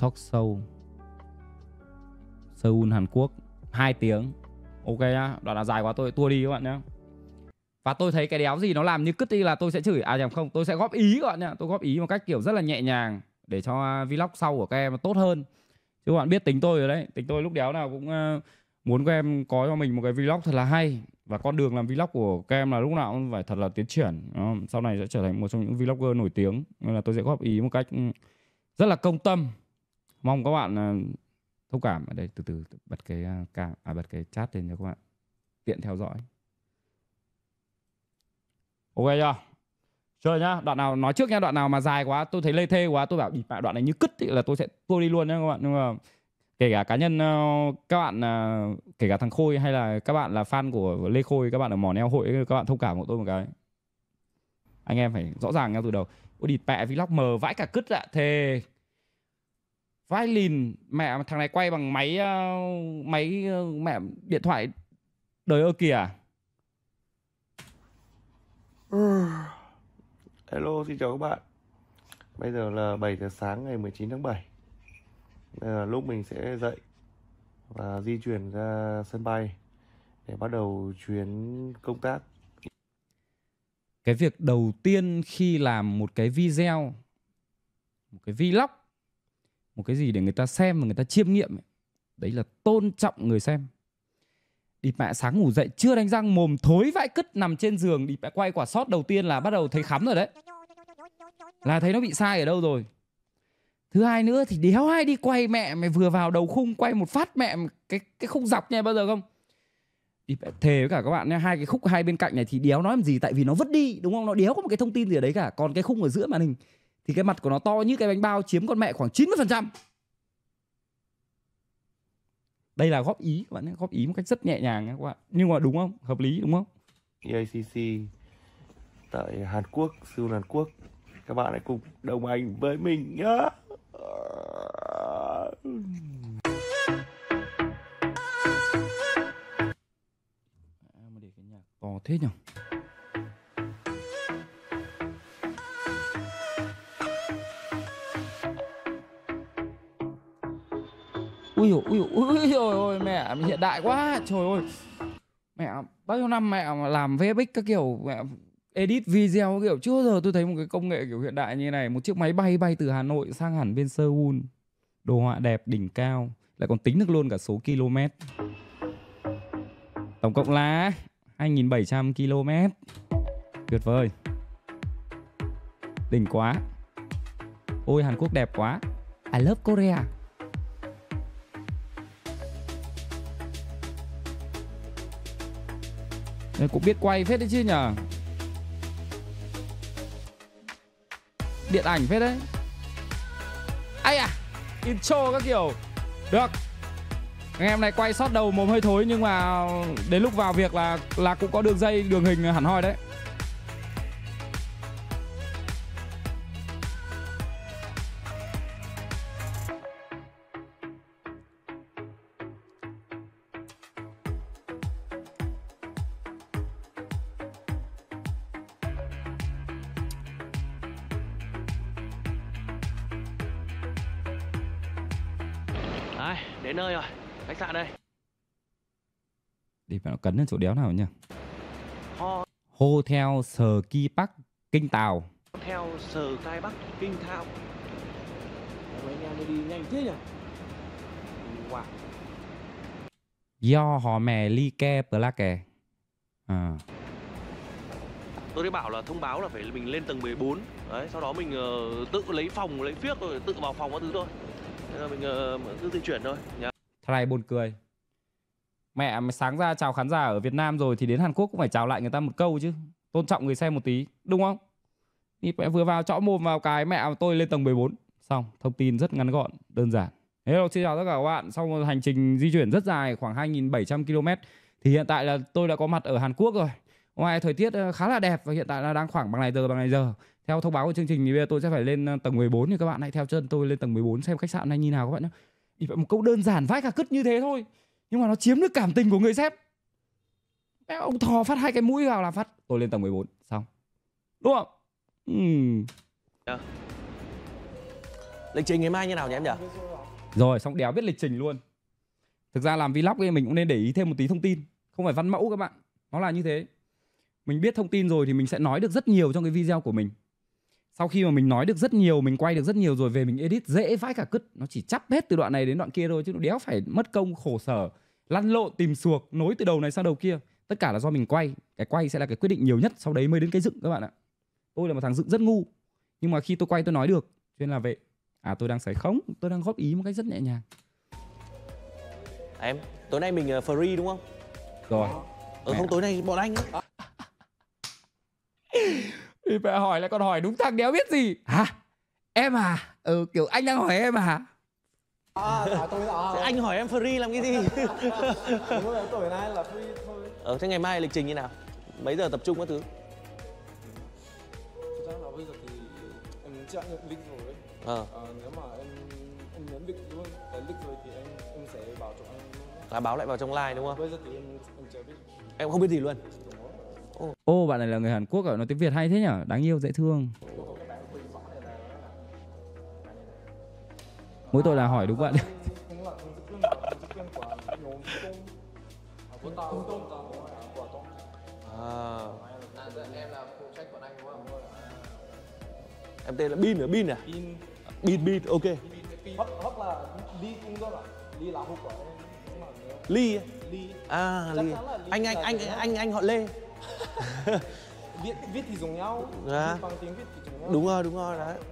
talk show Seoul Hàn Quốc 2 tiếng. Ok nhá, đoạn nào dài quá tôi tua đi các bạn nhá. Và tôi thấy cái đéo gì nó làm như cứt đi là tôi sẽ chửi. À nhầm không, tôi sẽ góp ý các bạn nhá. Tôi góp ý một cách kiểu rất là nhẹ nhàng để cho vlog sau của các em tốt hơn. Chứ các bạn biết tính tôi rồi đấy. Tính tôi lúc đéo nào cũng muốn các em có cho mình một cái vlog thật là hay. Và con đường làm vlog của các em là lúc nào cũng phải thật là tiến triển. Sau này sẽ trở thành một trong những vlogger nổi tiếng. Nên là tôi sẽ góp ý một cách rất là công tâm. Mong các bạn thông cảm. Ở đây từ từ bật cái bật cái chat lên cho các bạn tiện theo dõi. Ok chưa? Chơi nhá, đoạn nào nói trước nha, đoạn nào mà dài quá, tôi thấy lê thê quá, tôi bảo đi đoạn này như cứt thì là tôi sẽ tua đi luôn nhá các bạn. Nhưng mà kể cả cá nhân các bạn, kể cả thằng Khôi hay là các bạn là fan của Lê Khôi, các bạn ở mỏ neo hội, các bạn thông cảm của tôi một cái. Anh em phải rõ ràng nhau từ đầu. Ôi đi mẹ vlog mờ vãi cả cứt ạ, thề. Vai lìn, mẹ thằng này quay bằng máy mẹ điện thoại đời ơ kìa. Hello, xin chào các bạn. Bây giờ là 7 giờ sáng ngày 19 tháng 7. Đây là lúc mình sẽ dậy và di chuyển ra sân bay để bắt đầu chuyến công tác. Cái việc đầu tiên khi làm một cái video, một cái vlog, một cái gì để người ta xem và người ta chiêm nghiệm ấy, đấy là tôn trọng người xem. Địt mẹ sáng ngủ dậy chưa đánh răng, mồm thối vãi cứt nằm trên giường, địt mẹ quay quả shot đầu tiên là bắt đầu thấy khắm rồi đấy. Là thấy nó bị sai ở đâu rồi. Thứ hai nữa thì đéo ai đi quay mẹ mày vừa vào đầu khung quay một phát mẹ cái khúc dọc nha bao giờ không. Địt mẹ thề với cả các bạn nha, hai cái khúc hai bên cạnh này thì đéo nói làm gì, tại vì nó vứt đi đúng không, nó đéo có một cái thông tin gì ở đấy cả. Còn cái khung ở giữa màn hình thì cái mặt của nó to như cái bánh bao, chiếm con mẹ khoảng 90%. Đây là góp ý các bạn nhé, góp ý một cách rất nhẹ nhàng các bạn. Nhưng mà đúng không? Hợp lý đúng không? EACC tại Hàn Quốc, Seoul Hàn Quốc. Các bạn hãy cùng đồng hành với mình nhá. Mà để cái nhạc to thế nhỉ? Ui ôi mẹ hiện đại quá, trời ơi. Mẹ bao nhiêu năm mẹ mà làm VFX các kiểu, mẹ edit video kiểu chưa bao giờ tôi thấy một cái công nghệ kiểu hiện đại như này. Một chiếc máy bay từ Hà Nội sang hẳn bên Seoul, đồ họa đẹp đỉnh cao, lại còn tính được luôn cả số km. Tổng cộng là 2.700 km. Tuyệt vời, đỉnh quá. Ôi Hàn Quốc đẹp quá, I love Korea. Đấy, cũng biết quay phết đấy chứ nhờ. Điện ảnh phết đấy. Ai à, intro các kiểu. Được. Anh em này quay shot đầu mồm hơi thối, nhưng mà đến lúc vào việc là cũng có đường dây, đường hình hẳn hoi đấy. Đấy, đến nơi rồi, khách sạn đây. Đi phải nó cấn lên chỗ đéo nào nhỉ? Hotel Ski Park Kinh Tàu. Theo Sờ Cai Bắc Kinh Thao. Mấy anh em đi nhanh thế nhỉ? Wow. Do họ mè Like Plake. Tôi đã bảo là thông báo là phải mình lên tầng 14. Đấy, sau đó mình tự lấy phòng, lấy phiếc rồi tự vào phòng các thứ thôi. Thế là mình cứ di chuyển thôi nhá. Thằng này buồn cười. Mẹ mày sáng ra chào khán giả ở Việt Nam rồi thì đến Hàn Quốc cũng phải chào lại người ta một câu chứ. Tôn trọng người xem một tí, đúng không? Thì mẹ vừa vào chõ mồm vào cái mẹ tôi lên tầng 14. Xong, thông tin rất ngắn gọn, đơn giản. Hello, xin chào tất cả các bạn. Sau một hành trình di chuyển rất dài khoảng 2.700 km thì hiện tại là tôi đã có mặt ở Hàn Quốc rồi. Ngoài thời tiết khá là đẹp và hiện tại là đang khoảng bằng này giờ. Theo thông báo của chương trình thì bây giờ tôi sẽ phải lên tầng 14, thì các bạn hãy theo chân tôi lên tầng 14 xem khách sạn này như nào các bạn nhé. Thì phải một câu đơn giản vãi cả cứt như thế thôi, nhưng mà nó chiếm được cảm tình của người xem. Ông thò phát hai cái mũi vào là phát tôi lên tầng 14 xong, đúng không? Lịch trình ngày mai như nào nhỉ em nhỉ? Rồi xong đéo biết lịch trình luôn. Thực ra làm vlog ấy mình cũng nên để ý thêm một tí thông tin, không phải văn mẫu các bạn. Nó là như thế. Mình biết thông tin rồi thì mình sẽ nói được rất nhiều trong cái video của mình. Sau khi mà mình nói được rất nhiều, mình quay được rất nhiều rồi, về mình edit dễ vãi cả cứt. Nó chỉ chắp hết từ đoạn này đến đoạn kia thôi, chứ nó đéo phải mất công khổ sở lăn lộn tìm xuộc, nối từ đầu này sang đầu kia. Tất cả là do mình quay. Cái quay sẽ là cái quyết định nhiều nhất, sau đấy mới đến cái dựng các bạn ạ. Tôi là một thằng dựng rất ngu, nhưng mà khi tôi quay tôi nói được, cho nên là vậy. Tôi đang sấy không, tôi đang góp ý một cách rất nhẹ nhàng. Em, tối nay mình free đúng không? Rồi. Không, tối nay bọn anh. Thì mẹ hỏi lại còn hỏi đúng thằng đéo biết gì. Hả? Em à? Kiểu anh đang hỏi em à? Anh hỏi em free làm cái gì? Tối nay là free thôi. Thế ngày mai lịch trình như nào? Mấy giờ tập trung các thứ? Thực ra là bây giờ thì em chưa nhận lịch rồi đấy. Nếu mà em nhấn lịch luôn, cái lịch rồi thì em sẽ bảo cho anh. Báo lại vào trong live đúng không? Bây giờ thì em chưa biết. Em không biết gì luôn. Bạn này là người Hàn Quốc à? Nói tiếng Việt hay thế nhở? Đáng yêu dễ thương. Mỗi tội là hỏi đúng bạn. Cũng là chức viên của nhóm Công. Của Công. Em là phụ trách bọn anh đúng không? Em tên là Bin à? Bin à? Bin, ok. Hoặc là Ly cũng rất là Ly là hộ của em. Ly. Ly. Ly. Anh họ Lê. Viết thì giống nhau. Bằng tiếng Việt thì giống nhau. Đúng rồi đấy.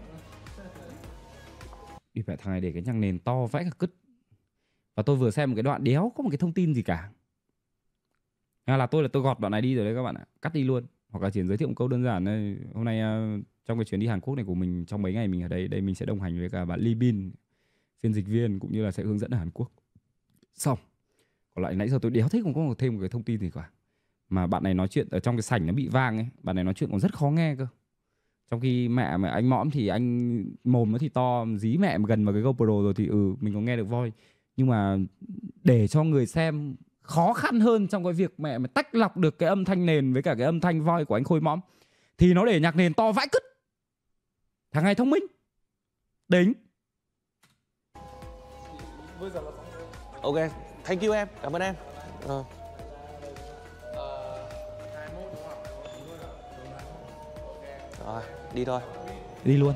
Đi phải thằng này để cái nhạc nền to vãi cả cứt. Và tôi vừa xem một cái đoạn đéo có một cái thông tin gì cả. Là tôi gọt đoạn này đi rồi đấy các bạn ạ. Cắt đi luôn. Hoặc là chỉ giới thiệu một câu đơn giản đây. Hôm nay trong cái chuyến đi Hàn Quốc này của mình, trong mấy ngày mình ở đây mình sẽ đồng hành với cả bạn Lee Bin, phiên dịch viên, cũng như là sẽ hướng dẫn ở Hàn Quốc. Xong. Còn lại nãy giờ tôi đéo thấy không có thêm một cái thông tin gì cả. Mà bạn này nói chuyện ở trong cái sảnh nó bị vang ấy. Bạn này nói chuyện còn rất khó nghe cơ. Trong khi mẹ mà anh mõm thì anh mồm nó thì to, dí mẹ mà gần vào cái GoPro rồi thì mình có nghe được voice. Nhưng mà để cho người xem khó khăn hơn trong cái việc mẹ mà tách lọc được cái âm thanh nền với cả cái âm thanh voice của anh Khôi mõm, thì nó để nhạc nền to vãi cứt. Thằng này thông minh. Đỉnh. Ok, thank you em, cảm ơn em. Rồi, đi thôi. Đi luôn.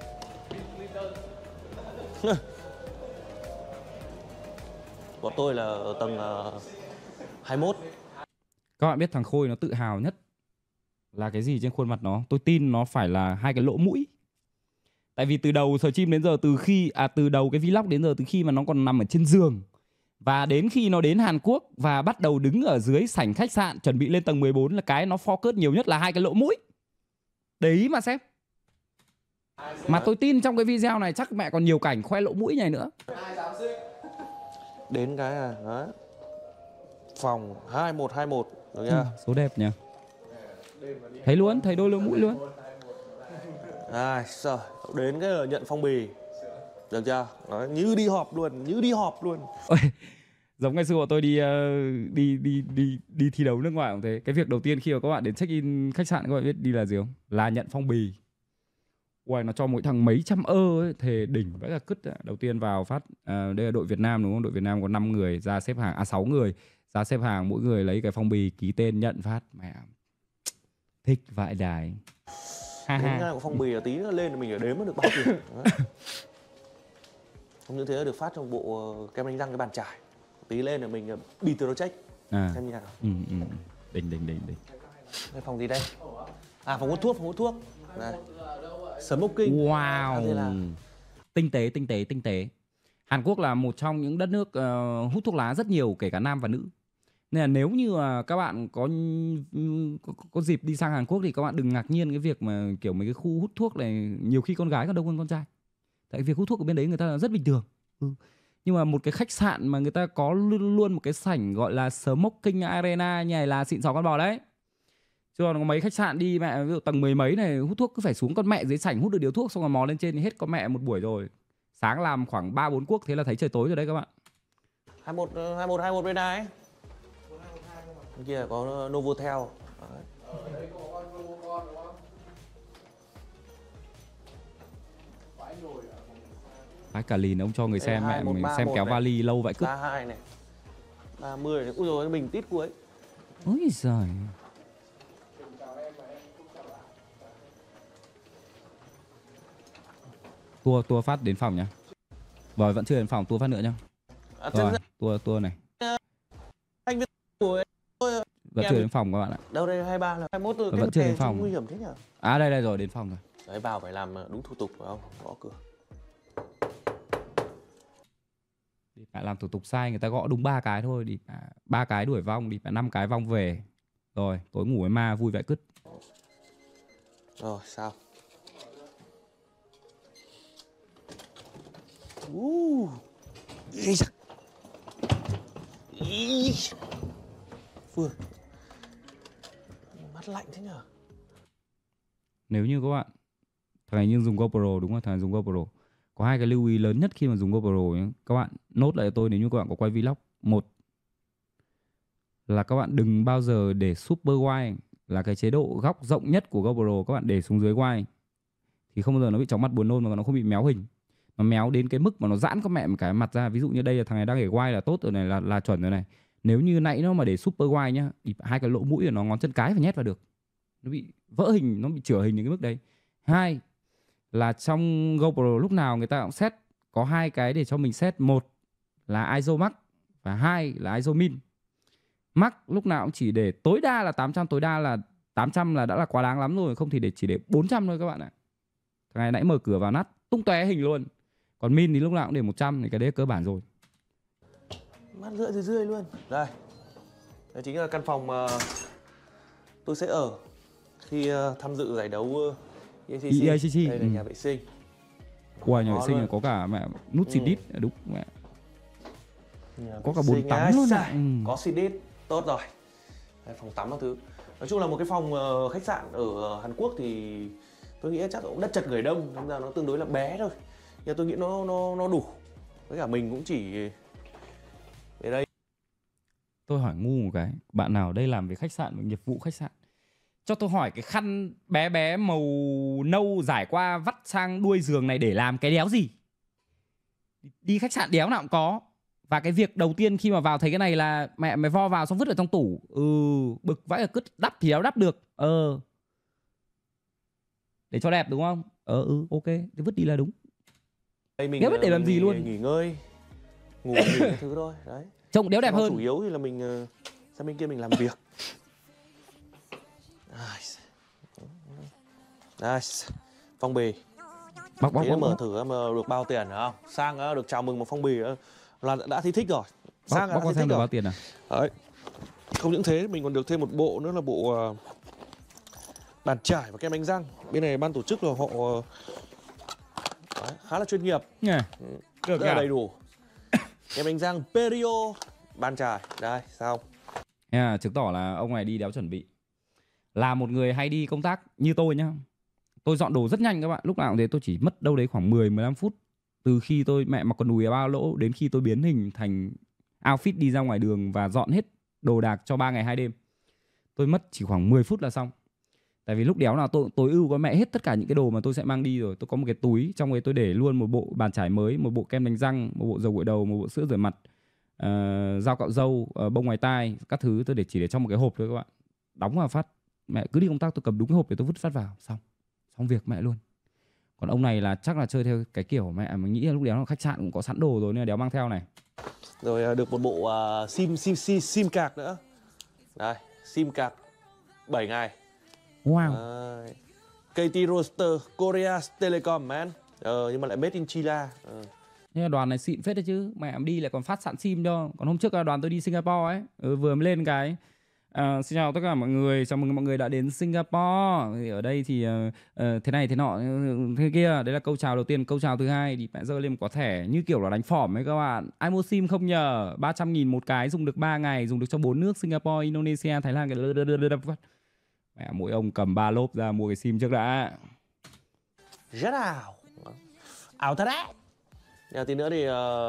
Bọn tôi là ở tầng 21. Các bạn biết thằng Khôi nó tự hào nhất là cái gì trên khuôn mặt nó? Tôi tin nó phải là hai cái lỗ mũi. Tại vì từ đầu stream đến giờ, từ đầu cái vlog đến giờ, từ khi mà nó còn nằm ở trên giường và đến khi nó đến Hàn Quốc và bắt đầu đứng ở dưới sảnh khách sạn chuẩn bị lên tầng 14 là cái nó focus nhiều nhất là hai cái lỗ mũi. Đấy mà xem. Mà tôi tin trong cái video này chắc mẹ còn nhiều cảnh khoe lỗ mũi này nữa. Đến cái đấy. Phòng 2121 được chưa? Số đẹp nhỉ. Thấy luôn, thấy đôi lỗ mũi luôn. Rồi, đến cái nhận phong bì. Được chưa? Đấy, như đi họp luôn. Ôi, giống ngày xưa bọn tôi đi thi đấu nước ngoài cũng thế. Cái việc đầu tiên khi mà các bạn đến check in khách sạn, các bạn biết đi là gì không? Là nhận phong bì. Uầy, nó cho mỗi thằng mấy trăm ấy, thề đỉnh vãi cả cứt. Đầu tiên vào phát đây là đội Việt Nam đúng không? Đội Việt Nam có 5 người ra xếp hàng, 6 người ra xếp hàng, mỗi người lấy cái phong bì ký tên nhận phát. Mẹ thích vãi đài. Đến ngay của phong bì là tí nữa lên thì mình phải đếm được bao tiền. Không những thế là được phát trong bộ kem đánh răng cái bàn chải. Tí lên là mình Peter check. Xem như nào. Đỉnh. Đây phòng gì đây? Phòng hút thuốc. Đây. Smoking. Wow. Tinh tế. Hàn Quốc là một trong những đất nước hút thuốc lá rất nhiều, kể cả nam và nữ. Nên là nếu như các bạn có dịp đi sang Hàn Quốc thì các bạn đừng ngạc nhiên cái việc mà kiểu mấy cái khu hút thuốc này nhiều khi con gái còn đông hơn con trai. Tại việc hút thuốc ở bên đấy người ta là rất bình thường. Nhưng mà một cái khách sạn mà người ta có luôn một cái sảnh gọi là Smoking Arena như này là xịn sò con bò đấy. Chứ còn có mấy khách sạn đi mẹ ví dụ tầng 10 mấy này hút thuốc cứ phải xuống con mẹ dưới sảnh hút được điếu thuốc xong rồi mò lên trên thì hết con mẹ một buổi rồi. Sáng làm khoảng 3-4 cuốc thế là thấy trời tối rồi đấy các bạn. 21 bên này. Bên kia có Novotel. Cái cả lìn ông cho người xem mẹ mình xem kéo vali lâu vậy cứ. 32 này. 30 này. Úi dồi mình tít cuối. Ôi giời. Tua phát đến phòng nhá. Rồi vẫn chưa đến phòng, tua phát nữa nhá. Rồi, tua này. Anh biết của vẫn chưa đến phòng các bạn ạ. Đâu đây 23 là 21 rồi. Vẫn chưa đến phòng. Nguy hiểm thế nhỉ? À đây rồi, đến phòng rồi. Đấy, vào phải làm đúng thủ tục phải không? Gõ cửa. Bạn làm thủ tục sai, người ta gõ đúng 3 cái thôi, đi 3 cái đuổi vong, đi 5 cái vong về. Rồi, tối ngủ với ma vui vẻ cứt. Rồi, sao? Phương, mắt lạnh thế nhở? Nếu như các bạn thằng này nhưng dùng GoPro, đúng không? Thằng này dùng GoPro. Có 2 cái lưu ý lớn nhất khi mà dùng GoPro nhé. Các bạn nốt lại cho tôi nếu như các bạn có quay vlog. Một là các bạn đừng bao giờ để super wide, là cái chế độ góc rộng nhất của GoPro các bạn để xuống dưới wide thì không bao giờ nó bị chóng mặt buồn nôn mà nó không bị méo hình. Nó méo đến cái mức mà nó giãn con mẹ một cái mặt ra. Ví dụ như đây là thằng này đang để wide là tốt rồi này, là chuẩn rồi này. Nếu như nãy nó mà để super wide nhá, thì 2 cái lỗ mũi của nó ngón chân cái phải nhét vào được. Nó bị vỡ hình, nó bị chửa hình đến cái mức đấy. 2 là trong GoPro lúc nào người ta cũng set có 2 cái để cho mình set. Một là ISO max và 2 là ISO min. Max lúc nào cũng chỉ để tối đa là 800, tối đa là 800 là đã là quá đáng lắm rồi, không thì chỉ để 400 thôi các bạn ạ. Thằng này nãy mở cửa vào nát tung tóe hình luôn. Còn min thì lúc nào cũng để 100 thì cái đấy cơ bản rồi. Mắt lưỡi rươi luôn. Đây. Đây chính là căn phòng mà tôi sẽ ở khi tham dự giải đấu EACC. Đây là nhà vệ sinh. Ui, nhà vệ sinh có cả mẹ nút xịt đít, đúng mẹ. Có cả bồn tắm luôn ạ. Có xịt đít, tốt rồi. Đây, phòng tắm các thứ. Nói chung là một cái phòng khách sạn ở Hàn Quốc thì tôi nghĩ chắc cũng đất chật người đông, nên ra nó tương đối là bé thôi. Nhưng tôi nghĩ nó đủ. Với cả mình cũng chỉ về đây. Tôi hỏi ngu một cái, bạn nào đây làm về khách sạn và nghiệp vụ khách sạn, cho tôi hỏi cái khăn bé bé màu nâu giải qua vắt sang đuôi giường này để làm cái đéo gì? Đi khách sạn đéo nào cũng có. Và cái việc đầu tiên khi mà vào thấy cái này là mẹ mày vo vào xong vứt ở trong tủ. Bực vãi là cứt, đắp thì đéo đắp được. Để cho đẹp đúng không? Ok, thì vứt đi là đúng. Đây mình đéo biết để làm gì luôn. Nghỉ ngơi, ngủ nghỉ cái thứ thôi. Đấy. Trông đéo đẹp hơn. Chủ yếu thì là mình sang bên kia mình làm việc. Đây, phong bì. Bóc. Mở thử mà được bao tiền không? Sang được chào mừng một phong bì là đã thấy thích rồi. Sang bóc có xem được bao tiền à? Đấy. Không những thế mình còn được thêm một bộ nữa là bộ bàn chải và kem đánh răng. Bên này ban tổ chức là họ khá là chuyên nghiệp. Rất là đầy đủ. Kem đánh răng Perio, bàn chải. Đây, xong. Chứng tỏ là ông này đi đéo chuẩn bị. Là một người hay đi công tác như tôi nhá, tôi dọn đồ rất nhanh các bạn. Lúc nào cũng thế, tôi chỉ mất đâu đấy khoảng 10-15 phút. Từ khi tôi mẹ mặc quần đùi bao lỗ đến khi tôi biến hình thành outfit đi ra ngoài đường và dọn hết đồ đạc cho 3 ngày 2 đêm, tôi mất chỉ khoảng 10 phút là xong. Tại vì lúc đéo nào tôi tối ưu có mẹ hết tất cả những cái đồ mà tôi sẽ mang đi rồi. Tôi có một cái túi, trong ấy tôi để luôn một bộ bàn chải mới, một bộ kem đánh răng, một bộ dầu gội đầu, một bộ sữa rửa mặt, dao cạo râu, bông ngoài tai, các thứ tôi chỉ để trong một cái hộp thôi các bạn. Đóng vào phát, mẹ cứ đi công tác tôi cầm đúng cái hộp để tôi vứt phát vào, xong việc mẹ luôn. Còn ông này là chắc là chơi theo cái kiểu mẹ mình nghĩ là lúc đéo là khách sạn cũng có sẵn đồ rồi nên là đéo mang theo này. Rồi được một bộ sim card nữa. Đây, sim card 7 ngày. Wow. KT Roster, Korea Telecom man. Nhưng mà lại made in China. Nhưng mà đoàn này xịn phết đấy chứ. Mẹ đi lại còn phát sẵn sim cho. Còn hôm trước là đoàn tôi đi Singapore ấy, vừa mới lên cái xin chào tất cả mọi người, chào mừng mọi người đã đến Singapore. Thì ở đây thì thế này thế nọ thế kia. Đấy là câu chào đầu tiên. Câu chào thứ hai thì mẹ giơ lên một quả thẻ như kiểu là đánh phỏm ấy các bạn. Ai mua sim không nhờ, 300.000 một cái, dùng được 3 ngày, dùng được cho 4 nước: Singapore, Indonesia, Thái Lan. Mẹ mỗi ông cầm 3 lốp ra mua cái sim trước đã. Rất ảo thật đấy. Giờ tí nữa thì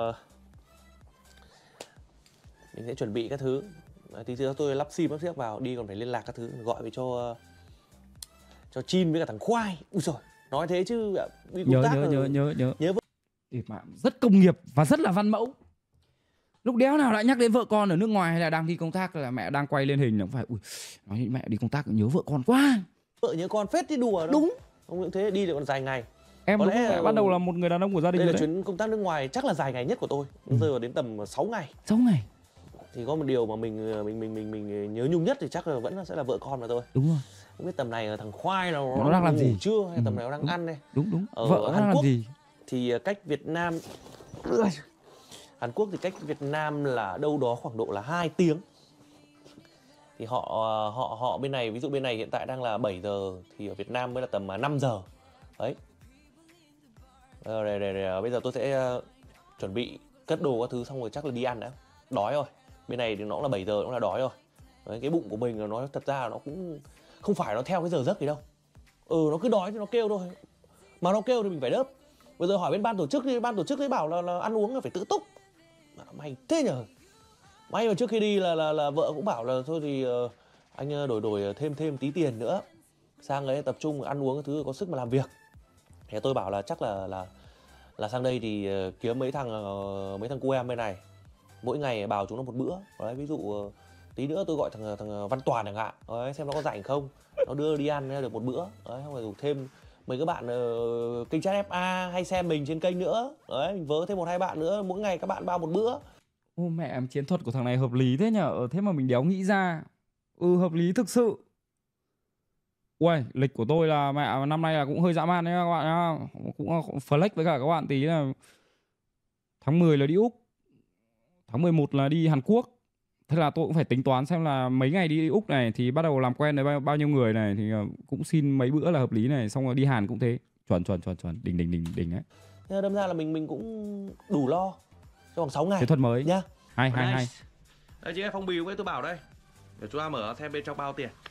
mình sẽ chuẩn bị các thứ. Tí nữa tôi lắp sim lắp xiếc vào, đi còn phải liên lạc các thứ, gọi về cho Chin với cả thằng Khoai. Úi giời, nói thế chứ đi công tác nhớ Mà rất công nghiệp và rất là văn mẫu. Lúc đéo nào lại nhắc đến vợ con ở nước ngoài hay là đang đi công tác, là mẹ đang quay lên hình nó phải ui, nói mẹ đi công tác nhớ vợ con quá. Vợ nhớ con phết thì đùa đâu. Đúng. Không những thế đi được còn dài ngày. Em có đúng lẽ mẹ ban đầu là một người đàn ông của gia đình. Đây là chuyến công tác nước ngoài chắc là dài ngày nhất của tôi. Rơi vào đến tầm 6 ngày. 6 ngày. Thì có một điều mà mình nhớ nhung nhất thì chắc là vẫn sẽ là vợ con mà thôi. Đúng rồi. Không biết tầm này thằng Khoai là nó đang làm gì chưa hay tầm này nó đang ăn đây. Đúng. Ở Hàn Quốc gì? Thì cách Việt Nam Hàn Quốc thì cách Việt Nam là đâu đó khoảng độ là 2 tiếng. Thì họ bên này, ví dụ bên này hiện tại đang là 7 giờ thì ở Việt Nam mới là tầm 5 giờ. Đấy. Bây giờ tôi sẽ chuẩn bị cất đồ các thứ xong rồi chắc là đi ăn đã. Đói rồi. Bên này thì nó cũng là 7 giờ, cũng là đói rồi. Đấy, cái bụng của mình nó thật ra nó cũng không phải nó theo cái giờ giấc gì đâu. Nó cứ đói thì nó kêu thôi. Mà nó kêu thì mình phải đớp. Bây giờ hỏi bên ban tổ chức thì ban tổ chức ấy bảo là ăn uống là phải tự túc. Mày thế nhờ. May mà trước khi đi là vợ cũng bảo là thôi thì anh đổi thêm tí tiền nữa. Sang đấy tập trung ăn uống cái thứ có sức mà làm việc. Thì tôi bảo là chắc là sang đây thì kiếm mấy thằng cô em bên này. Mỗi ngày bào chúng nó một bữa. Đấy, ví dụ tí nữa tôi gọi thằng Văn Toàn chẳng hạn. Đấy, xem nó có rảnh không. Nó đưa đi ăn được một bữa. Đấy, xong rồi rủ thêm mấy các bạn kênh chat FA hay xem mình trên kênh nữa. Đấy, mình vớ thêm 1-2 bạn nữa. Mỗi ngày các bạn bao một bữa. Ô mẹ, chiến thuật của thằng này hợp lý thế nhở. Thế mà mình đéo nghĩ ra. Hợp lý thực sự. Uầy, lịch của tôi là mẹ năm nay là cũng hơi dã man đấy các bạn nhá. Cũng flex với cả các bạn tí là tháng 10 là đi Úc, tháng 11 là đi Hàn Quốc. Thế là tôi cũng phải tính toán xem là mấy ngày đi Úc này thì bắt đầu làm quen với bao nhiêu người này thì cũng xin mấy bữa là hợp lý này. Xong rồi đi Hàn cũng thế. Chuẩn. Đỉnh đấy. Thế đâm ra là mình cũng đủ lo cho khoảng 6 ngày. Chiến thuật mới nhá. Hay. Đây chị em phong bì cũng tôi bảo đây. Để chúng ta mở xem bên trong bao tiền.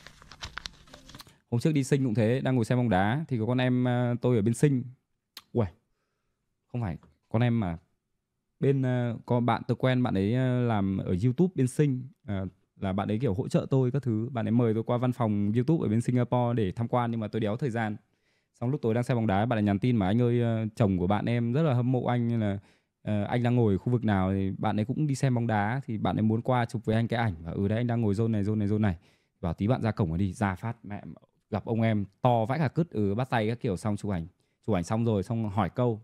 Hôm trước đi Sing cũng thế, đang ngồi xem bóng đá thì có con em tôi ở bên Sing. Uầy, không phải con em mà bên có bạn tôi quen, bạn ấy làm ở YouTube bên Sing, là bạn ấy kiểu hỗ trợ tôi các thứ. Bạn ấy mời tôi qua văn phòng YouTube ở bên Singapore để tham quan nhưng mà tôi đéo thời gian. Xong lúc tôi đang xem bóng đá, bạn ấy nhắn tin mà anh ơi, chồng của bạn em rất là hâm mộ anh, nên là anh đang ngồi khu vực nào thì bạn ấy cũng đi xem bóng đá thì bạn ấy muốn qua chụp với anh cái ảnh. Và đấy anh đang ngồi zone này. Bảo tí bạn ra cổng rồi đi, ra phát mẹ gặp ông em to vãi cả cứt, bắt tay các kiểu, xong chụp ảnh xong rồi, xong hỏi câu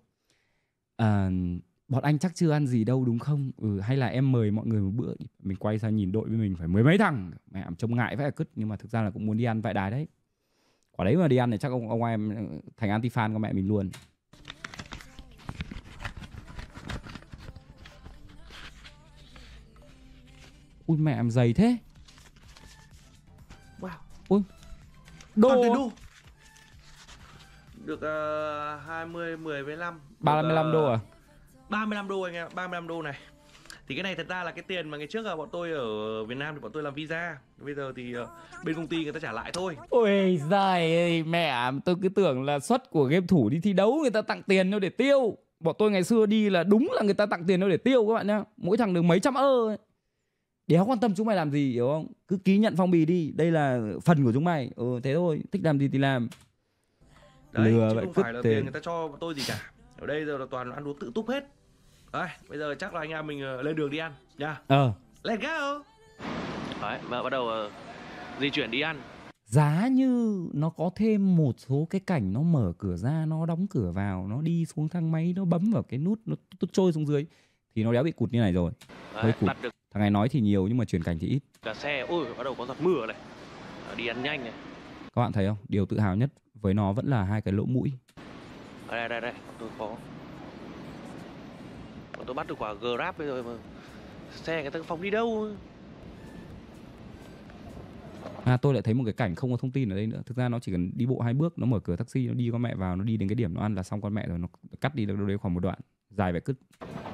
bọn anh chắc chưa ăn gì đâu đúng không, hay là em mời mọi người một bữa. Mình quay sang nhìn đội với mình phải 10 mấy thằng, mẹ trông ngại vãi cả cứt, nhưng mà thực ra là cũng muốn đi ăn vãi đái đấy. Quả đấy mà đi ăn thì chắc ông em thành anti fan của mẹ mình luôn. Ui mẹ em dày thế. Wow. Ui đô. Được 20, 10 với 5 35 đô à? 35 đô anh em, 35 đô này. Thì cái này thật ra là cái tiền mà ngày trước là bọn tôi ở Việt Nam thì bọn tôi làm visa. Bây giờ thì bên công ty người ta trả lại thôi. Ôi giời mẹ, tôi cứ tưởng là suất của game thủ đi thi đấu người ta tặng tiền đâu để tiêu. Bọn tôi ngày xưa đi là đúng là người ta tặng tiền đâu để tiêu các bạn nhá. Mỗi thằng được mấy trăm ấy. Đéo quan tâm chúng mày làm gì, hiểu không? Cứ ký nhận phong bì đi, đây là phần của chúng mày. Thế thôi, thích làm gì thì làm. Đấy, lừa chứ vậy, không phải là tiền tiền người ta cho tôi gì cả. Ở đây giờ là toàn ăn uống tự túc hết. Đấy, bây giờ chắc là anh em mình lên đường đi ăn nha. Let's go. Đấy, và bắt đầu di chuyển đi ăn. Giá như nó có thêm một số cái cảnh nó mở cửa ra, nó đóng cửa vào, nó đi xuống thang máy, nó bấm vào cái nút, nó trôi xuống dưới thì nó đéo bị cụt như này rồi. Hơi cụt. Thằng này nói thì nhiều nhưng mà chuyển cảnh thì ít. Cả xe, ôi bắt đầu có giọt mưa này. Đi ăn nhanh này. Các bạn thấy không? Điều tự hào nhất với nó vẫn là hai cái lỗ mũi. Đây, tôi có. Tôi bắt được quả Grab bây giờ mà xe người ta phóng đi đâu. Tôi lại thấy một cái cảnh không có thông tin ở đây nữa. Thực ra nó chỉ cần đi bộ 2 bước, nó mở cửa taxi, nó đi con mẹ vào, nó đi đến cái điểm nó ăn là xong con mẹ rồi, nó cắt đi được đâu đấy khoảng một đoạn dài vậy cứt.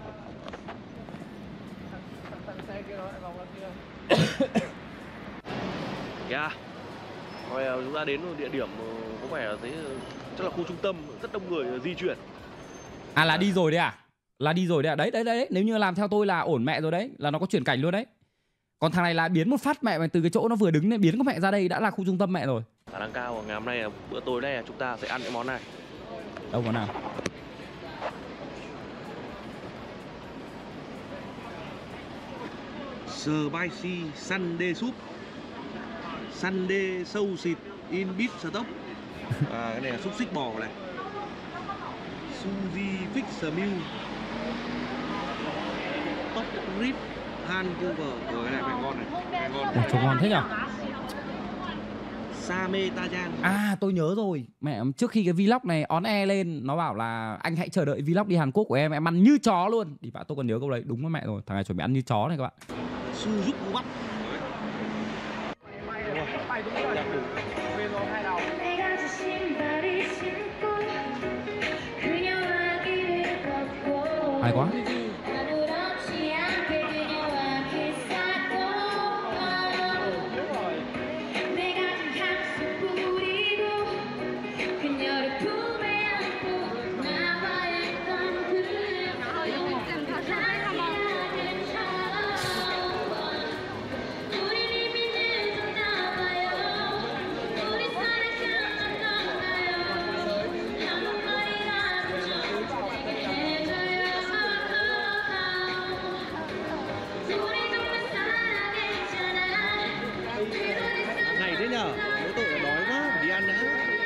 Yeah. Rồi chúng ta đến một địa điểm có vẻ là thấy chắc là khu trung tâm, rất đông người di chuyển. Là đi rồi đấy à? Là đi rồi đấy à? Đấy. Nếu như làm theo tôi là ổn mẹ rồi đấy, là nó có chuyển cảnh luôn đấy. Còn thằng này là biến một phát mẹ mày từ cái chỗ nó vừa đứng nên biến con mẹ ra đây đã là khu trung tâm mẹ rồi. Khả năng cao ngày hôm nay bữa tối nay chúng ta sẽ ăn cái món này. Đâu món nào? Spicy Sunday Soup, Sunday sâu xịt in beef stock. Cái này là xúc xích bò này. Suzy Fix Meal, Top Rib Vancouver. Cái này phải ngon này, phải ngon. Ủa, trông ngon thế nhở? Same Tajan. À tôi nhớ rồi. Mẹ, trước khi cái vlog này on air lên, nó bảo là anh hãy chờ đợi vlog đi Hàn Quốc của em ăn như chó luôn. Thì bạn tôi còn nhớ câu đấy, đúng với mẹ rồi. Thằng này chuẩn bị ăn như chó này các bạn. Suzuki bắp. Hay quá. Này thế nhở, bố tội là đói quá, phải đi ăn đã.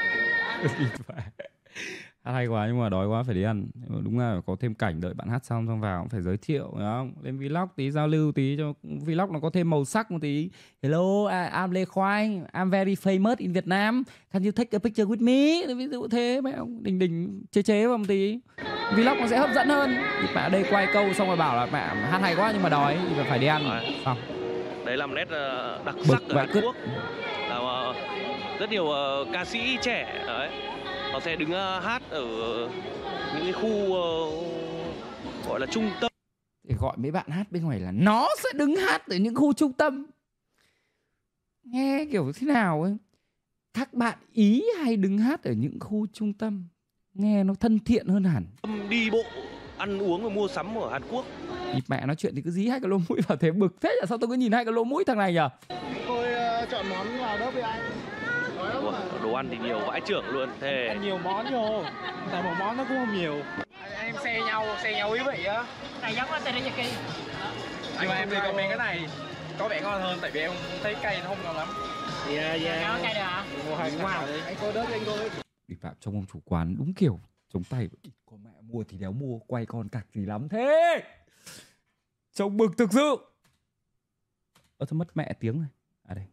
Hát hay quá nhưng mà đói quá phải đi ăn. Đúng là có thêm cảnh đợi bạn hát xong vào cũng phải giới thiệu, đúng không? Lên vlog tí, giao lưu tí cho vlog nó có thêm màu sắc một tí. Hello, I'm Lê Khoai, I'm very famous in Vietnam. Can you take a picture with me? Ví dụ thế, mẹ đình chế vào một tí. Vlog nó sẽ hấp dẫn hơn. Mẹ ở đây quay câu xong rồi bảo là mẹ hát hay quá nhưng mà đói thì phải đi ăn. Xong. Đấy là một nét đặc sắc ở Hàn Quốc. Là rất nhiều ca sĩ trẻ đấy, họ sẽ đứng hát ở những cái khu gọi là trung tâm. Để gọi mấy bạn hát bên ngoài là nó sẽ đứng hát ở những khu trung tâm. Nghe kiểu thế nào ấy. Các bạn Ý hay đứng hát ở những khu trung tâm, nghe nó thân thiện hơn hẳn. Đi bộ, ăn uống và mua sắm ở Hàn Quốc. Thì mẹ nói chuyện thì cứ dí hai cái lỗ mũi vào thế bực thế là sao tôi cứ nhìn hai cái lỗ mũi thằng này nhở. Tôi chọn món nào đó với anh. Đồ ăn thì nhiều vãi chưởng luôn. Thế Ăn nhiều món vô, tại một món nó cũng không nhiều. Anh em xe nhau ý vị á. Này giống tên Nhật Kỳ. Nhưng mà em recommend cái này có vẻ ngon hơn tại vì em thấy cây nó không ngon lắm. Có cây được hả? Mua hai quả đi. Anh coi đớt anh coi. Đi vào trong ông chủ quán đúng kiểu chống tay. Con mẹ mua thì đéo mua, quay con cặc gì lắm thế. Trông bực thực sự. Ơ thôi mất mẹ tiếng rồi. À đây.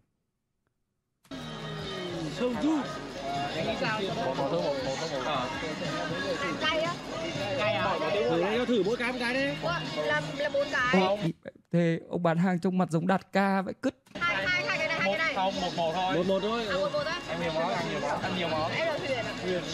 Anh nghĩ sao? Cay á. Cay à? thử mỗi cái một cái đấy. Là 4 cái. Thế ông bán hàng trong mặt giống Đạt Ca vậy cứt. Hai cái này, hai cái này. Không, một thôi. Một thôi. À, một á. Em nhiều món, ăn nhiều món. Em là Thuyền à? Viên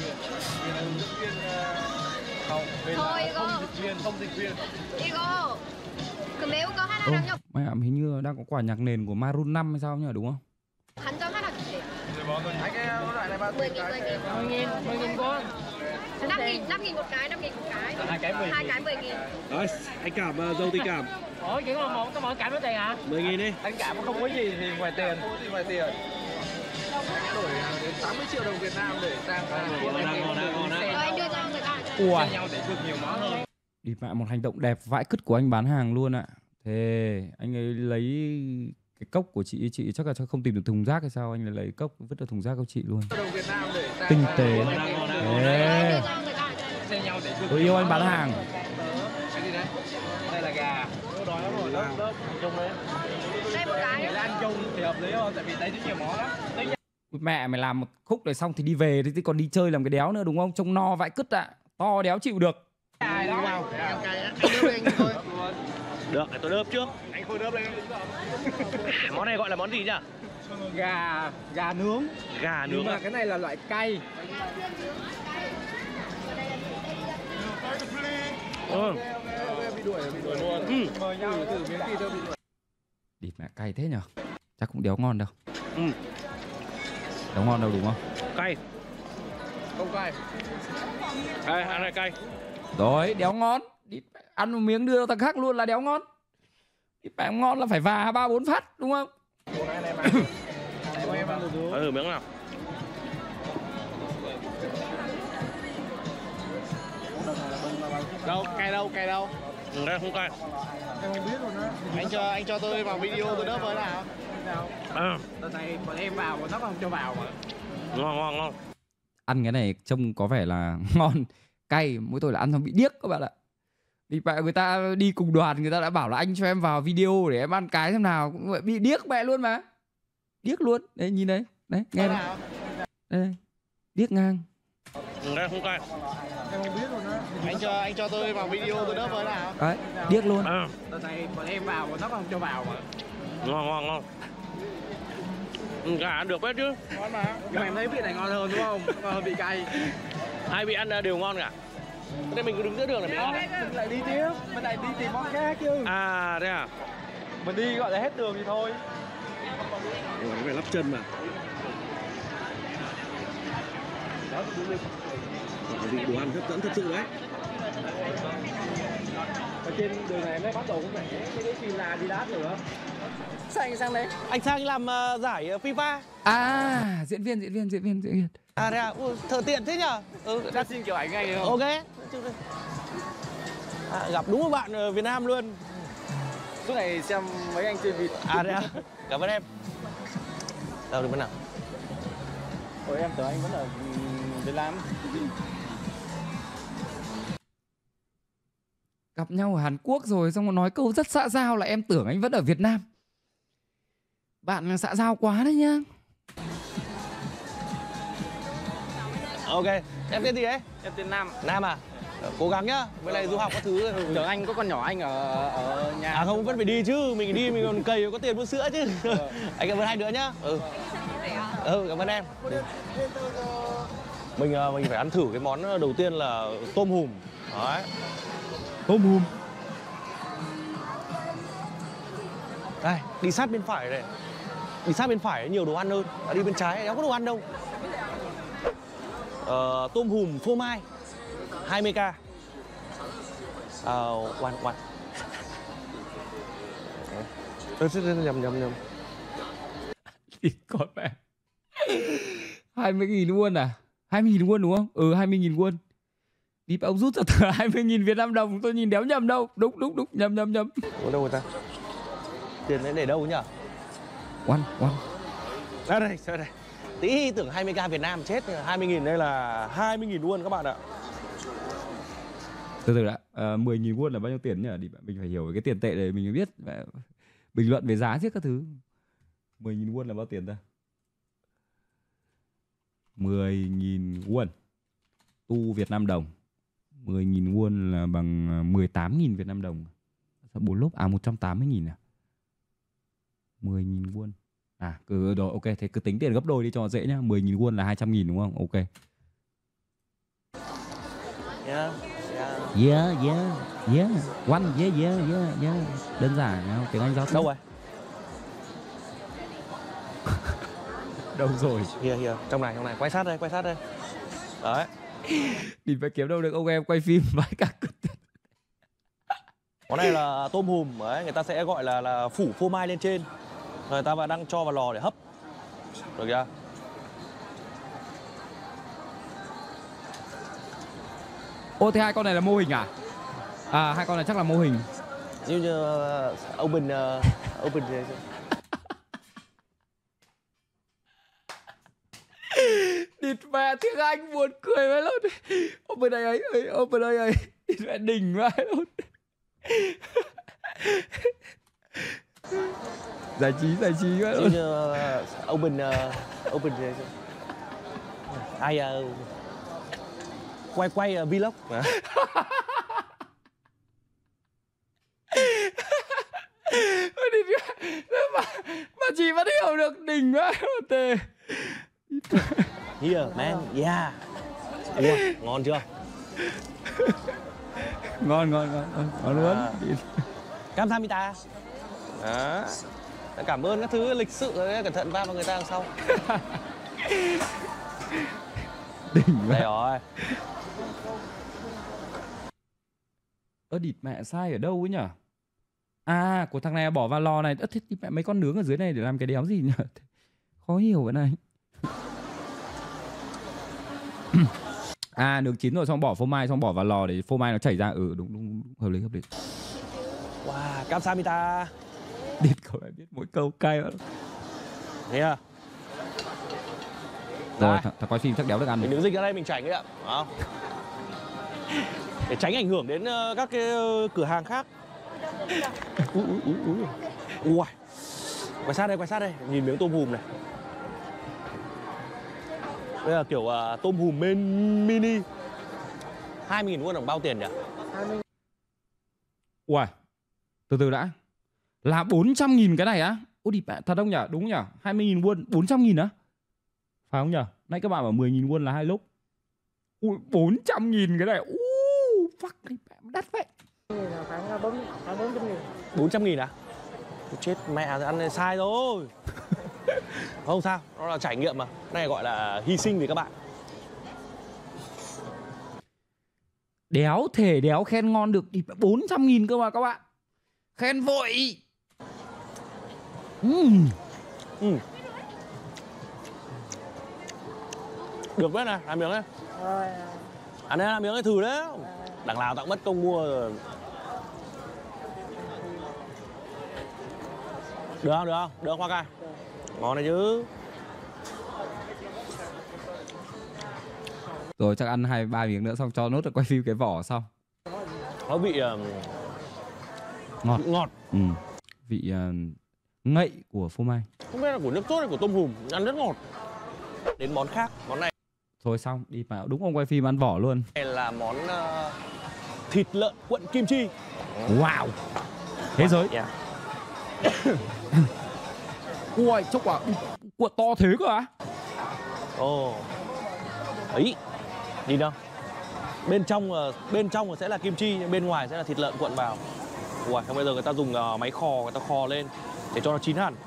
không, Thôi, không dịch viên. 이거 그 매운 거 하나 랑요. Mẹ hình như đang có quả nhạc nền của Maroon 5 hay sao nhỉ, đúng không? 간장 하나 주세요. Anh cái loại này bao 10.000 con. 5.000 một cái, 5.000 một cái. Hai cái 10.000. Hai cái 10.000. Đấy, anh Cảm dâu tình cảm. Ủa, chỉ có mỗi cảm mấy tiền hả? 10.000 đi. Anh Cảm không có gì thì ngoài tiền. Đổi đến 80 triệu đồng Việt Nam để sang Hàn Quốc. Rồi anh đưa cho người ta. Ủa. Nhau để được nhiều món hơn. Đi mẹ một hành động đẹp vãi cứt của anh bán hàng luôn ạ. Thế anh ấy lấy cái cốc của chị chắc là không tìm được thùng rác hay sao, anh ấy lấy cốc vứt vào thùng rác của chị luôn. Tinh tế. Ê. Tôi yêu anh bán hàng. Cái gì đấy? Đây là gà. Đói lắm rồi, lớp chung đấy. Đây một cái. Để ăn chung thì hợp lý hơn tại vì đây rất nhiều món lắm. Mẹ mày làm một khúc này xong thì đi về thì còn đi chơi làm cái đéo nữa đúng không? Trông no vãi cứt ạ. To đéo chịu được. Cay đó. Anh đưa anh thôi. Được, để tôi đớp trước. Anh khôi đớp lên. Món này gọi là món gì nhỉ? Gà nướng. Gà nướng. Nhưng mà cái này là loại cay. Bị đuổi luôn. Mời nhau thử miếng thịt tôi bị đuổi. Địt mẹ cay thế nhở? Chắc cũng đéo ngon đâu. Đéo ngon đâu đúng không? Cay. Không cay. Đây, ăn này cay. Rồi, đéo ngon. Địt mẹ, ăn một miếng đưa thằng khác luôn là đéo ngon. Địt mẹ ngon là phải và 3-4 phát đúng không? Em ăn được Thử miếng nào. đâu? Đây không cay. Em không biết luôn á. Anh cho tôi vào video tôi đỡ với nào. Đợt này bọn em vào nó không cho vào mà. Ngon. Ăn cái này trông có vẻ là ngon, cay, mỗi tội là ăn xong bị điếc các bạn ạ. Thì bạn người ta đi cùng đoàn người ta đã bảo là anh cho em vào video để em ăn cái xem nào, cũng bị điếc mẹ luôn mà. Điếc luôn. Đấy nhìn đấy. Đấy, nghe đấy. Đây. Điếc ngang. Đây không cay. Em không biết luôn á. Anh cho tôi vào video tôi đỡ với nào. Đấy, điếc luôn. Đợt này bọn em vào nó không cho vào mà. Ngon. Gà ăn được hết chứ. Ngon mà. Nhưng mà em thấy vị này ngon hơn đúng không? Ngon hơn vị cay. Hai vị ăn đều ngon cả. Thế mình cứ đứng giữa đường là bị ngon đấy. Mình lại đi tiếp. Mình lại đi tìm món khác chứ. À thế à? Mình đi gọi là hết đường thì thôi. Ủa, phải lắp chân mà. Vị đồ ăn hấp dẫn thật sự đấy. Ở trên đường này em thấy bắt đầu cũng phải cái phim là Adidas nữa. Sao anh sang đấy? Anh sang làm giải FIFA. À, diễn viên. À thế à? Thợ tiện thế nhở? Ra xin kiểu ảnh ngay được không? Ok. Gặp đúng một bạn Việt Nam luôn. Suốt này xem mấy anh chơi vịt. À thế à? Cảm ơn em. Đâu được bên nào? Ôi em tưởng anh vẫn ở Việt Nam. Gặp nhau ở Hàn Quốc rồi xong rồi nói câu rất xã giao là em tưởng anh vẫn ở Việt Nam. Bạn xã giao quá đấy nhá. Ok. Em tên gì đấy? Em tên Nam. Nam à? Cố gắng nhá. Bên này du học các thứ. Tưởng anh có con nhỏ anh ở nhà. À không, vẫn phải đi chứ. Mình đi mình còn cày có tiền mua sữa chứ. Anh cảm ơn hai đứa nhá. Cảm ơn em. Mình phải ăn thử cái món đầu tiên là tôm hùm. Đấy. Tôm hùm. Đây, đi sát bên phải này. Đi sát bên phải nhiều đồ ăn hơn. Đi bên trái không có đồ ăn đâu. Tôm hùm phô mai 20k. One. Nhầm. Thì con mẹ 20.000 won à? 20.000 won đúng không? 20.000 won. Đi ông rút ra tờ 20.000 Việt Nam đồng, tôi nhìn đéo nhầm đâu. Đúng, nhầm. Ở đâu người ta? Tiền đấy để đâu nhỉ? One. À đây. Tí tưởng 20k Việt Nam chết. 20.000 đây là 20.000 won các bạn ạ. Từ từ đã, 10.000 won là bao nhiêu tiền nhỉ? Mình phải hiểu về cái tiền tệ để mình mới biết bình luận về giá chứ các thứ. 10.000 won là bao tiền ta? 10.000 won tu Việt Nam đồng. 10.000 won là bằng 18.000 Việt Nam đồng. 4 lốp 180.000 à? 10.000 won. À, rồi ok, thế cứ tính tiền gấp đôi đi cho dễ nhá. 10.000 won là 200.000 đúng không? Ok. Yeah. One, yeah. Đơn giản không? Tiếng Anh giao tiếp. Đâu rồi? Đâu rồi? Here. Trong này. Quay sát đây. Đấy. Thì phải kiếm đâu được ông em quay phim vãi cả cực. Món này là tôm hùm. Đấy, người ta sẽ gọi là phủ phô mai lên trên. Người ta đang cho vào lò để hấp. Được chưa? Ô, thế hai con này là mô hình à? À, hai con này chắc là mô hình. Như open Địt mẹ tiếng Anh buồn cười vậy luôn. Open đây ấy. Địt mẹ đỉnh vậy luôn. Giải trí vậy luôn. Như open ai quay vlog. Mà chị vẫn hiểu được đỉnh quá. Tê. Here man, yeah. Ủa, ngon chưa? Ngon luôn. Kamsahamnida. Đó. Cảm ơn các thứ lịch sự đấy, cẩn thận va vào người ta đằng sau. Đỉnh Đây vậy. rồi. Địt mẹ sai ở đâu ấy nhở? À, của thằng này bỏ vào lò này. Thế thì mẹ mấy con nướng ở dưới này để làm cái đéo gì nhở? Khó hiểu cái này. À nướng chín rồi xong bỏ phô mai xong bỏ vào lò để phô mai nó chảy ra. Ừ đúng hợp lý. Wow, 감사합니다. Điệt cậu lại biết mỗi câu cay lắm. Thế à? Rồi thằng quay phim chắc đéo được ăn. Mình đứng dịch ra đây mình trải nghiệm, không? Để tránh ảnh hưởng đến các cái cửa hàng khác. Ui. Quay sát đây, nhìn miếng tôm hùm này. Đây là kiểu tôm hùm mini. 20.000 won đồng bao tiền nhỉ? Ui, từ đã. Là 400.000 cái này á? Ôi đi thật không nhỉ? Đúng nhỉ? 20.000 won, 400.000 á? Phải không nhỉ? Nãy các bạn bảo 10.000 won là 2 lúc. Ui, 400.000 cái này. Fuck đi, đắt vậy. Khoảng 400.000. 400.000 à? Chết mẹ, ăn sai rồi. Không sao, nó là trải nghiệm mà. Này gọi là hy sinh vì các bạn. Đéo thể đéo khen ngon được thì 400.000 cơ mà các bạn. Khen vội. Được đấy này, làm miếng đấy. Ăn đây, làm miếng đấy thử đấy. Đằng nào tao cũng mất công mua rồi. Được không Hoa Cai? Ngon này chứ. Rồi chắc ăn 2-3 miếng nữa xong cho nốt được quay phim cái vỏ xong. Nó vị ngọt. Vị ngậy của phô mai. Không biết là của nước sốt hay của tôm hùm, ăn rất ngọt. Đến món khác, món này. Thôi xong, đi vào đúng ông quay phim ăn vỏ luôn. Đây là món thịt lợn cuộn kim chi. Wow. Thế giới. Yeah. Ui, chốc quả cuộn to thế cơ à? Ồ. Ấy. Nhìn đâu? Bên trong sẽ là kim chi nhưng bên ngoài sẽ là thịt lợn cuộn vào. Ui, bây giờ người ta dùng máy kho, người ta kho lên để cho nó chín hẳn.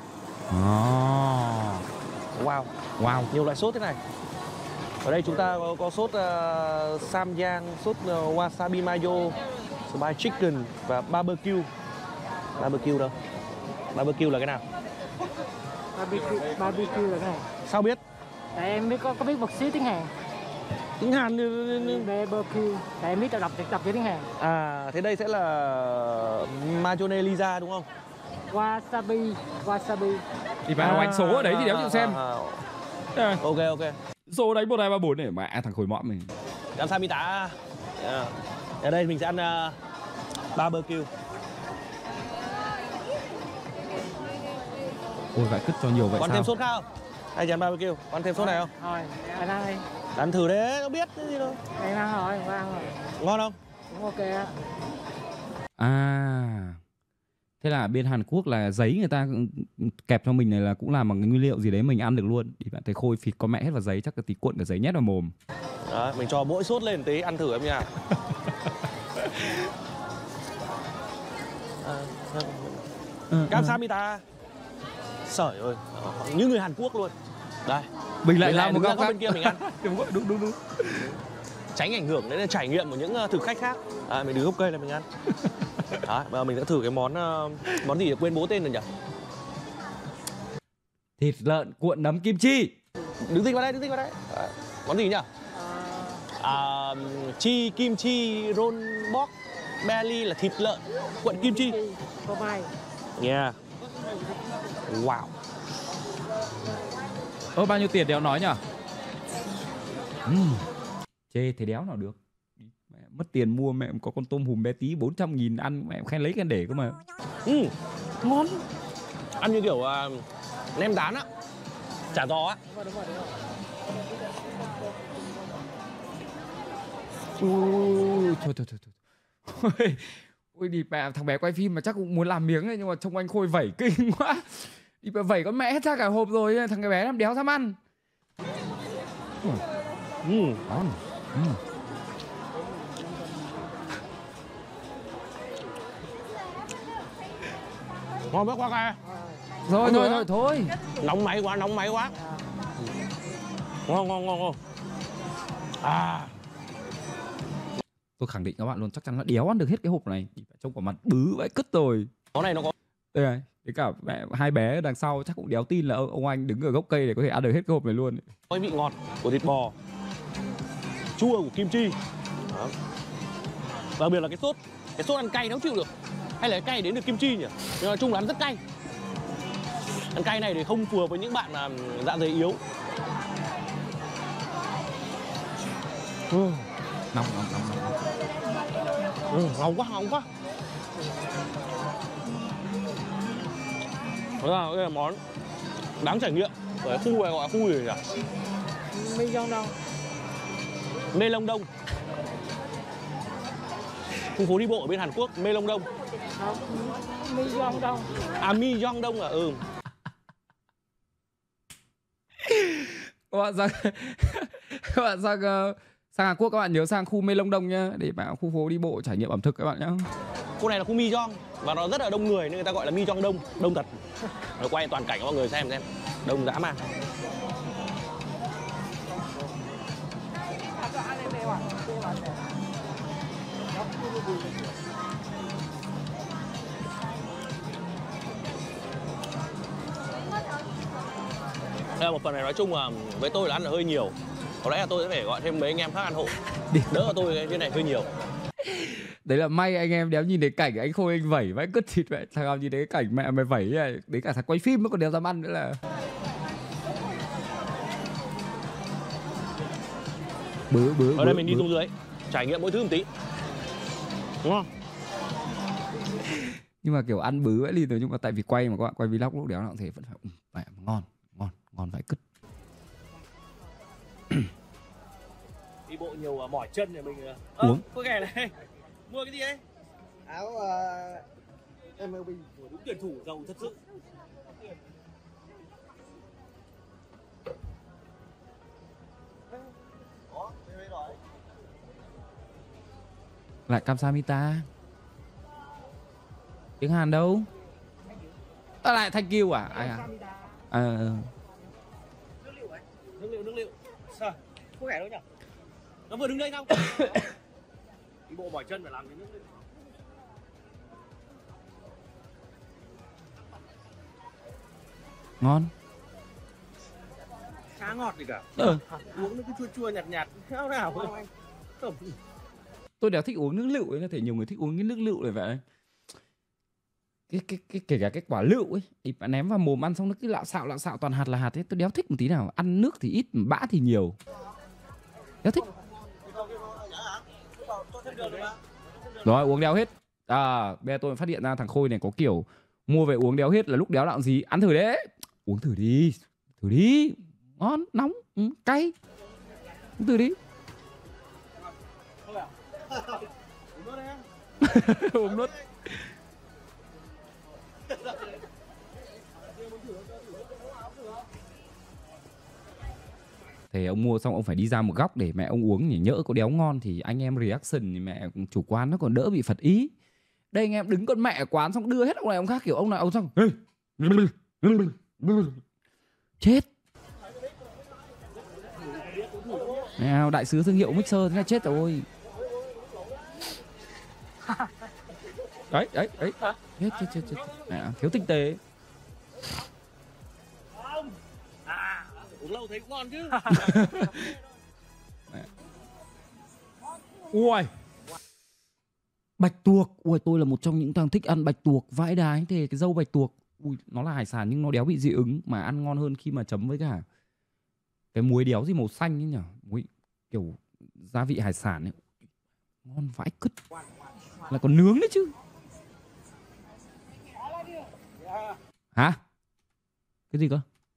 Wow, nhiều loại sốt thế này. Ở đây chúng ta có sốt samyang, sốt wasabi mayo, spicy chicken và barbecue. Barbecue đâu? Barbecue là cái nào? Barbecue là cái này. Sao biết? Tại em biết có biết một xíu tiếng Hàn. Tiếng Hàn Barbecue. Tại em biết đọc chữ tiếng Hàn. À, thế đây sẽ là mayonnaise Lisa đúng không? Wasabi. Thì phải anh số ở đấy thì đéo chịu xem. Ok. Số đánh 1, 2, 3, 4 để mẹ thằng khối mõm mình. Làm sao mi tá? Ở đây mình sẽ ăn barbecue. Ôi vậy cứt cho nhiều vậy Còn sao? thêm sốt khác không? Hay chỉ ăn barbecue? Còn thêm sốt này không? Thôi, anh ăn đi. Ăn thử đấy, nó biết cái gì đâu. Em ăn rồi, em ăn rồi. Ngon không? Cũng ok á. À. Thế là bên Hàn Quốc là giấy người ta kẹp cho mình này là cũng làm bằng cái nguyên liệu gì đấy mình ăn được luôn. Thì bạn thấy Khôi phịt con mẹ hết vào giấy, chắc là tí cuộn cả giấy nhét vào mồm. Đấy, mình cho mỗi sốt lên một tí, ăn thử em nha. Kamsahamnida. Sởi ơi, như người Hàn Quốc luôn. Đây. Mình lại làm một góc bên kia mình ăn. Đúng. Tránh ảnh hưởng đến trải nghiệm của những thực khách khác. Mình đứng gốc cây là mình ăn. Đấy, bây giờ mình sẽ thử cái món gì quên bố tên rồi nhỉ? Thịt lợn cuộn nấm kim chi. Đứng dịch vào đây. Đấy. Món gì nhỉ? Chi kim chi roll bok belly là thịt lợn cuộn kim chi. Phô mai. Yeah. Wow. Bao nhiêu tiền đéo nói nhỉ? Chê thế đéo nào được. Mẹ mất tiền mua mẹ có con tôm hùm bé tí 400.000 ăn mẹ khen lấy khen để cơ mà. Ngon. Ăn như kiểu nem rán á, chả giò á. Đúng rồi. Thôi. Ôi đi mẹ, thằng bé quay phim mà chắc cũng muốn làm miếng ấy, nhưng mà trông anh Khôi vẩy kinh quá. Đi mà vẩy con mẹ hết ra cả hộp rồi, thằng cái bé làm đéo dám ăn. Ngon quá kìa. Thôi. Nóng máy quá. Ngon. Tôi khẳng định các bạn luôn, chắc chắn là đéo ăn được hết cái hộp này. Trông quả mặt bứ vãi cứt rồi. Món này nó có đây này, với cả mẹ hai bé đằng sau chắc cũng đéo tin là ông anh đứng ở gốc cây để có thể ăn được hết cái hộp này luôn. cái vị ngọt của thịt bò, chua của kim chi. Đó. Và đặc biệt là cái sốt ăn cay nó không chịu được. Hay là cái cay đến từ kim chi nhỉ? Nhưng nói chung là ăn rất cay. Ăn cay này thì không phù hợp với những bạn mà dạ dày yếu. Nóng. Nóng quá. Đây là món đáng trải nghiệm ở khu này, gọi là khu gì nhỉ? Myeongdong. Khu phố đi bộ ở bên Hàn Quốc, Myeongdong. Myeongdong à? Ừ. Các bạn sang Hàn Quốc các bạn nhớ sang khu Myeongdong nhá, để vào khu phố đi bộ trải nghiệm ẩm thực các bạn nhá. Khu này là khu Myeong và nó rất là đông người nên người ta gọi là Myeongdong, đông thật. Rồi quay toàn cảnh cho mọi người xem, đông dã man. Đây là một phần này nói chung là với tôi là ăn là hơi nhiều. Có lẽ là tôi sẽ phải gọi thêm mấy anh em khác ăn hộ. Đỡ là tôi cái này hơi nhiều. Đấy là may anh em đéo nhìn thấy cảnh anh Khôi anh vẩy vãi cứt thịt vậy. Thằng nào nhìn thấy cái cảnh mẹ mày vẩy này, đến cả thằng quay phim nó còn đéo dám ăn nữa là. Ở đây mình đi xuống dưới, trải nghiệm mỗi thứ một tí. Đúng không? Nhưng mà kiểu ăn bứ ấy rồi, nhưng mà tại vì quay mà các bạn quay vlog lúc đéo nào thế vẫn phải ngon vãi cứt. Đi bộ nhiều mỏi chân này mình uống. Có ghẻ này. Mua cái gì đấy? Áo MLB của đúng tuyển thủ giàu thật sự. Lại Kamsahamnida. Tiếng Hàn đâu? Lại thank you à? Ai à? Nước liệu. Sao? Có ghẻ đâu nhỉ? Nó vừa đứng đây không? Đi bộ mỏi chân phải làm cái nước liệu. Ngon. Khá ngọt gì cả. Uống nó cứ chua nhạt sao nào không. Tôi đéo thích uống nước lựu ấy, là thể nhiều người thích uống cái nước lựu này vậy. Kể cả cái quả lựu ấy, thì bạn ném vào mồm ăn xong nó cứ lạo xạo toàn hạt là hạt ấy, tôi đéo thích một tí nào. Ăn nước thì ít, bã thì nhiều. Đéo thích. Rồi uống đéo hết. Bây giờ tôi phát hiện ra thằng Khôi này có kiểu mua về uống đéo hết là lúc đéo đạo gì. Ăn thử đấy. Uống thử đi. Ngon, nóng, cay. Uống thử đi. Uống nốt. Thế ông mua xong ông phải đi ra một góc để mẹ ông uống, nhỉ, nhỡ có đéo ngon thì anh em reaction thì mẹ chủ quán nó còn đỡ bị phật ý. Đây anh em đứng con mẹ quán xong đưa hết ông này ông khác, kiểu ông này ông xong chết. Nào, đại sứ thương hiệu mixer thế là chết rồi. Đấy. Chết. Thiếu tinh tế. Uống lâu thấy cũng ngon chứ. Ui, bạch tuộc. Ui, tôi là một trong những thằng thích ăn bạch tuộc vãi đái. Thế cái dâu bạch tuộc, ui, nó là hải sản nhưng nó đéo bị dị ứng, mà ăn ngon hơn khi mà chấm với cả cái muối đéo gì màu xanh ấy nhỉ. Muối kiểu gia vị hải sản ấy, ngon vãi cứt. Là còn nướng đấy chứ. Hả? Cái gì cơ?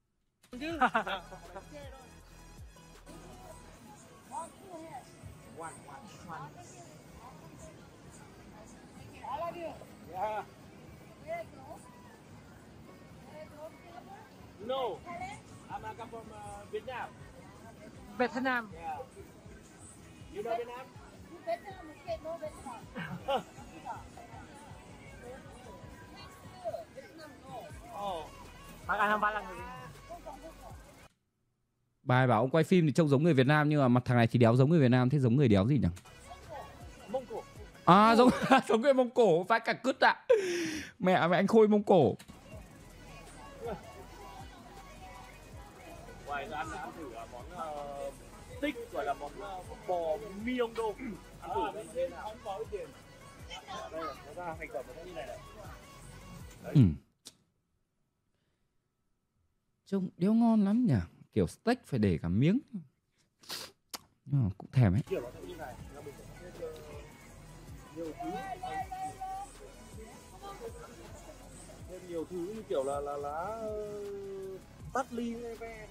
No, I'm come from Vietnam. Vietnam. Yeah. You know Vietnam? Bài bảo ông quay phim thì trông giống người Việt Nam, nhưng mà mặt thằng này thì đéo giống người Việt Nam. Thế giống người đéo gì nhỉ? Mông Cổ. Giống người Mông Cổ, phải cả cứt ạ. Mẹ anh Khôi Mông Cổ. Ngoài ra ăn thử món steak gọi là món bò Myeongdo. Đây, nó ra thành phẩm nó như này này. Trông đéo ngon lắm nhỉ, kiểu steak phải để cả miếng, nhưng mà cũng thèm ấy. Kiểu nó sẽ như này, là mình sẽ nhiều thứ, thêm nhiều thứ như kiểu là lá tát ly ve,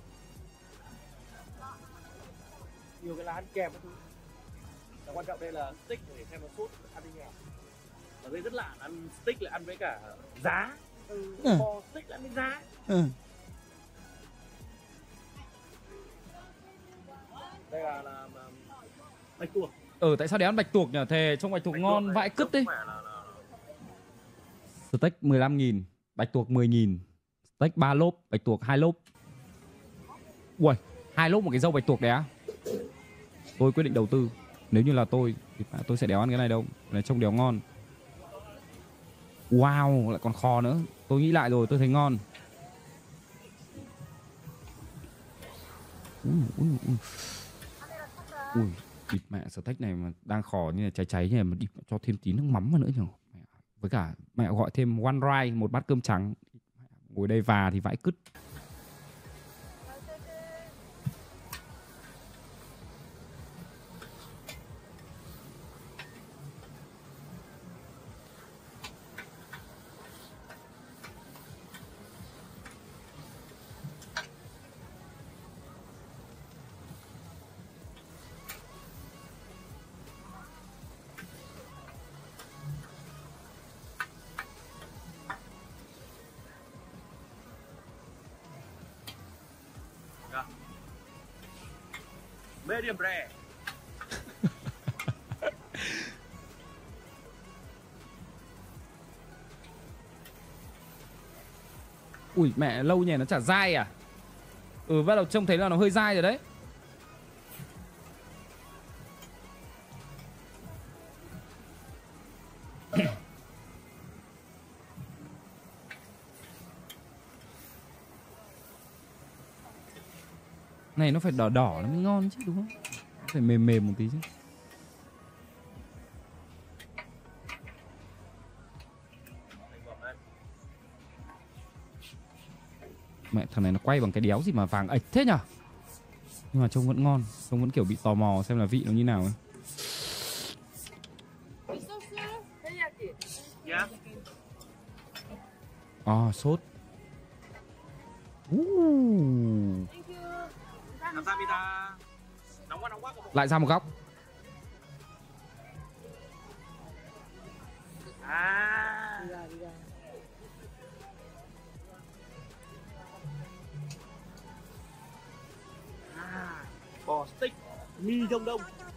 nhiều cái lá ăn kèm các thứ. Và quan trọng đây là steak để xem nó sốt ăn như nào. Ở đây rất lạ, ăn steak lại ăn với cả giá, bò steak lại ăn với giá. Đây là bạch tuộc. Tại sao đéo ăn bạch tuộc nhỉ? Thề trong bạch tuộc ngon vãi cứt đấy. Steak 15.000, bạch tuộc 10.000, steak 3 lốp, bạch tuộc 2 lốp. Ui, 2 lốp một cái dâu bạch tuộc đấy á? Tôi quyết định đầu tư. Nếu như là tôi thì tôi sẽ đéo ăn cái này đâu. Cái này trông đéo ngon. Wow, lại còn kho nữa. Tôi nghĩ lại rồi, tôi thấy ngon. Ui, địt mẹ, steak này mà đang khò như là cháy cháy như này mà cho thêm tí nước mắm vào nữa nhỉ. Với cả mẹ gọi thêm one rice, một bát cơm trắng. Ngồi đây và thì vãi cứt. Medium rare. Ui mẹ, lâu nhỉ, nó chả dai à? Bắt đầu trông thấy là nó hơi dai rồi đấy. Này nó phải đỏ đỏ nó mới ngon chứ đúng không? Nó phải mềm mềm một tí chứ. Mẹ, thằng này nó quay bằng cái đéo gì mà vàng ếch thế nhở? Nhưng mà trông vẫn ngon. Trông vẫn kiểu bị tò mò xem là vị nó như nào ấy. Sốt. Lại ra một góc. Bò steak Myeongdo.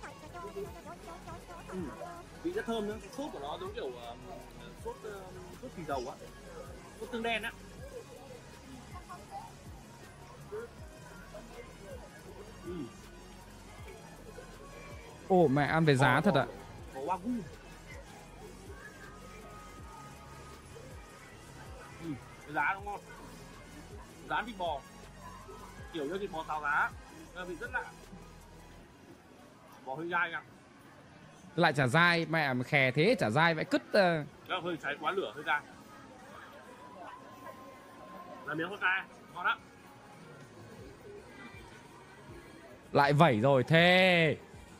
Vị rất thơm nữa. Sốt của nó giống kiểu sốt xì dầu á, sốt tương đen á. Ồ mẹ, ăn về giá thật ạ. Wagyu. Giá nó ngon. Giá thịt bò kiểu như thịt bò xào giá, vị rất lạ. Bò hơi dai nha. Lại chả dai, mẹ khè thế chả dai vậy cứt. Hơi cháy quá lửa hơi dai. Là miếng con cay, ngon lắm. Lại vẩy rồi thề.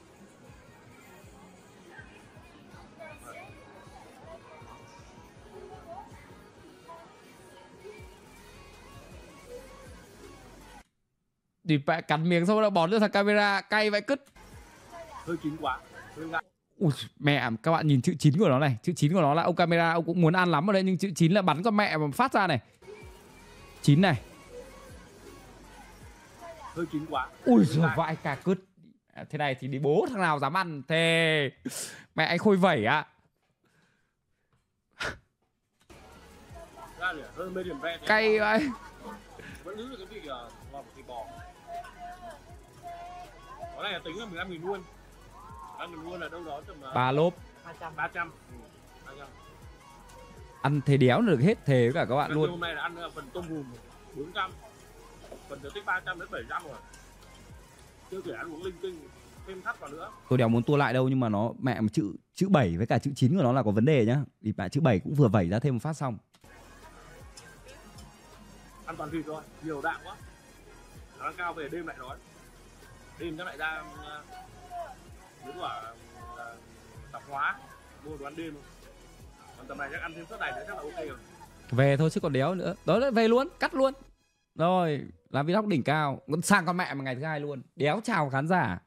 Đi mẹ cắn miếng xong rồi bón cho thằng camera cay vậy cứt. Hơi chín quá, hơi ngại. Ui mẹ, các bạn nhìn chữ 9 của nó này. Chữ 9 của nó là ông camera ông cũng muốn ăn lắm ở đây, nhưng chữ 9 là bắn con mẹ mà phát ra này. 9 này. Hơi chín quá. Ui giời vãi cả cứt. Thế này thì đi bố thằng nào dám ăn. Thề. Mẹ anh Khôi vẩy ạ. Cay vậy. Vẫn giữ được cái vị ngọt của thịt bò. Cái này là tính là 15.000 luôn. 15.000 luôn là đâu đó tầm 3 lốp 300. Ăn thế đéo được hết thề với cả các bạn luôn. Hôm nay là ăn phần tôm hùm 400, phần tiểu tích 300 đến 700 rồi. chưa kể ăn uống linh tinh thêm thắt vào nữa. Tôi đéo muốn tua lại đâu, nhưng mà nó mẹ mà chữ 7 với cả chữ 9 của nó là có vấn đề nhá. Thì bạn chữ 7 cũng vừa vẩy ra thêm một phát xong. Ăn toàn thịt thôi, nhiều đạm quá. Nó cao về đêm lại đói. Đêm chắc lại ra những quả tạp hóa mua đồ ăn đêm. Còn tầm này chắc ăn thêm suất này nữa chắc là ok rồi. Về thôi chứ còn đéo nữa. Đó là về luôn, cắt luôn. Rồi, làm vlog đỉnh cao. Sang con mẹ mà ngày thứ 2 luôn. Đéo chào khán giả.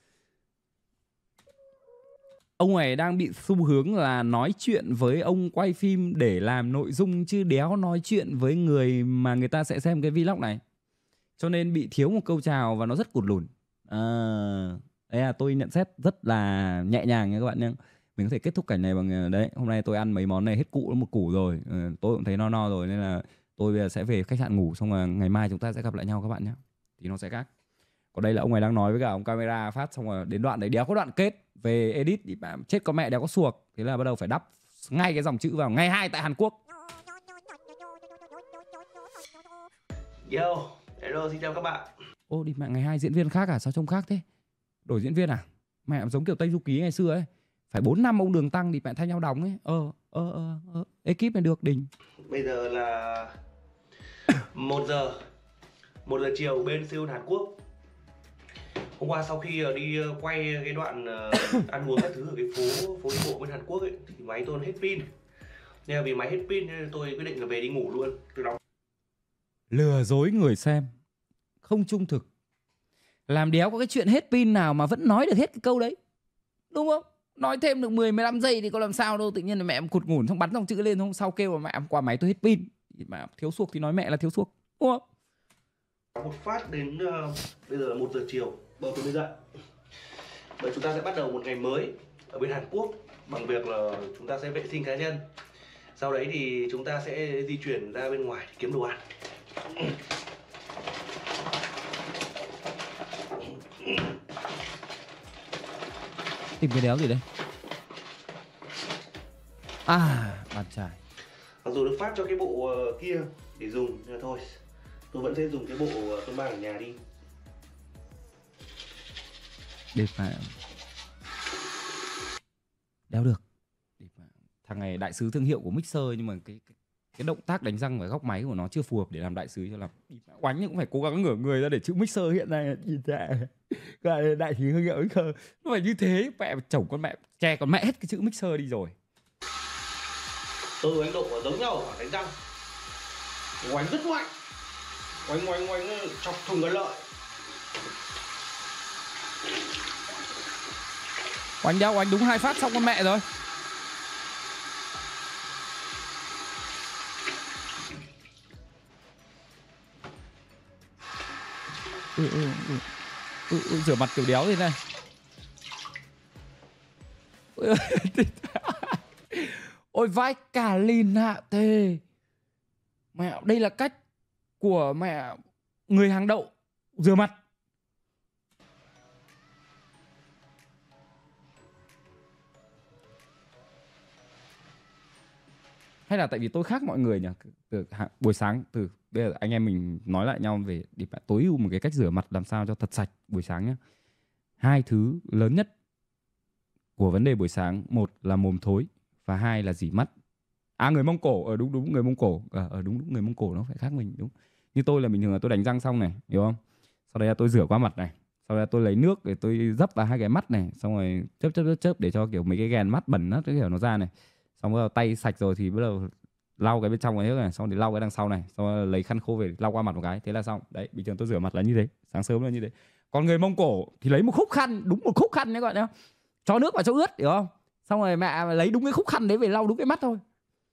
Ông này đang bị xu hướng là nói chuyện với ông quay phim để làm nội dung, chứ đéo nói chuyện với người mà người ta sẽ xem cái vlog này. Cho nên bị thiếu một câu chào và nó rất cụt lùn. Đấy là tôi nhận xét rất là nhẹ nhàng nha các bạn nhé. Mình có thể kết thúc cảnh này bằng đấy, hôm nay tôi ăn mấy món này hết củ một củ rồi. Tôi cũng thấy no rồi, nên là tôi bây giờ sẽ về khách sạn ngủ, xong rồi ngày mai chúng ta sẽ gặp lại nhau các bạn nhé. Thì nó sẽ khác. Còn đây là ông này đang nói với cả ông camera phát, xong rồi đến đoạn đấy đéo có đoạn kết về edit thì bạn chết con mẹ đéo có suộc. Thế là bắt đầu phải đắp ngay cái dòng chữ vào ngày 2 tại Hàn Quốc. Hello, xin chào các bạn. Ô đi mẹ, ngày 2 diễn viên khác à? Sao trông khác thế? Đổi diễn viên à? Mẹ giống kiểu Tây Du Ký ngày xưa ấy. Phải 4 năm ông Đường Tăng thì mẹ thay nhau đóng ấy. Ekip này được đỉnh. Bây giờ là 1 giờ chiều bên Seoul, Hàn Quốc. Hôm qua sau khi đi quay cái đoạn ăn uống các thứ ở cái phố đi bộ bên Hàn Quốc ấy, thì máy tôi hết pin. Nên là vì máy hết pin nên tôi quyết định là về đi ngủ luôn. Tôi đóng. Lừa dối người xem, không trung thực. Làm đéo có cái chuyện hết pin nào mà vẫn nói được hết cái câu đấy, đúng không? Nói thêm được 10-15 giây thì có làm sao đâu. Tự nhiên là mẹ em cụt ngủn xong bắn dòng chữ lên, hôm sau kêu là mẹ em qua máy tôi hết pin. Mà thiếu suộc thì nói mẹ là thiếu suộc, đúng không? Một phát đến bây giờ là 1 giờ chiều, tôi mới dậy. Và chúng ta sẽ bắt đầu một ngày mới ở bên Hàn Quốc bằng việc là chúng ta sẽ vệ sinh cá nhân. Sau đấy thì chúng ta sẽ di chuyển ra bên ngoài để kiếm đồ ăn. Tìm cái đéo gì đây? Bàn chải. Mặc dù được phát cho cái bộ kia để dùng, nhưng mà thôi, tôi vẫn sẽ dùng cái bộ tôi mang ở nhà đi. Để phải đéo được. Thằng này đại sứ thương hiệu của mixer, nhưng mà cái động tác đánh răng và góc máy của nó chưa phù hợp để làm đại sứ cho làm. Oánh cũng phải cố gắng ngửa người ra để chữ mixer hiện nay nhìn lại đại sứ thương hiệu mixer. Nó phải như thế, mẹ chồng con mẹ che con mẹ hết cái chữ mixer đi rồi. Tôi với anh Độ giống nhau ở đánh răng. Oánh rất mạnh. Oánh chọc thùng cái lợi. Oánh đéo, oánh đúng 2 phát xong con mẹ rồi. Rửa mặt kiểu đéo thế này. Ôi vai cả lìn hạ tê. Mẹ, đây là cách của mẹ người hàng đậu rửa mặt. Hay là tại vì tôi khác mọi người nhỉ? Buổi sáng từ bây giờ anh em mình nói lại nhau về đi tối ưu một cái cách rửa mặt làm sao cho thật sạch buổi sáng nhé. 2 thứ lớn nhất của vấn đề buổi sáng, 1 là mồm thối và 2 là rỉ mắt. Người Mông Cổ, đúng người Mông Cổ, đúng người Mông Cổ nó phải khác mình, đúng. Như tôi là bình thường là tôi đánh răng xong này, hiểu không? Sau đấy là tôi rửa qua mặt này, sau đấy là tôi lấy nước để tôi dấp vào 2 cái mắt này, xong rồi chớp để cho kiểu mấy cái ghèn mắt bẩn nó kiểu nó ra này. Xong rồi tay sạch rồi thì bắt đầu lau cái bên trong cái nước này, xong thì lau cái đằng sau này, xong rồi lấy khăn khô về lau qua mặt một cái, thế là xong. Đấy, bình thường tôi rửa mặt là như thế, sáng sớm là như thế. Còn người Mông Cổ thì lấy một khúc khăn, đúng một khúc khăn đấy các bạn nhá, cho nước vào cho ướt, hiểu không? Xong rồi mẹ lấy đúng cái khúc khăn đấy về lau đúng cái mắt thôi.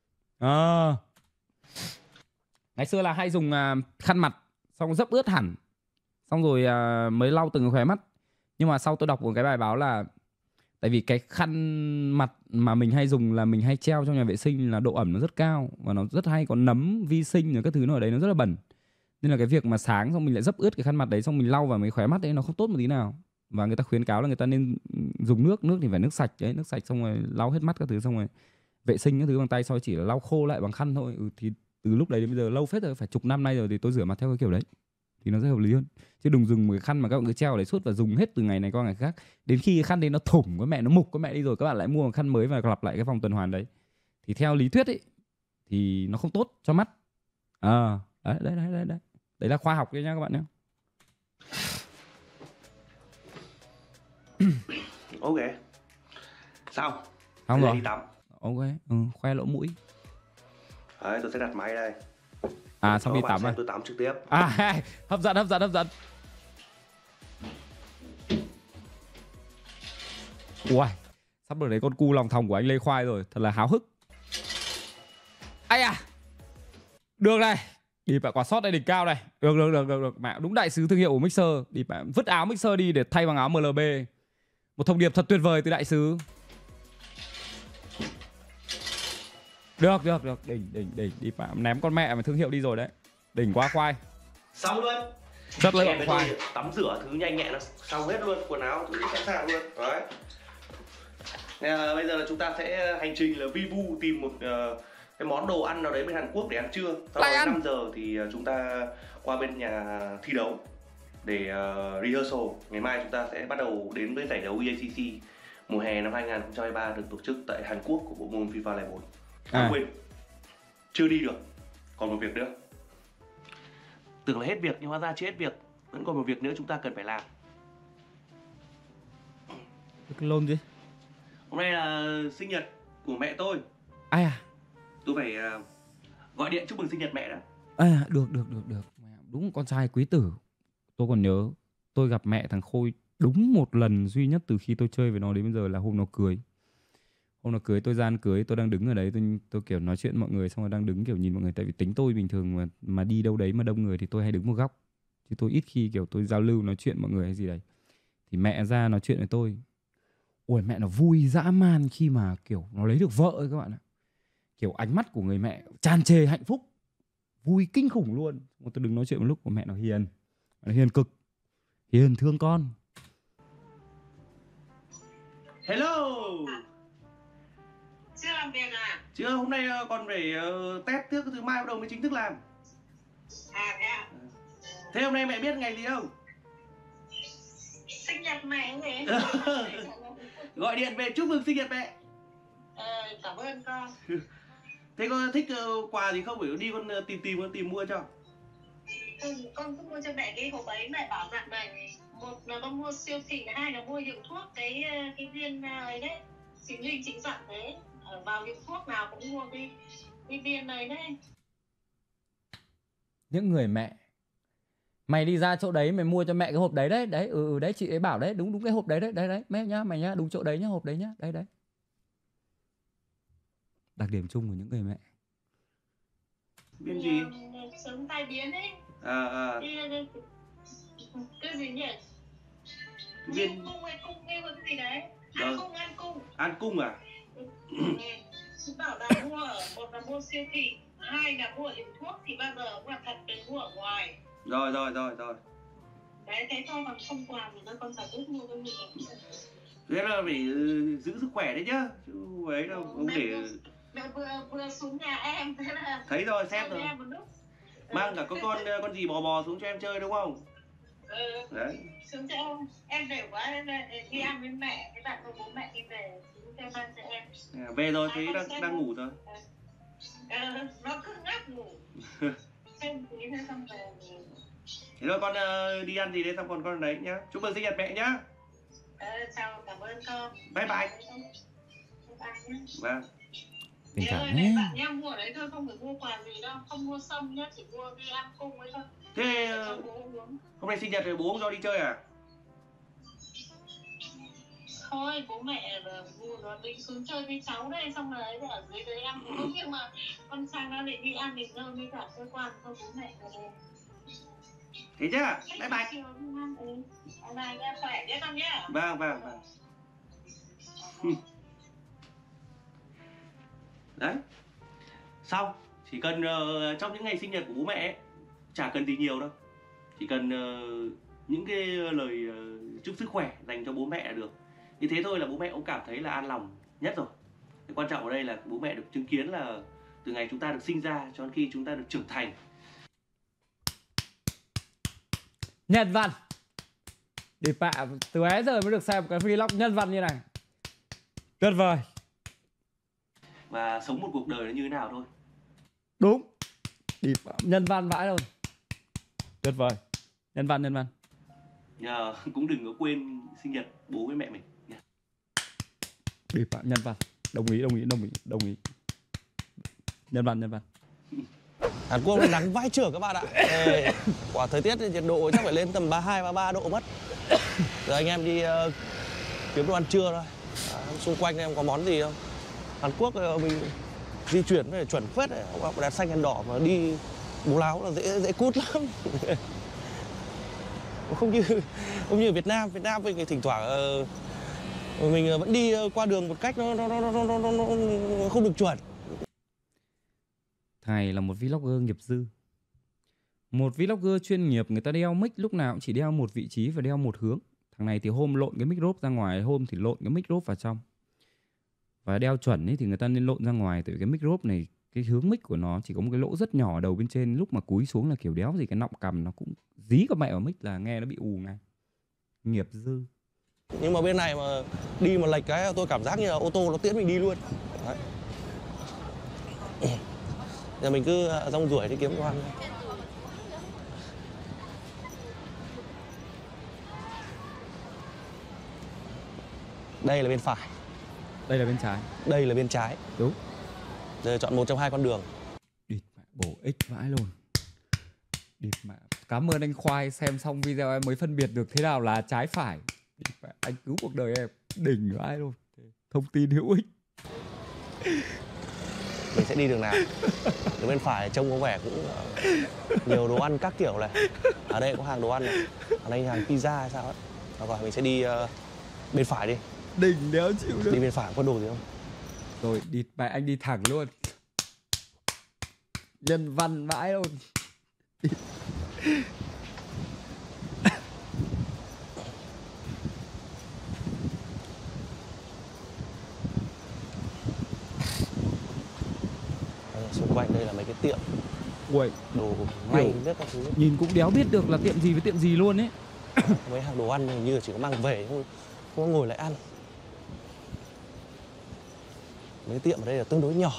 Ngày xưa là hay dùng khăn mặt xong dấp ướt hẳn, xong rồi mới lau từng khóe mắt. Nhưng mà sau tôi đọc một cái bài báo là tại vì cái khăn mặt mà mình hay dùng là mình hay treo trong nhà vệ sinh là độ ẩm nó rất cao và nó rất hay có nấm, vi sinh rồi các thứ nó ở đấy nó rất là bẩn. Nên là cái việc mà sáng xong mình lại dấp ướt cái khăn mặt đấy xong mình lau vào mấy khóe mắt đấy nó không tốt một tí nào. Và người ta khuyến cáo là người ta nên dùng nước thì phải nước sạch đấy, nước sạch xong rồi lau hết mắt các thứ, xong rồi vệ sinh các thứ bằng tay, sau chỉ là lau khô lại bằng khăn thôi. Thì từ lúc đấy đến bây giờ lâu phết rồi, phải chục năm nay rồi thì tôi rửa mặt theo cái kiểu đấy. thì nó sẽ hợp lý hơn. Chứ đừng dùng một cái khăn mà các bạn cứ treo để suốt và dùng hết từ ngày này qua ngày khác. Đến khi cái khăn đấy nó thủng với mẹ, nó mục với mẹ đi rồi, các bạn lại mua một khăn mới và lặp lại cái vòng tuần hoàn đấy. Thì theo lý thuyết ấy thì nó không tốt cho mắt. Đấy là khoa học đấy nha các bạn nhé. Ok. Xong rồi. Đi tắm. Ok, khoe lỗ mũi. Đấy, tôi sẽ đặt máy đây. Xong đi tắm à? Tôi tắm trực tiếp. Hấp dẫn. Ui, sắp được đấy con cu lòng thòng của anh Lê Khoai rồi, thật là háo hức. Được này, đi phải quả sót đây đỉnh cao này. Được. Mẹ đúng đại sứ thương hiệu của mixer. Đi phải vứt áo mixer đi để thay bằng áo MLB. Một thông điệp thật tuyệt vời từ đại sứ. Được, đỉnh. Đi phải ném con mẹ mà thương hiệu đi rồi đấy. Đỉnh quá Khoai. Xong luôn. Rất là Khoai. Tắm rửa thứ nhanh nhẹn nó xong hết luôn, quần áo thứ sẵn sàng luôn. Đấy. Bây giờ là chúng ta sẽ hành trình là vi vu tìm một cái món đồ ăn nào đấy bên Hàn Quốc để ăn trưa. Sau 5 giờ thì chúng ta qua bên nhà thi đấu để rehearsal. Ngày mai chúng ta sẽ bắt đầu đến với giải đấu EACC mùa hè năm 2023 được tổ chức tại Hàn Quốc của bộ môn FIFA Level 4. Quên, chưa đi được, còn một việc nữa. Tưởng là hết việc nhưng hóa ra chưa hết việc. Vẫn còn một việc nữa chúng ta cần phải làm. Cái lôn gì? Hôm nay là sinh nhật của mẹ tôi. Tôi phải gọi điện chúc mừng sinh nhật mẹ đã. Được. Đúng con trai quý tử. Tôi còn nhớ tôi gặp mẹ thằng Khôi đúng một lần duy nhất từ khi tôi chơi với nó đến bây giờ là hôm nó cưới. Hôm nó cưới, tôi ra ăn cưới, tôi đang đứng ở đấy, tôi kiểu nói chuyện mọi người, xong rồi đang đứng kiểu nhìn mọi người. Tại vì tính tôi bình thường mà đi đâu đấy mà đông người thì tôi hay đứng một góc, chứ tôi ít khi kiểu tôi giao lưu nói chuyện mọi người hay gì đấy. Thì mẹ ra nói chuyện với tôi. Ôi mẹ nó vui dã man khi mà kiểu nó lấy được vợ ấy các bạn ạ. Kiểu ánh mắt của người mẹ tràn trề hạnh phúc, vui kinh khủng luôn. Tôi đứng nói chuyện một lúc của mẹ nó hiền. Nó hiền cực, hiền thương con. Hello. Chưa làm việc à? Chưa, hôm nay còn phải test trước, thứ mai bắt đầu mới chính thức làm. Thế hôm nay mẹ biết ngày gì không? Sinh nhật mẹ gì? Gọi điện về chúc mừng sinh nhật mẹ. Cảm ơn con. Thế con thích quà gì không? Phải đi con tìm mua cho. Con cứ mua cho mẹ cái hộp ấy, mẹ bảo rằng này, một là con mua siêu thị, hai là mua hiệu thuốc cái viên ấy đấy, chính linh chính dặn thế. Vào hiệu thuốc nào cũng mua cái viên này đấy. Những người mẹ, mày đi ra chỗ đấy mày mua cho mẹ cái hộp đấy đấy. Đấy chị ấy bảo đấy, đúng cái hộp đấy đấy mẹ nhá, mày nhá, đúng chỗ đấy nhá, hộp đấy nhá. Đấy. Đặc điểm chung của những người mẹ. Viên gì? Sớm tai biến ấy. Cái gì nhỉ? Viên cung hay cung hay cái gì đấy. Ăn cung. Ăn cung à? Chị bảo là mua ở, một là mua siêu thị, hai là mua ở hiệu thuốc, thì bao giờ cũng là thật đến mua ở ngoài. Rồi. Đấy, thế thôi, còn không quà thì con chả biết mua cái gì. Thế là phải giữ sức khỏe đấy nhá. Chứ ấy đâu, không để... Mẹ vừa xuống nhà em, thế là... Thấy rồi, xem rồi. Mang cả con gì bò xuống cho em chơi đúng không? Đấy. Xuống cho em về quá, em đi ăn với mẹ, cái bạn của bố mẹ đi về, xuống cho mang cho em. Về rồi, thấy đang ngủ rồi. Nó cứ ngáp ngủ. Xem tí nữa xong về. Thế thôi con đi ăn gì đấy xong còn con đấy nhá. Chúc mừng sinh nhật mẹ nhá. Chào, cảm ơn con. Bye bye. Vâng. Tình cảm nhé. Bạn nha, mua ở đấy thôi, không phải mua quà gì đâu, không mua sâm nhá, chỉ mua đi ăn cung ấy thôi. Thế hôm nay sinh nhật rồi bố không cho đi chơi à? Thôi bố mẹ nó định xuống chơi với cháu đây, xong rồi ở dưới đấy ăn uống, nhưng mà con sang nó định đi ăn định nơi với cả cơ quan, thôi bố mẹ ở đây. Thế nhá, bye bye. Bye bye, khỏe nhé con nhé. Vâng. Đấy. Xong, chỉ cần trong những ngày sinh nhật của bố mẹ chả cần gì nhiều đâu. Chỉ cần những cái lời chúc sức khỏe dành cho bố mẹ là được. Như thế thôi là bố mẹ cũng cảm thấy là an lòng nhất rồi. Cái quan trọng ở đây là bố mẹ được chứng kiến là từ ngày chúng ta được sinh ra cho đến khi chúng ta được trưởng thành. Nhân văn. Đi bạ, từ ấy giờ mới được xem cái vlog nhân văn như này. Tuyệt vời. Và sống một cuộc đời nó như thế nào thôi. Đúng. Đi bạ, nhân văn vãi luôn. Tuyệt vời. Nhân văn, nhân văn. Cũng đừng có quên sinh nhật bố với mẹ mình nha. Đi bạ, nhân văn. Đồng ý. Nhân văn, nhân văn. Hàn Quốc nắng vãi chưởng các bạn ạ. Quả thời tiết thì nhiệt độ chắc phải lên tầm 32, 33 độ mất. Giờ anh em đi kiếm đồ ăn trưa thôi. Xung quanh em có món gì không? Hàn Quốc mình di chuyển phải chuẩn phết này, đèn xanh đèn đỏ mà đi bố láo là dễ cút lắm. Không như Việt Nam mình thỉnh thoảng mình vẫn đi qua đường một cách nó không được chuẩn. Thằng này là một vlogger nghiệp dư. Một vlogger chuyên nghiệp người ta đeo mic lúc nào cũng chỉ đeo một vị trí và đeo một hướng. Thằng này thì hôm lộn cái mic rốp ra ngoài, hôm thì lộn cái mic rốp vào trong. Và đeo chuẩn ấy thì người ta nên lộn ra ngoài. Tại vì cái mic rốp này, cái hướng mic của nó chỉ có một cái lỗ rất nhỏ đầu bên trên. Lúc mà cúi xuống là kiểu đéo gì cái nọng cầm nó cũng dí con mẹ vào mic là nghe nó bị ù ngay. Nghiệp dư. Nhưng mà bên này mà đi mà lệch cái tôi cảm giác như là ô tô nó tiễn mình đi luôn. Đấy. Giờ mình cứ rong ruổi đi kiếm đồ ăn. Đây là bên phải. Đây là bên trái. Đây là bên trái. Đúng. Giờ chọn một trong hai con đường. Địt mẹ bổ ích vãi luôn. Địt mẹ. Cảm ơn anh Khoai, xem xong video em mới phân biệt được thế nào là trái phải. Địt mẹ. Anh cứu cuộc đời em. Đỉnh vãi luôn. Thông tin hữu ích. Mình sẽ đi đường nào? Đường bên phải trông có vẻ cũng nhiều đồ ăn các kiểu này. Ở đây có hàng đồ ăn này. Ở đây hàng pizza hay sao ấy. Rồi mình sẽ đi bên phải đi. Đỉnh đéo chịu được. Đi bên phải có đồ gì không? Rồi địt mẹ, anh đi thẳng luôn. Nhân văn vãi luôn. Xung quanh đây là mấy cái tiệm Ui, đồ may rất các thứ. nhìn cũng đéo biết được là tiệm gì với tiệm gì luôn ấy. Mấy hàng đồ ăn hình như chỉ có mang về không có ngồi lại ăn. Mấy tiệm ở đây là tương đối nhỏ.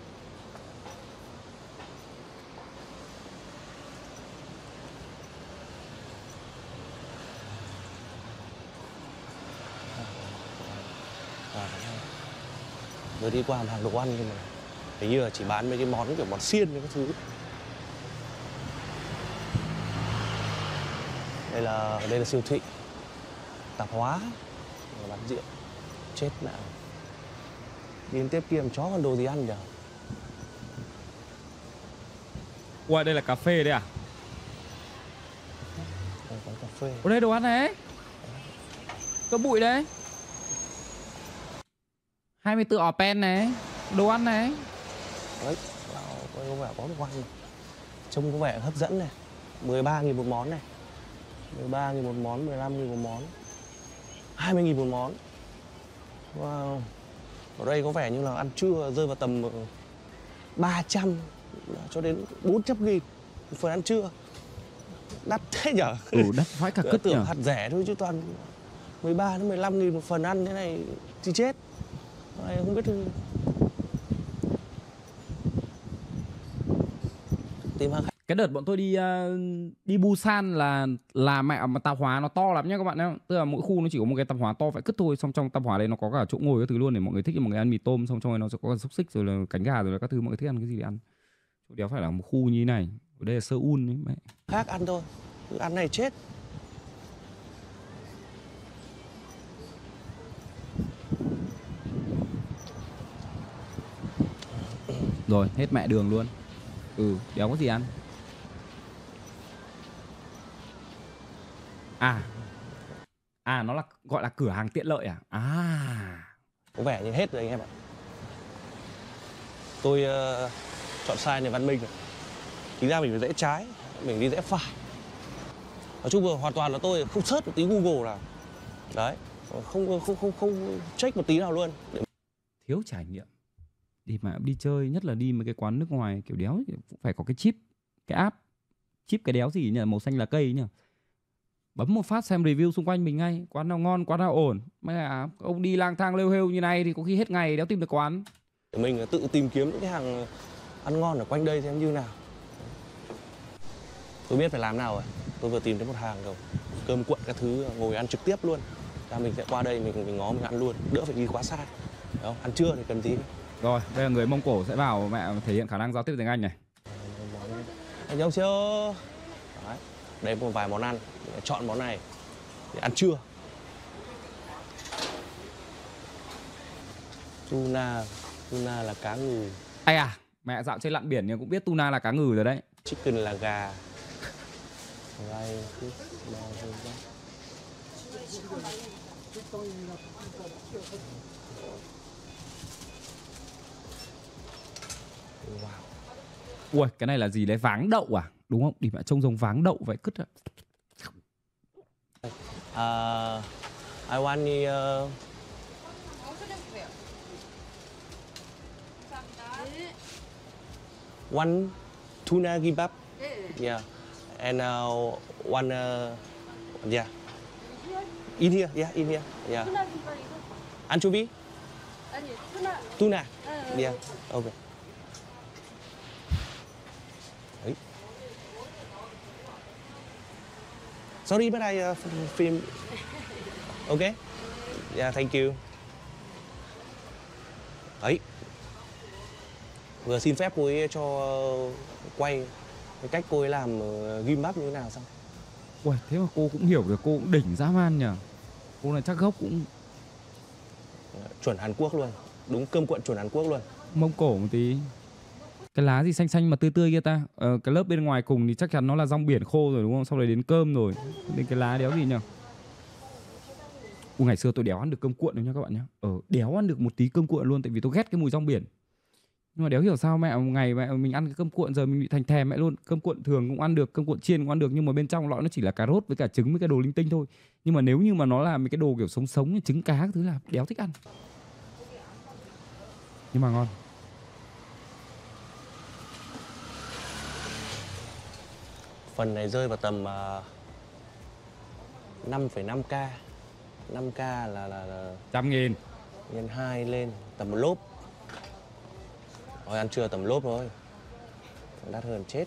Rồi đi qua một hàng đồ ăn nhưng mà hình như là chỉ bán mấy cái món kiểu món xiên với các thứ. Đây là siêu thị tạp hóa bán rượu. Chết mẹ. Đi đến tiếp kia chó còn đồ gì ăn nhỉ? Ui, đây là cà phê đây à? Đây quán cà phê. Ở đây đồ ăn này. Có bụi đấy. 24 ỏ pen này. Đồ ăn này. Đấy, có vẻ có đồ ăn này. Trông có vẻ hấp dẫn này. 13.000 một món này. 13.000 một món, 15.000 một món, 20.000 một món. Wow. Ở đây có vẻ như là ăn trưa rơi vào tầm 300 cho đến 400.000 một phần ăn trưa. Đắt thế nhở? Đắt vãi cả cất tưởng nhở? hạt rẻ thôi chứ toàn 13 đến 15.000 một phần ăn thế này thì chết. Này, không biết tìm hàng. Cái đợt bọn tôi đi Busan là mẹ mà tạp hóa nó to lắm nhá các bạn nhá. Tức là mỗi khu nó chỉ có một cái tạp hóa to phải cứt thôi, xong trong tạp hóa đấy nó có cả chỗ ngồi các thứ luôn để mọi người thích, mọi người ăn mì tôm, xong trong này nó sẽ có cả xúc xích rồi là cánh gà rồi là các thứ, mọi người thích ăn cái gì để ăn. Chỗ đéo phải là một khu như thế này. Ở đây là Seoul ấy mẹ. Khác ăn thôi. Ăn này chết. Rồi, hết mẹ đường luôn. Đéo có gì ăn. Nó là gọi là cửa hàng tiện lợi à? Có vẻ như hết rồi anh em ạ. Tôi chọn sai nền văn minh rồi. Chính ra mình phải rẽ trái, mình đi rẽ phải. Nói chung là hoàn toàn là tôi không search một tí Google nào. Đấy, không check một tí nào luôn. Thiếu trải nghiệm. Đi chơi, nhất là đi mấy cái quán nước ngoài kiểu đéo cũng phải có cái chip, cái app chip cái đéo gì nhỉ, màu xanh là cây nhỉ. Bấm một phát xem review xung quanh mình ngay. Quán nào ngon, quán nào ổn. Mẹ ông đi lang thang lêu hêu như này thì có khi hết ngày đéo tìm được quán. Mình tự tìm kiếm những cái hàng ăn ngon ở quanh đây xem như nào. Tôi biết phải làm nào rồi. Tôi vừa tìm thấy một hàng rồi. Cơm cuộn các thứ ngồi ăn trực tiếp luôn. Ra mình sẽ qua đây mình ngó mình ăn luôn, đỡ phải đi quá xa. Đúng, ăn trưa thì cần gì. Rồi, đây là người Mông Cổ sẽ vào mẹ thể hiện khả năng giao tiếp tiếng Anh này. Anh chưa. Đấy. Đây một vài món ăn. Chọn món này để ăn trưa. Tuna là cá ngừ. Ai à, mẹ dạo trên lặn biển nhưng cũng biết tuna là cá ngừ rồi đấy. Chicken là gà. Wow. Ui, cái này là gì đấy? Váng đậu à? Đúng không? Đi mẹ trông giống váng đậu vậy cứt ạ. I want the one tuna kimbap. Yeah. And one yeah. In here. Yeah, in here. Yeah. Anchovy? Tuna. Yeah. Okay. Đấy. Sorry, but I film. Okay. Yeah, thank you. Ấy. Vừa xin phép cô ấy cho quay cái cách cô ấy làm gimbap như thế nào xong. Ui, thế mà cô cũng hiểu được, cô cũng đỉnh dã man nhỉ. Cô này chắc gốc cũng chuẩn Hàn Quốc luôn. Đúng cơm cuộn chuẩn Hàn Quốc luôn. Mông Cổ một tí. Cái lá gì xanh xanh mà tươi tươi kia ta? Cái lớp bên ngoài cùng thì chắc chắn nó là rong biển khô rồi đúng không? Sau đấy đến cơm rồi. Đến cái lá đéo gì nhỉ? Ngày xưa tôi đéo ăn được cơm cuộn đâu nha các bạn nhé. Đéo ăn được một tí cơm cuộn luôn. Tại vì tôi ghét cái mùi rong biển. Nhưng mà đéo hiểu sao mẹ một ngày mẹ mình ăn cái cơm cuộn giờ mình bị thành thèm mẹ luôn. Cơm cuộn thường cũng ăn được, cơm cuộn chiên cũng ăn được. Nhưng mà bên trong nó chỉ là cà rốt với cả trứng với cái đồ linh tinh thôi. Nhưng mà nếu như mà nó là mấy cái đồ kiểu sống sống, trứng cá cái thứ là đéo thích ăn. Nhưng mà ngon. Phần này rơi vào tầm 5,5k. 5k là 100.000 nhân 2 lên tầm một lốp. Rồi ăn trưa tầm lốp thôi. Đắt hơn chết.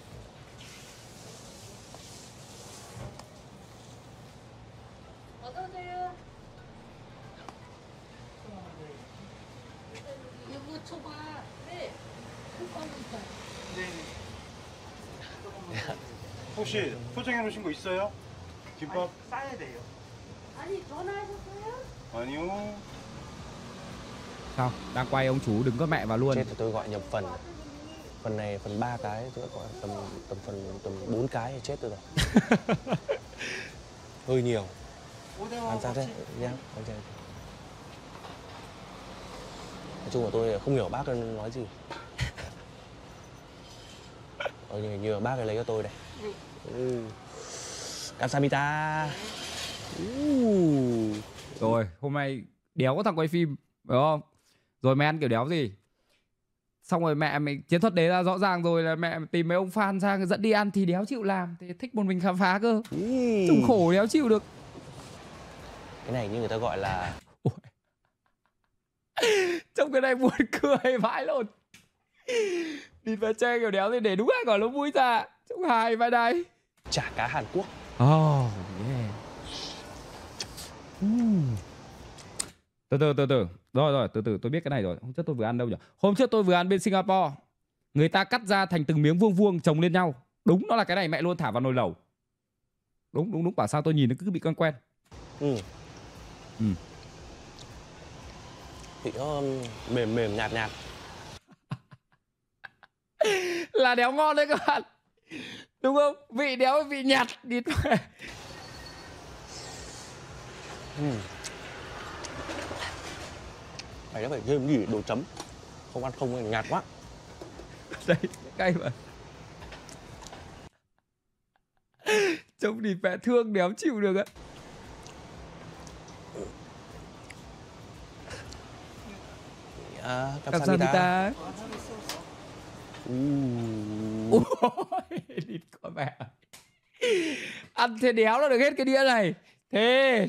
혹시 포장해 놓으신 거 있어요? 김밥? 싸야 돼요. 아니 전화하셨어요? 아니요. Sao? Đang quay ông chú đừng có mẹ vào luôn. Chết thì tôi gọi nhầm phần. Phần này phần 3 cái, tôi gọi tầm 4 cái thì chết tôi rồi. Hơi nhiều. Ăn sao thế? Nhá, nói chung là tôi không hiểu bác nói gì. Như bác ấy lấy cho tôi đây. Kamsahamnida. Rồi, hôm nay đéo có thằng quay phim, phải không? Rồi mày ăn kiểu đéo gì? Xong rồi mẹ mày chiến thuật đấy là rõ ràng rồi là mẹ tìm mấy ông fan sang dẫn đi ăn thì đéo chịu làm. Thì thích một mình khám phá cơ. Trông khổ đéo chịu được. Cái này như người ta gọi là... Trông cái này buồn cười vãi lộn. Đi về chơi kiểu đéo thì để đúng hai quả nó vui ra. Trông hài vai đây. Chả cá Hàn Quốc. Oh yeah. Từ từ. Rồi, từ từ tôi biết cái này rồi. Hôm trước tôi vừa ăn đâu nhỉ? Hôm trước tôi vừa ăn bên Singapore. Người ta cắt ra thành từng miếng vuông vuông chồng lên nhau. Đúng nó là cái này mẹ luôn, thả vào nồi lẩu. Đúng, bảo sao tôi nhìn nó cứ bị quen. Thì nó mềm nhạt. Là đéo ngon đấy các bạn. Đúng không? Vị đéo vị nhạt đi. Mày đã phải thêm gì đồ chấm. Không ăn không thì nhạt quá. Đây, cay mà. Trông thì mẹ thương đéo chịu được á. Kamsahamnida. Ôi, địt con mẹ. Ăn thế đéo là được hết cái đĩa này. Thế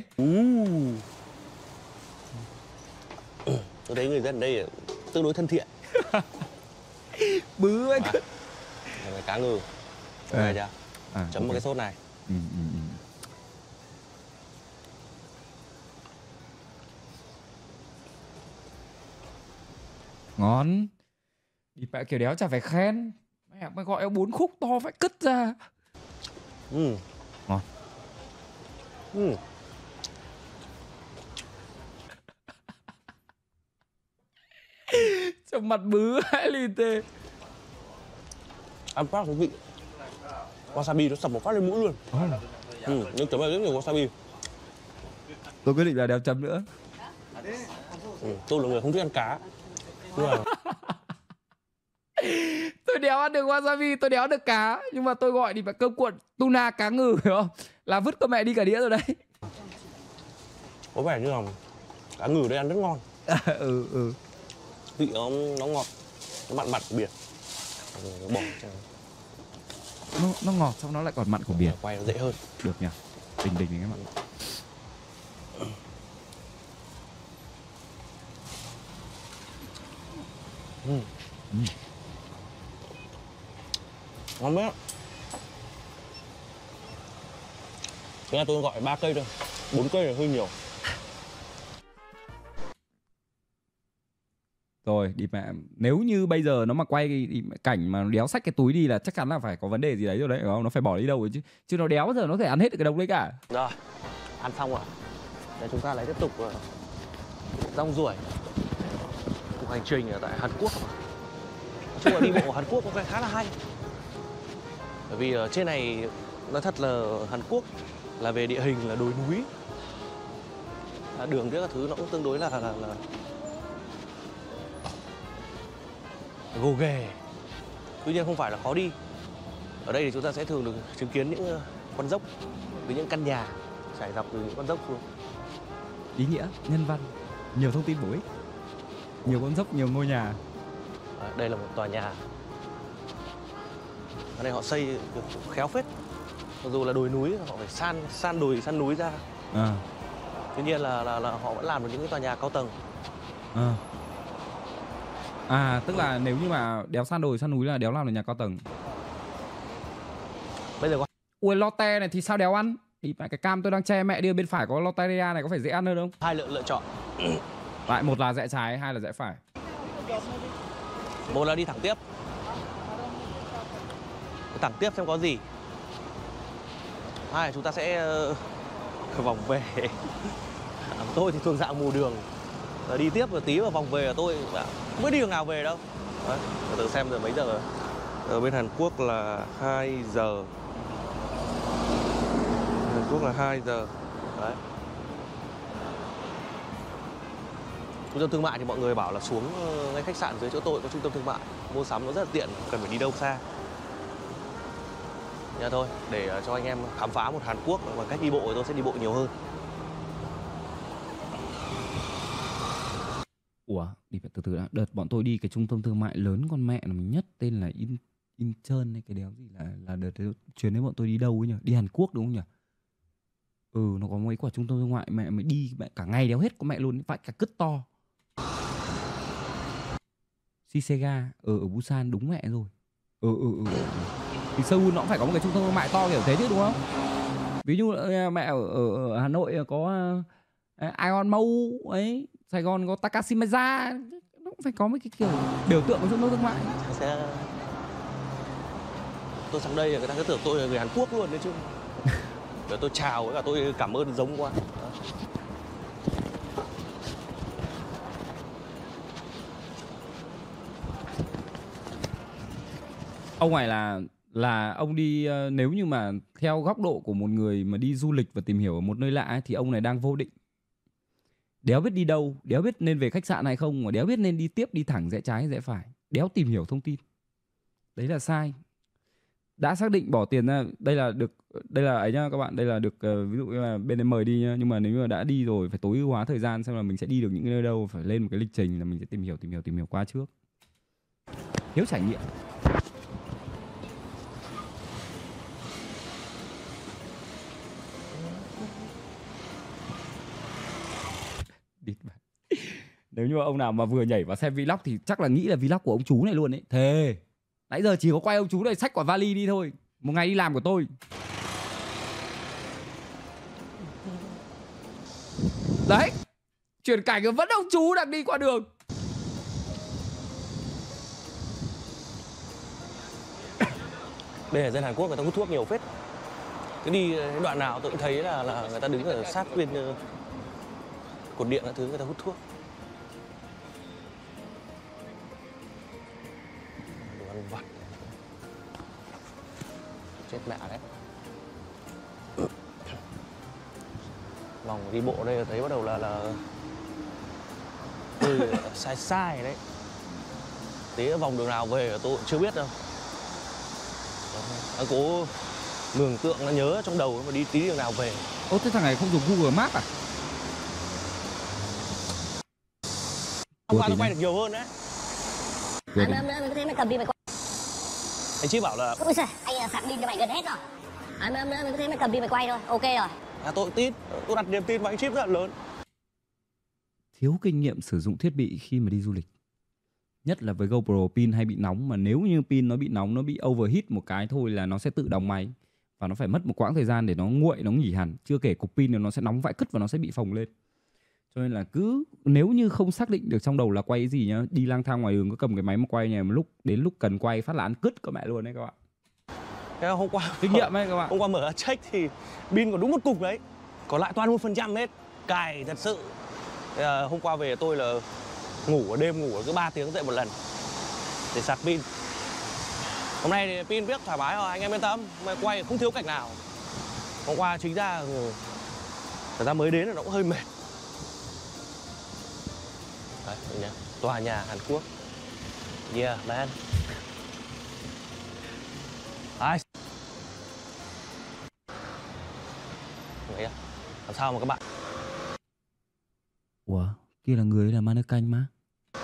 Tôi thấy người dân ở đây tương đối thân thiện. bứ ấy. Cái cá ngừ đây chưa? Chấm một cái sốt này. Ngon. Đi mẹ kiểu đéo chả phải khen. Mẹ mày gọi 4 khúc to phải cất ra. Ngon. Trong mặt bứ hãi lì tê. Ăn phát cái vị wasabi nó sập một phát lên mũi luôn. Nhưng chấm này rất nhiều wasabi. Tôi quyết định là đéo chấm nữa. Tôi là người không thích ăn cá. Tôi đéo ăn được wasabi, tôi đéo được cá. Nhưng mà tôi gọi thì phải cơm cuộn tuna cá ngừ, hiểu không? Là vứt con mẹ đi cả đĩa rồi đấy. Có vẻ như là cá ngừ đây ăn rất ngon. Vị nó ngọt, nó mặn mặn của biển. Bỏ nó ngọt xong nó lại còn mặn của biển. Quay nó dễ hơn. Được nhỉ. Bình cái mặn. Ngon quá. Thế là tôi gọi 3 cây thôi. 4 cây là hơi nhiều. Rồi, đi mẹ. Nếu như bây giờ nó mà quay cảnh mà đéo xách cái túi đi là chắc chắn là phải có vấn đề gì đấy rồi đấy, đúng không? Nó phải bỏ đi đâu rồi chứ. Chứ nó đéo bao giờ nó thể ăn hết được cái đống đấy cả. Rồi, ăn xong rồi. Để chúng ta lại tiếp tục rong ruổi cuộc hành trình ở tại Hàn Quốc. Nói chung là đi bộ ở Hàn Quốc có cái khá là hay. Bởi vì ở trên này nói thật là Hàn Quốc là về địa hình là đồi núi. Đường các thứ nó cũng tương đối là gồ ghề. Tuy nhiên không phải là khó đi. Ở đây thì chúng ta sẽ thường được chứng kiến những con dốc với những căn nhà trải dọc từ những con dốc xuống. Ý nghĩa, nhân văn, nhiều thông tin bổ ích, nhiều con dốc, nhiều ngôi nhà. Đây là một tòa nhà. Ở đây họ xây khéo phết. Mặc dù là đồi núi họ phải san đồi san núi ra. Tuy nhiên là họ vẫn làm được những cái tòa nhà cao tầng. Tức là nếu như mà đéo san đồi san núi là đéo làm được nhà cao tầng. Bây giờ có... Ui, lotte này thì sao đéo ăn? Thì cái cam tôi đang che mẹ đi ở bên phải có lotteria này, có phải dễ ăn hơn không? Hai lựa chọn. Lại một là rẽ trái, hai là rẽ phải. Một là đi thẳng tiếp. Thẳng tiếp xem có gì. Hai là chúng ta sẽ vòng về. Tôi thì thuộc dạng mù đường. Rồi đi tiếp một tí và vòng về là tôi không biết đi đường nào về đâu. Đấy, từ xem giờ mấy giờ rồi. Ở bên Hàn Quốc là 2 giờ. Hàn Quốc là 2 giờ. Đấy. Trung tâm thương mại thì mọi người bảo là xuống ngay khách sạn dưới chỗ tôi có trung tâm thương mại. Mua sắm nó rất là tiện, cần phải đi đâu xa. Nha thôi, để cho anh em khám phá một Hàn Quốc bằng cách đi bộ thì tôi sẽ đi bộ nhiều hơn. Ủa, đi phải từ từ đã. Đợt bọn tôi đi cái trung tâm thương mại lớn con mẹ là mình nhất tên là Incheon hay cái đéo gì là đợt chuyến đấy bọn tôi đi đâu ấy nhỉ? Đi Hàn Quốc đúng không nhỉ? Nó có mấy quả trung tâm thương mại mẹ mới đi mẹ cả ngày đéo hết của mẹ luôn, vãi cả cứt to. Shiseiga ở Busan đúng mẹ rồi. Thì Seoul nó cũng phải có một cái trung tâm thương mại to kiểu thế chứ đúng không? Ví dụ mẹ ở Hà Nội có Ion Mall ấy, Sài Gòn có Takashimaya, nó cũng phải có mấy cái kiểu biểu tượng của trung tâm thương mại. Tôi sang đây người ta sẽ tưởng tôi là người Hàn Quốc luôn đấy chứ. Để tôi chào với cả tôi cảm ơn giống quá. Ông này là ông đi, nếu như mà theo góc độ của một người mà đi du lịch và tìm hiểu ở một nơi lạ ấy, thì ông này đang vô định. Đéo biết đi đâu, đéo biết nên về khách sạn hay không, mà đéo biết nên đi tiếp, đi thẳng, rẽ trái, rẽ phải. Đéo tìm hiểu thông tin. Đấy là sai. Đã xác định bỏ tiền ra, đây là ấy nhá các bạn, đây là được ví dụ như là bên em mời đi nhá, nhưng mà nếu như mà đã đi rồi phải tối ưu hóa thời gian xem là mình sẽ đi được những nơi đâu, phải lên một cái lịch trình là mình sẽ tìm hiểu qua trước. Thiếu trải nghiệm. Nếu như mà ông nào mà vừa nhảy vào xem vlog thì chắc là nghĩ là vlog của ông chú này luôn ấy. Thề. Nãy giờ chỉ có quay ông chú này xách quả vali đi thôi. Một ngày đi làm của tôi. Đấy. Chuyển cảnh vẫn ông chú đang đi qua đường. Đây là dân Hàn Quốc người ta hút thuốc nhiều phết. Cứ đi đoạn nào tôi cũng thấy là người ta đứng ở sát bên cột điện các thứ, người ta hút thuốc. Đồ ăn vặt. Chết mẹ đấy. Vòng đi bộ đây thấy bắt đầu là sai sai đấy. Tí vòng đường nào về tôi cũng chưa biết đâu. Cố mường tượng nó nhớ trong đầu mà đi tí đường nào về. Ô, thế thằng này không dùng Google Maps à? Hôm qua nó quay được nhiều hơn đấy. Anh có thấy mày cầm đi mày quay. Anh Chí bảo là Ui giời, anh sạc pin cho mày gần hết rồi. Mình có thấy mày cầm đi mày quay thôi, ok rồi. Tôi tin, tôi đặt niềm tin vào anh Chip rất là lớn. Thiếu kinh nghiệm sử dụng thiết bị khi mà đi du lịch. Nhất là với GoPro pin hay bị nóng, mà nếu như pin nó bị nóng, nó bị overheat một cái thôi là nó sẽ tự đóng máy. Và nó phải mất một quãng thời gian để nó nguội, nó nghỉ hẳn. Chưa kể cục pin nó sẽ nóng vãi cứt và nó sẽ bị phồng lên. Cho nên là cứ nếu như không xác định được trong đầu là quay cái gì nhá, đi lang thang ngoài đường có cầm cái máy mà quay này, một lúc đến lúc cần quay phát là ăn cứt các mẹ luôn đấy các bạn. Thế hôm qua kinh nghiệm đấy các bạn. Hôm qua mở check thì pin còn đúng một cục đấy. Còn lại toàn 1% hết. Cài thật sự. Hôm qua về tôi là ngủ ở đêm, ngủ cứ 3 tiếng dậy một lần để sạc pin. Hôm nay thì pin biết thoải mái rồi, anh em yên tâm, mà quay không thiếu cảnh nào. Hôm qua chính ra thời gian mới đến là nó cũng hơi mệt. Đấy, nhá. Tòa nhà Hàn Quốc. Yeah, man. Ai? Vậy à? Làm sao mà các bạn? Ủa, kia là người là mannequin mà.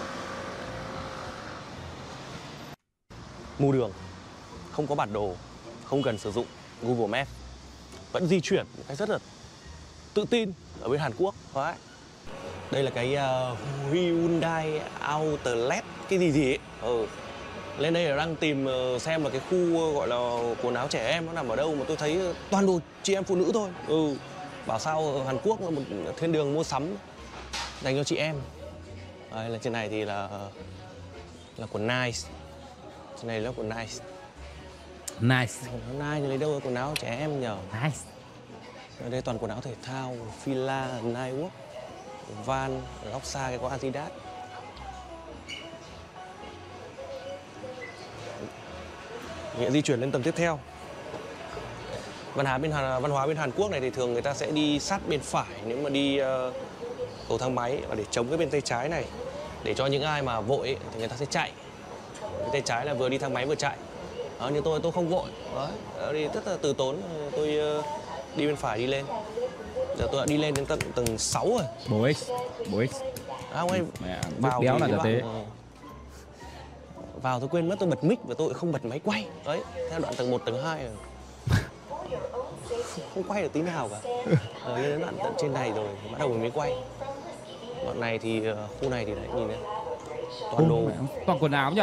Mua đường, không có bản đồ, không cần sử dụng Google Maps, vẫn di chuyển một cách rất là tự tin ở bên Hàn Quốc. Đấy. Đây là cái Hyundai Outlet cái gì ấy. Lên đây là đang tìm xem là cái khu gọi là quần áo trẻ em nó nằm ở đâu, mà tôi thấy toàn đồ chị em phụ nữ thôi. Bảo sao Hàn Quốc là một thiên đường mua sắm dành cho chị em. Đây là trên này thì là quần Nice. Trên này là quần Nice. Nice. Nice thì lấy đâu quần áo trẻ em nhờ. Nice. Ở đây toàn quần áo thể thao, Fila, Nike, Van, Loxa, cái có Adidas. Nghĩa di chuyển lên tầng tiếp theo. Văn hóa bên Hàn Quốc này thì thường người ta sẽ đi sát bên phải nếu mà đi cầu thang máy, và để chống cái bên tay trái này, để cho những ai mà vội ấy, thì người ta sẽ chạy. Bên tay trái là vừa đi thang máy vừa chạy. Như tôi không vội. Đấy, đi rất là từ tốn, tôi đi bên phải đi lên. Giờ tôi đã đi lên đến tận tầng 6 rồi. Bố X. Không anh vào béo là thế. Vào tôi quên mất tôi bật mic và tôi không bật máy quay. Đấy, theo đoạn tầng 1, tầng 2 rồi. Không quay được tí nào cả. Đến đoạn tận trên này rồi bắt đầu mình mới quay. Đoạn này thì khu này thì đấy, nhìn này. Toàn đồ, toàn quần áo nhỉ?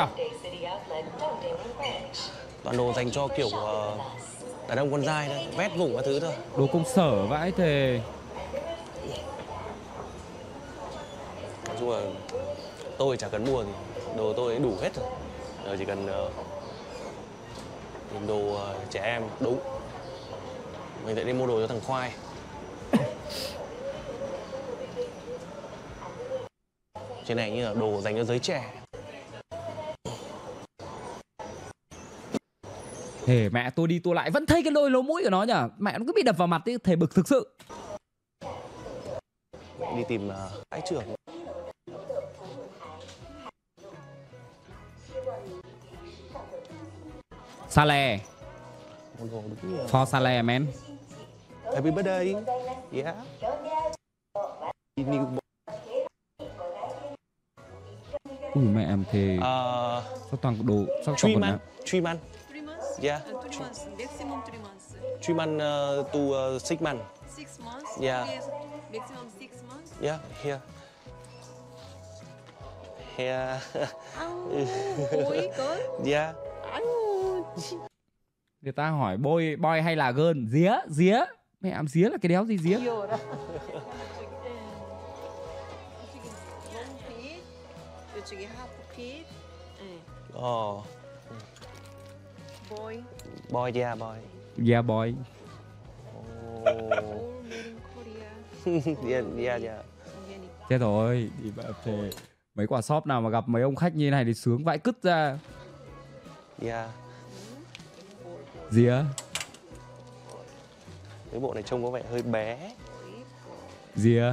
Toàn đồ dành cho kiểu đàn ông con trai đấy, vét vùng các thứ thôi. Đồ công sở vãi thề. Nói chung là tôi chả cần mua gì, đồ tôi đủ hết rồi. Giờ chỉ cần nhìn đồ trẻ em đúng. Mình sẽ đi mua đồ cho thằng Khoai. Trên này như là đồ dành cho giới trẻ. Thề mẹ tôi đi tua lại vẫn thấy cái đôi lỗ mũi của nó nhở. Mẹ nó cứ bị đập vào mặt ấy, thề bực thực sự. Đi tìm ái trưởng. Sale. For Sale man. Happy birthday. Yeah. Ui mẹ em thề. Sao toàn đồ, sao toàn quần áo. 3 months. Yeah. 3 months, maximum 3 months. 3 months to 6 months. 6 months? Yeah. Yes, maximum 6 months. Yeah, here. Yeah. Ôi cỡ. Yeah. Người ta hỏi boy hay là girl? Día. Mẹ ám día là cái đéo gì día? 이쪽이 하프핏. Oh. Boy. Boy, yeah, boy. Yeah boy. Oh. All made in Korea. Yeah. Chết rồi, đi bảo thề. Mấy quả shop nào mà gặp mấy ông khách như này thì sướng vãi cứt ra. Yeah. Día. Cái bộ này trông có vẻ hơi bé. Día.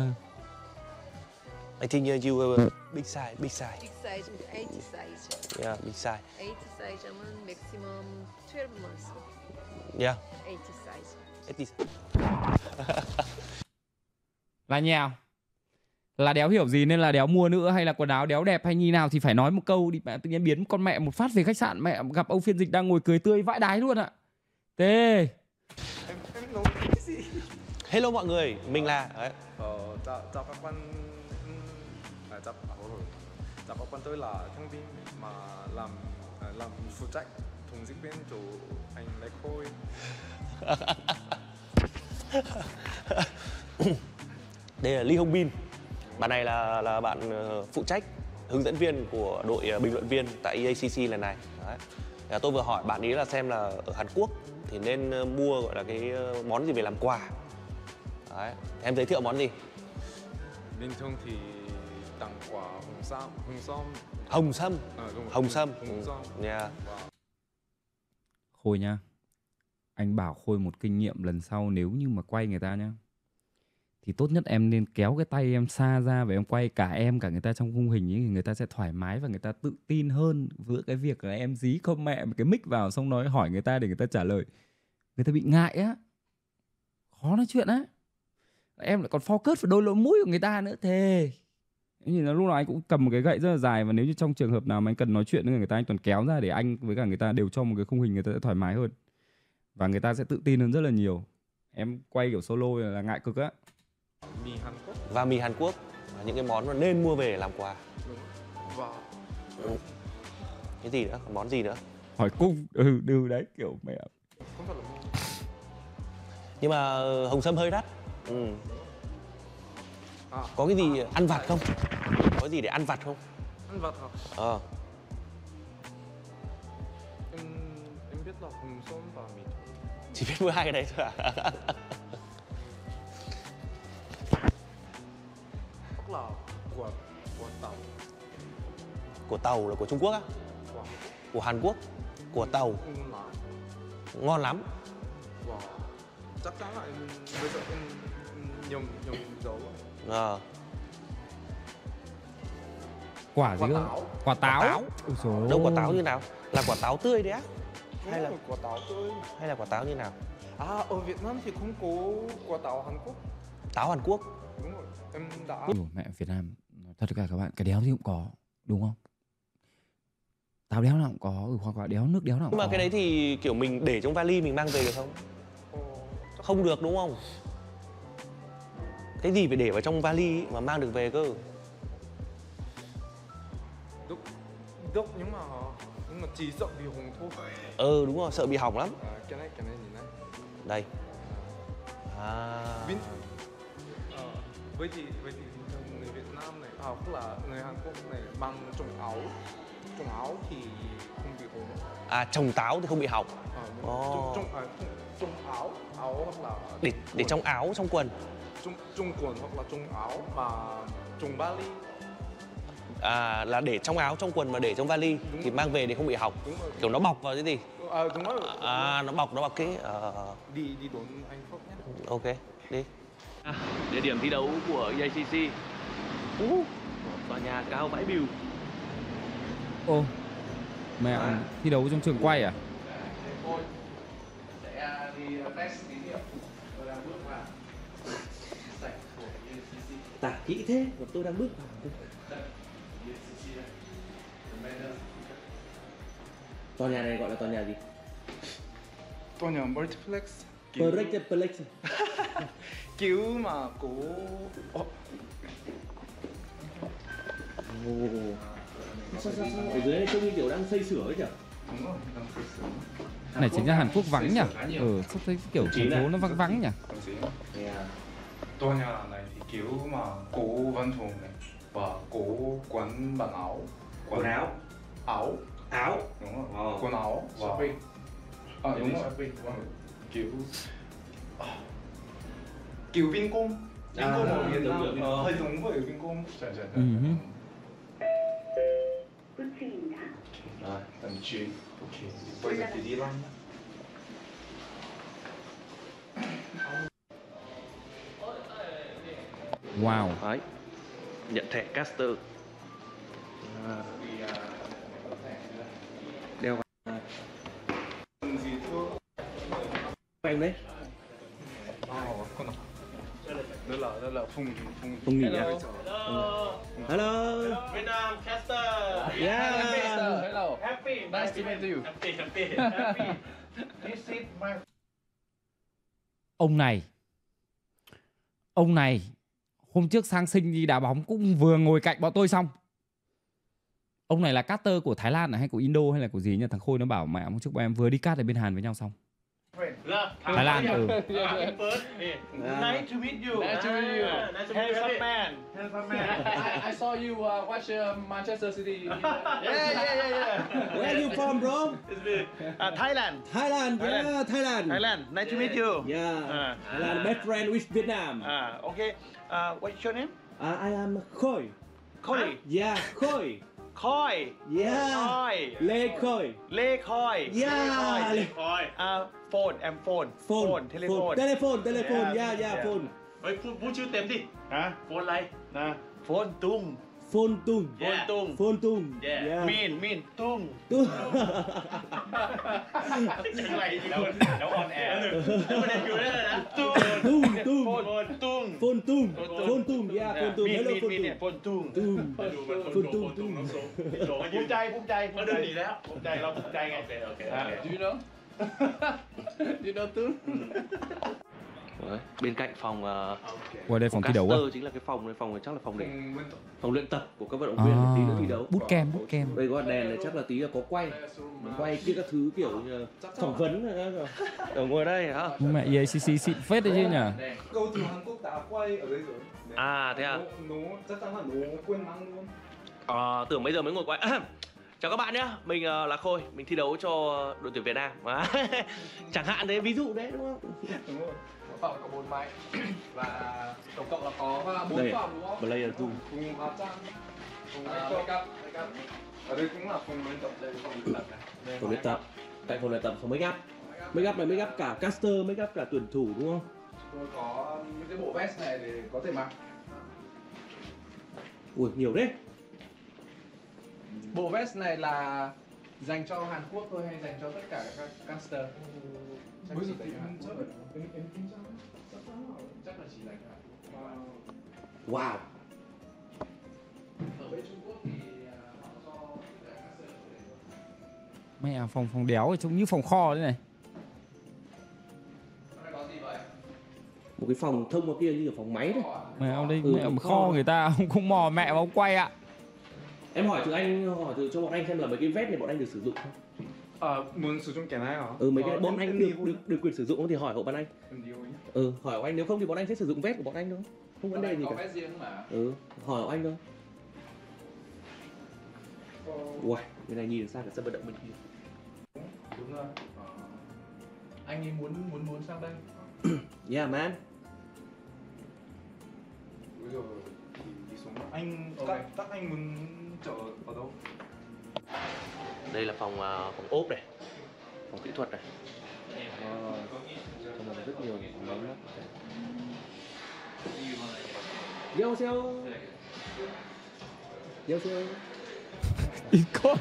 I think you have a big size. Big size, 80 size. Yeah, big size. 80 size 하면 maximum 12 months. Yeah. 80 size. 80 size. Là nhèo. Là đéo hiểu gì nên là đéo mua nữa, hay là quần áo đéo đẹp hay như nào thì phải nói một câu đi. Mẹ tự nhiên biến con mẹ một phát về khách sạn, mẹ gặp ông phiên dịch đang ngồi cười tươi vãi đái luôn ạ. Tê. Em nói cái gì? Hello mọi người, mình là chào các bạn. Chào các bạn, tôi là Thăng Vinh mà làm phụ trách thùng dịch viên chỗ anh Lê Khôi. Đây là Lee Hong Bin. Bạn này là bạn phụ trách hướng dẫn viên của đội bình luận viên tại EACC lần này. Đấy. Tôi vừa hỏi bạn ấy là xem là ở Hàn Quốc thì nên mua gọi là cái món gì về làm quà. Đấy. Em giới thiệu món gì? Bình thường thì tặng quà hồng sâm. Hồng sâm. Yeah. Khôi nha. Anh bảo Khôi một kinh nghiệm lần sau nếu như mà quay người ta nhá, thì tốt nhất em nên kéo cái tay em xa ra và em quay cả em cả người ta trong khung hình ấy, thì người ta sẽ thoải mái và người ta tự tin hơn với cái việc là em dí không mẹ cái mic vào xong nói hỏi người ta để người ta trả lời. Người ta bị ngại á, khó nói chuyện á. Em lại còn focus vào đôi lỗ mũi của người ta nữa thề. Nhìn là lúc nào anh cũng cầm một cái gậy rất là dài, và nếu như trong trường hợp nào mà anh cần nói chuyện với người ta, anh toàn kéo ra để anh với cả người ta đều trong một cái khung hình, người ta sẽ thoải mái hơn và người ta sẽ tự tin hơn rất là nhiều. Em quay kiểu solo là ngại cực á. Mì Hàn Quốc. Và mì Hàn Quốc là những cái món mà nên mua về để làm quà. Và cái gì nữa? Còn món gì nữa? Hỏi cung. Đấy kiểu mẹ. Không phải là mua. Nhưng mà hồng sâm hơi đắt. Có cái gì ăn vặt không? Có gì để ăn vặt không? Ăn vặt hả? Em biết là hồng sâm và mì. Chỉ biết mua hai cái đấy thôi à? Hoặc là của tàu. Của tàu là của Trung Quốc á? Của Hàn Quốc? Của tàu? Ngon lắm. Chắc chắn là bây giờ em nhầm dấu. Quả gì cơ? Quả táo. Đâu quả táo như nào? Là quả táo tươi đấy á? Hay là quả táo tươi? Hay là quả táo như nào? Ở Việt Nam thì không có quả táo Hàn Quốc. Táo Hàn Quốc? Đúng rồi, em đã. Mẹ Việt Nam, thật cả các bạn, cái đéo gì cũng có, đúng không? Táo đéo nào cũng có, hoặc là đéo nước đéo nào cũng có. Nhưng mà cái đấy thì kiểu mình để trong vali mình mang về được không? Không được đúng không? Cái gì phải để vào trong vali mà mang được về cơ? Được nhưng mà chỉ sợ bị hỏng thôi. Đúng rồi, sợ bị hỏng lắm. Cái này nhìn này. Đây. Vậy thì người Việt Nam này, hoặc là người Hàn Quốc này mang trồng áo thì không bị hỏng. Trồng táo thì không bị hỏng. Trồng áo hoặc là để trong áo, trong quần. Trong quần hoặc là trong áo mà trồng vali. Là để trong áo, trong quần mà để trong vali thì mang về thì không bị hỏng. Kiểu nó bọc vào cái gì? Đúng rồi. Nó bọc cái. Đi đón anh Phúc nhé. Ok, đi. Địa điểm thi đấu của EACC. Tòa nhà cao vãi bìu. Mẹ thi đấu trong trường quay à? Sẽ đi test tín hiệu. Tôi đang bước vào sảnh của EACC. Tả kỹ thế, còn tôi đang bước vào. Tòa nhà này gọi là tòa nhà gì? Tòa nhà multiplex. Multiplex. Kiểu mà của sao ở dưới này trông như kiểu đang xây sửa ấy nhỉ? Đúng rồi, đang xây sửa. Này chính ra Hàn Quốc vắng nhỉ? Sắp thấy kiểu thành phố nó vắng vắng nhỉ? Tòa nhà này thì kiểu mà cổ văn phòng này và cổ quần bản áo. Quần áo. Áo. Áo. Đúng rồi. Quần áo và đúng rồi. Kiểu kiểu Vincom. Vincom ở Việt Nam hơi giống với Vincom. Rồi, tầm chuyến. Ok, bây giờ thì đi lăn nhá. Wow. Đấy. Nhận thẻ caster. Đeo vào. Em đấy. Đây là Phùng nghỉ à? Hello. Vietnam caster. Yeah. Hello. Happy. Nice to meet you. Happy. This is my. Ông này hôm trước sang sinh đi đá bóng cũng vừa ngồi cạnh bọn tôi xong. Ông này là caster của Thái Lan hay của Indo hay là của gì nhỉ? Thằng Khôi nó bảo mẹ hôm trước bọn em vừa đi cát ở bên Hàn với nhau xong. Thái Lan. Nice to meet you. Nice to meet you. Handsome man. Handsome man. I saw you watch Manchester City. Yeah. Where are you from, bro? Thailand. Thailand. Yeah, Thailand. Thailand. Nice to meet you. Yeah. Thailand, best friend with Vietnam. Okay. What's your name? I am Khôi. Khôi. Yeah, Khôi. Khôi. Yeah. Khôi. Lê Khôi. Lê Khôi. Yeah. Lê Khôi. Phone. Em phone. Phone. Telephone. Telephone. Yeah. Phone. เฮ้ยพูดชื่อเต็มดิฮะโฟนอะไรนะโฟนตุ้ง Phone tung. Phone tung. Yeah. Mean ตุ้ง Tung. ยังไงแล้วออนแอร์แล้วประเด็นคือได้เลยนะตุ้ง Tung. โฟนตุ้ง Phone tung. Phone tung. Yeah, phone tung. Hello, มี phone เนี่ย tung. โฟนตุ้ง Tung. Phone tung. ภูมิใจเขาเดินหนีแล้วภูมิใจเราภูมิใจไงโอเค Do you know Do you know Tung Đấy, bên cạnh phòng Qua đây phòng thi đấu chính là cái phòng này, phòng này chắc là phòng luyện tập của các vận động viên tí nữa thi đấu. Bootcamp. Đây có đèn này chắc là tí là có quay kia các thứ kiểu như phỏng vấn rồi. Ở ngồi đây hả? Mẹ EACC xịn phết đấy chứ nhỉ. Cầu thủ Hàn Quốc đã quay ở đây rồi. À thế à? Nó chắc chắn là nó quên mang luôn. Tưởng bây giờ mới ngồi quay. Chào các bạn nhé, mình là Khôi, mình thi đấu cho đội tuyển Việt Nam. Chẳng hạn thế, ví dụ đấy đúng không? Đúng rồi. Phòng có 4 máy và tổng cộng là có 4 phòng đúng không? Player room. Cùng hóa trang, cùng make up. Ở đây cũng là phòng luyện tập, đây là phòng luyện tập này. Phòng luyện tập. Tại phòng luyện tập có make up. Make up này make up cả caster, make up cả tuyển thủ đúng không? Tôi có những cái bộ vest này để có thể mặc. Ui nhiều đấy. Bộ vest này là dành cho Hàn Quốc thôi hay dành cho tất cả các caster? Chắc chỉ dành cho Hàn Quốc. Chắc là chỉ dành cho Hàn Quốc. Wow. Ở bên Trung Quốc thì họ cho tất cả caster. Mẹ phòng đéo trông như phòng kho đấy này. Có gì vậy? Một cái phòng thông vào kia như là phòng máy đấy. Mẹ ông đây mẹ ông kho người ta ông không mò mẹ mà ông quay ạ. Em hỏi thử cho bọn anh xem là mấy cái vest này bọn anh được sử dụng không? Muốn sử dụng cái này hả? Mấy cái bọn anh được quyền sử dụng không thì hỏi hộ bọn anh. Hỏi hộ anh, nếu không thì bọn anh sẽ sử dụng vest của bọn anh thôi. Không vấn đề gì cả. Có vest riêng mà. Hỏi hộ anh thôi. Wow, cái này nhìn sang cái sân vận động bên kia. Đúng rồi. Anh ấy muốn sang đây. Yeah man. Bây giờ đi xuống. Các anh muốn chở ở đâu? Đây là phòng ốp này, phòng kỹ thuật này. Trong này rất nhiều máy móc. Yo xeo. Ít con.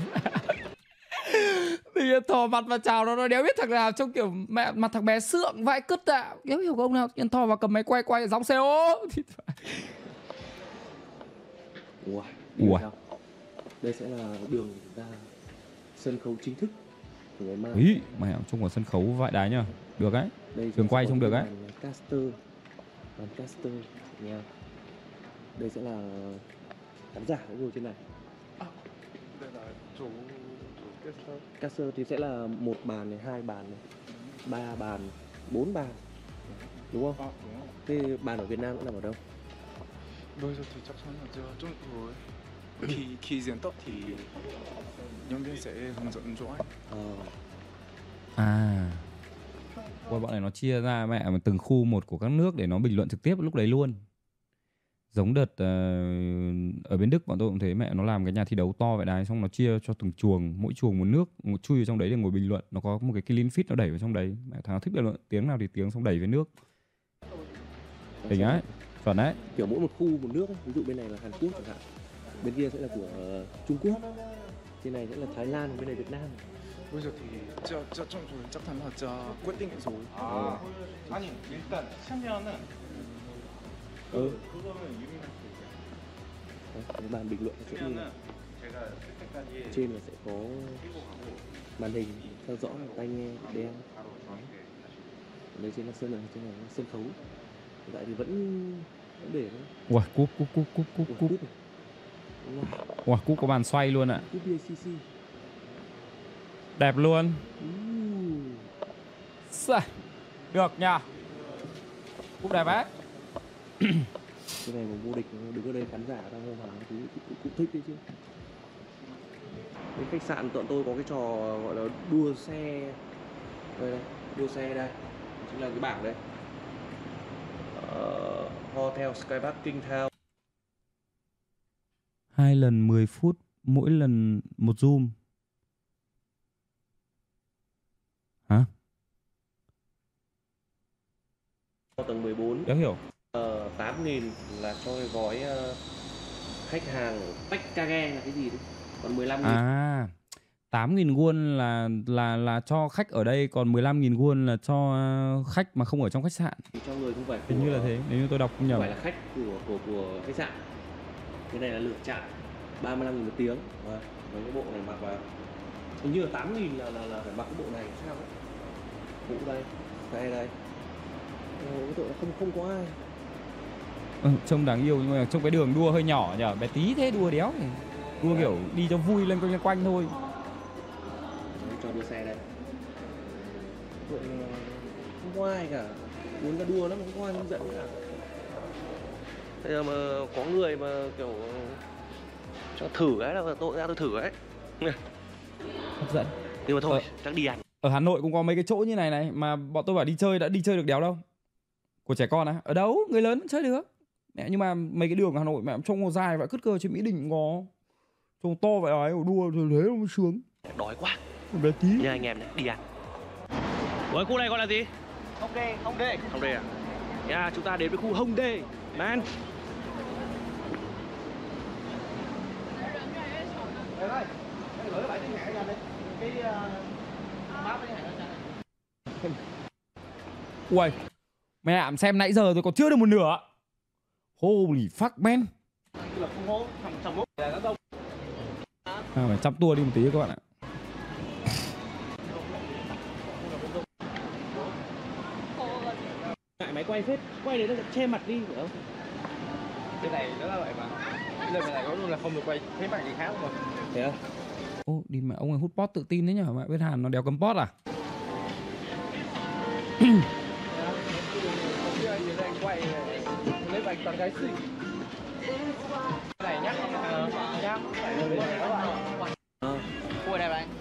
Thì thò mặt vào chào nó đéo biết thằng nào trông kiểu mẹ mặt thằng bé sượng vãi cứt ạ. Đéo hiểu có ông nào nhân thò vào cầm máy quay gióng xe ô. Ủa. Đây sẽ là đường ra sân khấu chính thức của ngày mai. Ý, mày trông vào sân khấu vãi đái nhá. Được đấy. Đường quay trông được đấy. Bàn caster nha. Đây sẽ là khán giả ngồi trên này. chỗ caster. Caster thì sẽ là 1 bàn này, 2 bàn này, 3 bàn, 4 bàn, đúng không? Đúng không? Thế bàn ở Việt Nam cũng nằm ở đâu? Bây giờ thì chắc chắn là giờ Trung Quốc rồi. Khi diễn tập thì nhân viên sẽ hướng dẫn cho anh. À, ôi, bọn này nó chia ra mẹ từng khu một của các nước để nó bình luận trực tiếp lúc đấy luôn. Giống đợt ở bên Đức bọn tôi cũng thế, mẹ nó làm cái nhà thi đấu to vậy đấy, xong nó chia cho từng chuồng, mỗi chuồng một nước, một chui vào trong đấy để ngồi bình luận. Nó có một cái clean feed nó đẩy vào trong đấy, mẹ thằng nào thích bình luận tiếng nào thì tiếng, xong đẩy với nước. Đỉnh ấy, chuẩn đấy. Kiểu mỗi một khu một nước ấy. Ví dụ bên này là Hàn Quốc chẳng hạn, bên kia sẽ là của Trung Quốc, trên này sẽ là Thái Lan, bên này Việt Nam. Bây giờ thì Trung Quốc chắc chắn là quyết định rồi. 아니 일단 참여는 그거는 유민한테 Cái bàn bình luận sẽ như này. 제가 그때까지 Trên là sẽ có màn hình theo dõi, tai nghe đeo. Đây trên là trên này là sân khấu. Hiện tại thì vẫn để Ui, cúp. Ui, cúp có bàn xoay luôn ạ. Cúp BACC. Đẹp luôn. Được nha. Cúp đẹp ấy. Cái này mà vô địch đứng ở đây khán giả đang hô hào thì cũng thích đấy chứ. Bên khách sạn tụi tôi có cái trò gọi là đua xe. Đây, đua xe đây. Chính là cái bảng đây. Hotel Skypark King Town. 2 lần 10 phút, mỗi lần một zoom. Hả? Tầng 14. Đéo hiểu. 8.000 là cho cái gói khách hàng package là cái gì đấy. Còn 15.000. À, 8.000 won là cho khách ở đây, còn 15.000 won là cho khách mà không ở trong khách sạn. Cho người không phải của, hình như là thế, nếu như tôi đọc không nhầm. Không phải là khách của khách sạn. Cái này là lượt chạm 35.000 một tiếng. Và cái bộ này mặc vào hình như là 8.000 là phải mặc cái bộ này sao ấy. Mũ đây, đây. Cái tội là không có ai. Trông đáng yêu nhưng mà trông cái đường đua hơi nhỏ nhở, bé tí thế đua đéo. Đua kiểu đi cho vui lên quanh thôi. Cho đua xe đây. Không có ai cả. Muốn ra đua lắm, không có ai hướng dẫn cả. Bây giờ mà có người mà kiểu cho thử ấy là tôi ra tôi thử ấy. Hấp dẫn. Nhưng mà thôi, chắc đi ăn. Ở Hà Nội cũng có mấy cái chỗ như này mà bọn tôi bảo đi chơi, đã đi chơi được đéo đâu. Của trẻ con á, ở đâu người lớn vẫn chơi được. Mẹ, nhưng mà mấy cái đường ở Hà Nội mẹ trông dài vậy, cứt cơ trên Mỹ Đình có trông to vậy ấy, đua rồi thế nó sướng. Đói quá. Bé tí. Nha anh em này, đi ăn. Ủa, khu này gọi là gì? Hongdae. Hongdae à? Yeah, chúng ta đến với khu Hongdae, man. Ui, mẹ xem nãy giờ rồi còn chưa được một nửa. Holy fuck man. Phải chăm tua đi một tí các bạn ạ. Ngại máy quay phết, quay đấy nó sẽ che mặt đi phải không? Cái này nó là vậy mà. Cái lần này có luôn là không được quay thấy mặt gì khác mà. Thế à? Ô, đi mẹ ông ấy hút pot tự tin đấy nhở, mẹ bên Hàn nó đéo cấm pot à? Quay lấy bạch toàn gái xinh. Cái này nhắc nhắc Cua đây bạn.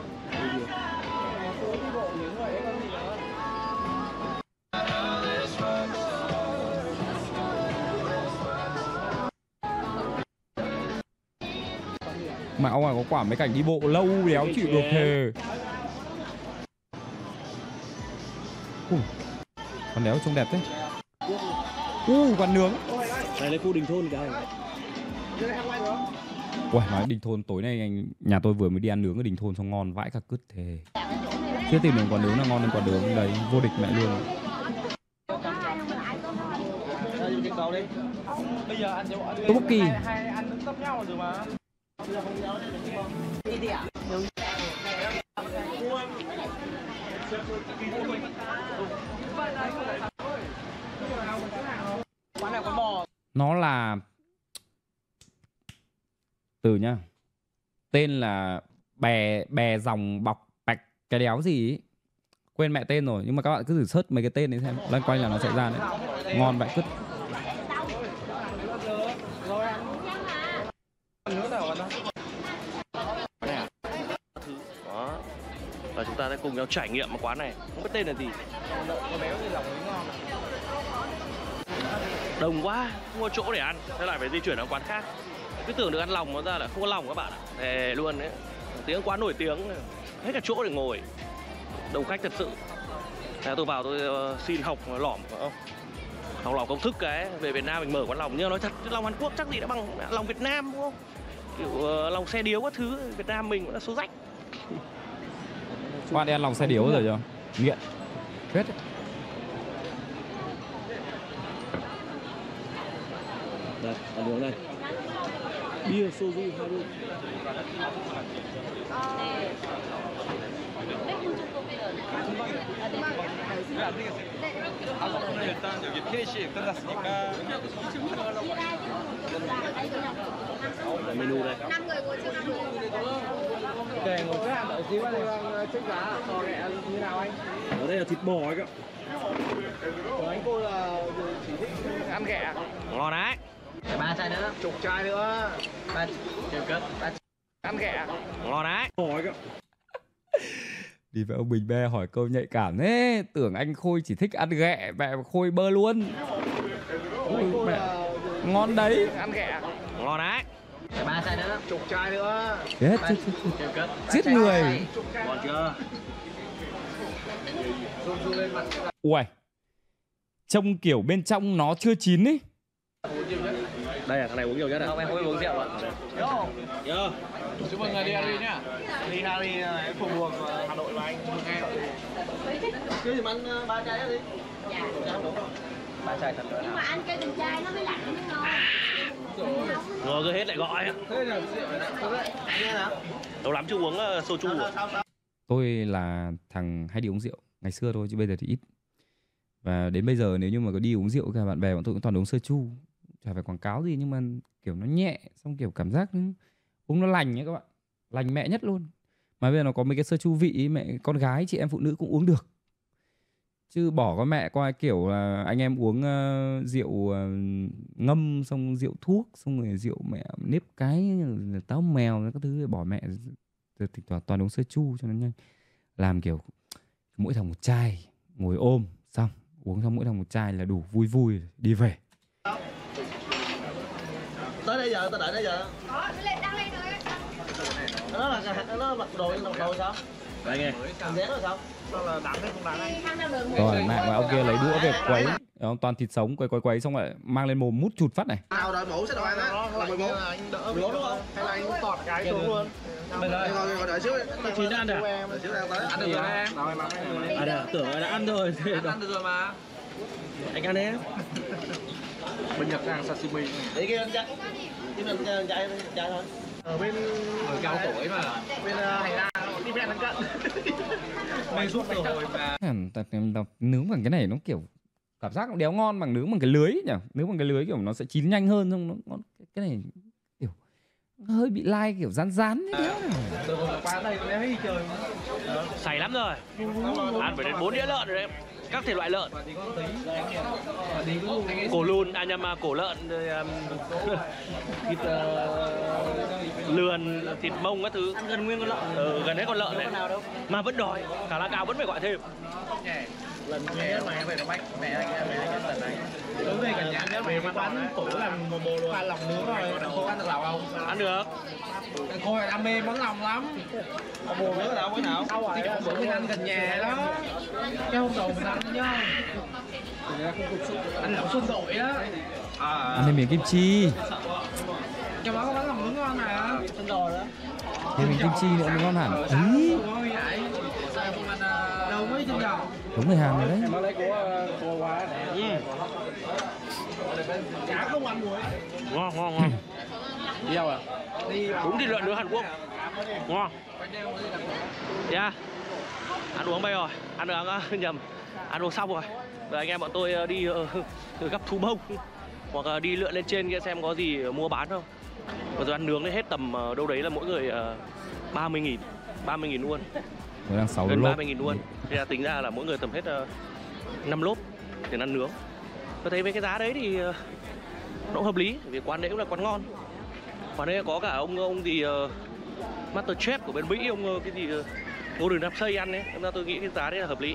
Mà ông ấy có quả mấy cảnh đi bộ lâu đéo chịu được thề. Con đéo trông đẹp thế. Quán nướng. Đây là khu Đình Thôn kìa. Ui, nói Đình Thôn tối nay nhà tôi vừa mới đi ăn nướng ở Đình Thôn xong ngon vãi cả cứt thề. Chưa tìm được quán nướng nào ngon hơn quán nướng đấy, vô địch mẹ luôn. Bây giờ anh Tteokbokki. hai anh đứng tấp nhau rồi mà. Quán này có bò. Nó là từ nhá. Tên là bè dòng bọc bạch cái đéo gì ý. Quên mẹ tên rồi, nhưng mà các bạn cứ thử search mấy cái tên đấy xem, loanh quanh là nó sẽ ra đấy. Ngon vậy cứt. Đó. Và chúng ta sẽ cùng nhau trải nghiệm quán này. Không biết tên là gì. Đông quá, không có chỗ để ăn, thế lại phải di chuyển ở quán khác. Cứ tưởng được ăn lòng nó ra là không có lòng các bạn ạ. Thề luôn đấy. Tiếng quán nổi tiếng, hết cả chỗ để ngồi. Đông khách thật sự. Thế tôi vào tôi xin học lỏm không? Học lỏm công thức cái về Việt Nam mình mở quán lòng, nhưng nói thật lòng Hàn Quốc chắc gì đã bằng lòng Việt Nam đúng không? Kiểu lòng xe điếu các thứ Việt Nam mình cũng là số rách. Các bạn đi ăn lòng xe điếu rồi chưa? Nghiện. Hết. Đây, ăn uống đây. Bia soju haru. 일단 여기 TAC 끝났으니까 Menu đây. 5 người ngồi trước 5 người. Để ngồi trước đợi xíu anh check giá sò ghẹ như nào anh? Ở đây là thịt bò ấy các. Của anh cô là chỉ thích ăn ghẹ. Ngon đấy. 3 chai nữa. Chục chai nữa. 3 triệu cất. Ăn ghẹ. Ngon đấy. Bò ấy các. Đi với ông Bình Be hỏi câu nhạy cảm thế, tưởng anh Khôi chỉ thích ăn ghẹ, mẹ Khôi bơ luôn. Ôi, mẹ. Ngon đấy. Ăn ghẹ. Ngon đấy. 3 chai nữa. Chục chai nữa. Chết, giết người. Ngon chưa? Ui, trông kiểu bên trong nó chưa chín ấy. Đây là thằng này uống nhiều nhất à? Không, em không uống rượu ạ. Yo. Chúc mừng đi Harry nhá. Đi Harry phụ buộc Hà Nội và anh nghe. Cứ thì ăn 3 chai đi. Dạ. 3 chai thật. Nhưng mà ăn cái từng chai nó mới lạnh nó mới ngon. Rồi cứ hết lại gọi. Thế là nghe nào? Lâu lắm chưa uống soju rồi. Tôi là thằng hay đi uống rượu ngày xưa thôi, chứ bây giờ thì ít. Và đến bây giờ nếu như mà có đi uống rượu với cả bạn bè, bọn tôi cũng toàn uống soju. Chả phải quảng cáo gì nhưng mà kiểu nó nhẹ, xong kiểu cảm giác uống nó lành ấy các bạn. Lành mẹ nhất luôn. Mà bây giờ nó có mấy cái soju vị ấy, mẹ con gái chị em phụ nữ cũng uống được. Chứ bỏ con mẹ qua kiểu là anh em uống rượu ngâm, xong rượu thuốc, xong rồi rượu mẹ nếp cái táo mèo các thứ, bỏ mẹ thỉnh thoảng toàn uống soju cho nó nhanh. Làm kiểu mỗi thằng một chai, ngồi ôm xong uống xong mỗi thằng một chai là đủ vui vui đi về. Tới đây giờ, tao đợi đây giờ. Đang lên rồi. Nó mặc đồ sao? Đây nghe. Làm dáng rồi sao? Sao là đắng hay không đắng anh? Rồi mẹ mà ông kia lấy đũa về quấy, toàn thịt sống quấy xong lại mang lên mồm mút chụt phát này. Nào đợi mũ sẽ đồ ăn á. Là 11. Anh đỡ 11 đúng không? Hay là anh tọt cái xuống luôn? Mình ơi, ngồi đợi xíu. Chín ăn được. Đợi xíu đang tới. Ăn được rồi em. Rồi mà À được, tưởng là đã ăn rồi. ăn được rồi mà. Anh ăn đấy. Bên Nhật hàng sashimi. Để kia anh chạy. Chứ mình chạy thôi. Ở bên người cao tuổi mà. Bên hành lang đi bên lân cận. Mình suốt rồi mà. Nướng bằng cái này nó kiểu cảm giác nó đéo ngon bằng nướng bằng cái lưới nhỉ. Nướng bằng cái lưới kiểu nó sẽ chín nhanh hơn, không nó cái này kiểu hơi bị lai kiểu rán ấy đéo. Qua đây nó thấy trời. Say lắm rồi. Ăn phải đến 4 đĩa lợn rồi đấy. Các thể loại lợn. Cổ lùn, nhầm cổ lợn, thịt lườn, thịt mông các thứ. Ăn gần nguyên con lợn. Gần hết con lợn này. Mà vẫn đòi, cả lá cao vẫn phải gọi thêm. Lần nhé mà em về nó bách mẹ anh lần này. Đối với cả nhà nếu mà bán tủ làm bồ luôn. Ăn lòng nướng rồi, cô ăn được lòng không? Ăn được. Cô là đam mê món lòng lắm. Bồ nướng đâu cái nào? Đâu rồi? Bữa mình ăn gần nhà đó. Cái hôm đầu mình ăn nhá. Ăn lòng xuân đội đó. Ăn thêm miếng kim chi. Trong đó có bán lòng nướng ngon mà. Xuân rồi đó. Thêm miếng kim chi nữa mới ngon hẳn. Đâu mới trên giò. Đúng người Hàn rồi đấy. Nó lấy của cô quá này. Chả không ăn muối. Ngon. Đi đâu à? Đúng thịt lợn nướng Hàn Quốc. Ngon. Yeah. Ăn uống bây rồi. Ăn được nhầm. Ăn uống xong rồi. Rồi anh em bọn tôi đi gắp thú bông hoặc đi lượn lên trên kia xem có gì mua bán không. Và rồi ăn nướng thì hết tầm đâu đấy là mỗi người 30.000 luôn. Mới đang 6 gần lốp. 30.000 luôn. Thế là tính ra là mỗi người tầm hết 5 lốp tiền ăn nướng. Tôi thấy với cái giá đấy thì nó cũng hợp lý, vì quán đấy cũng là quán ngon. Quán đấy có cả ông gì Master Chef của bên Mỹ, ông cái gì Gordon Ramsay ăn ấy. Nên ra tôi nghĩ cái giá đấy là hợp lý.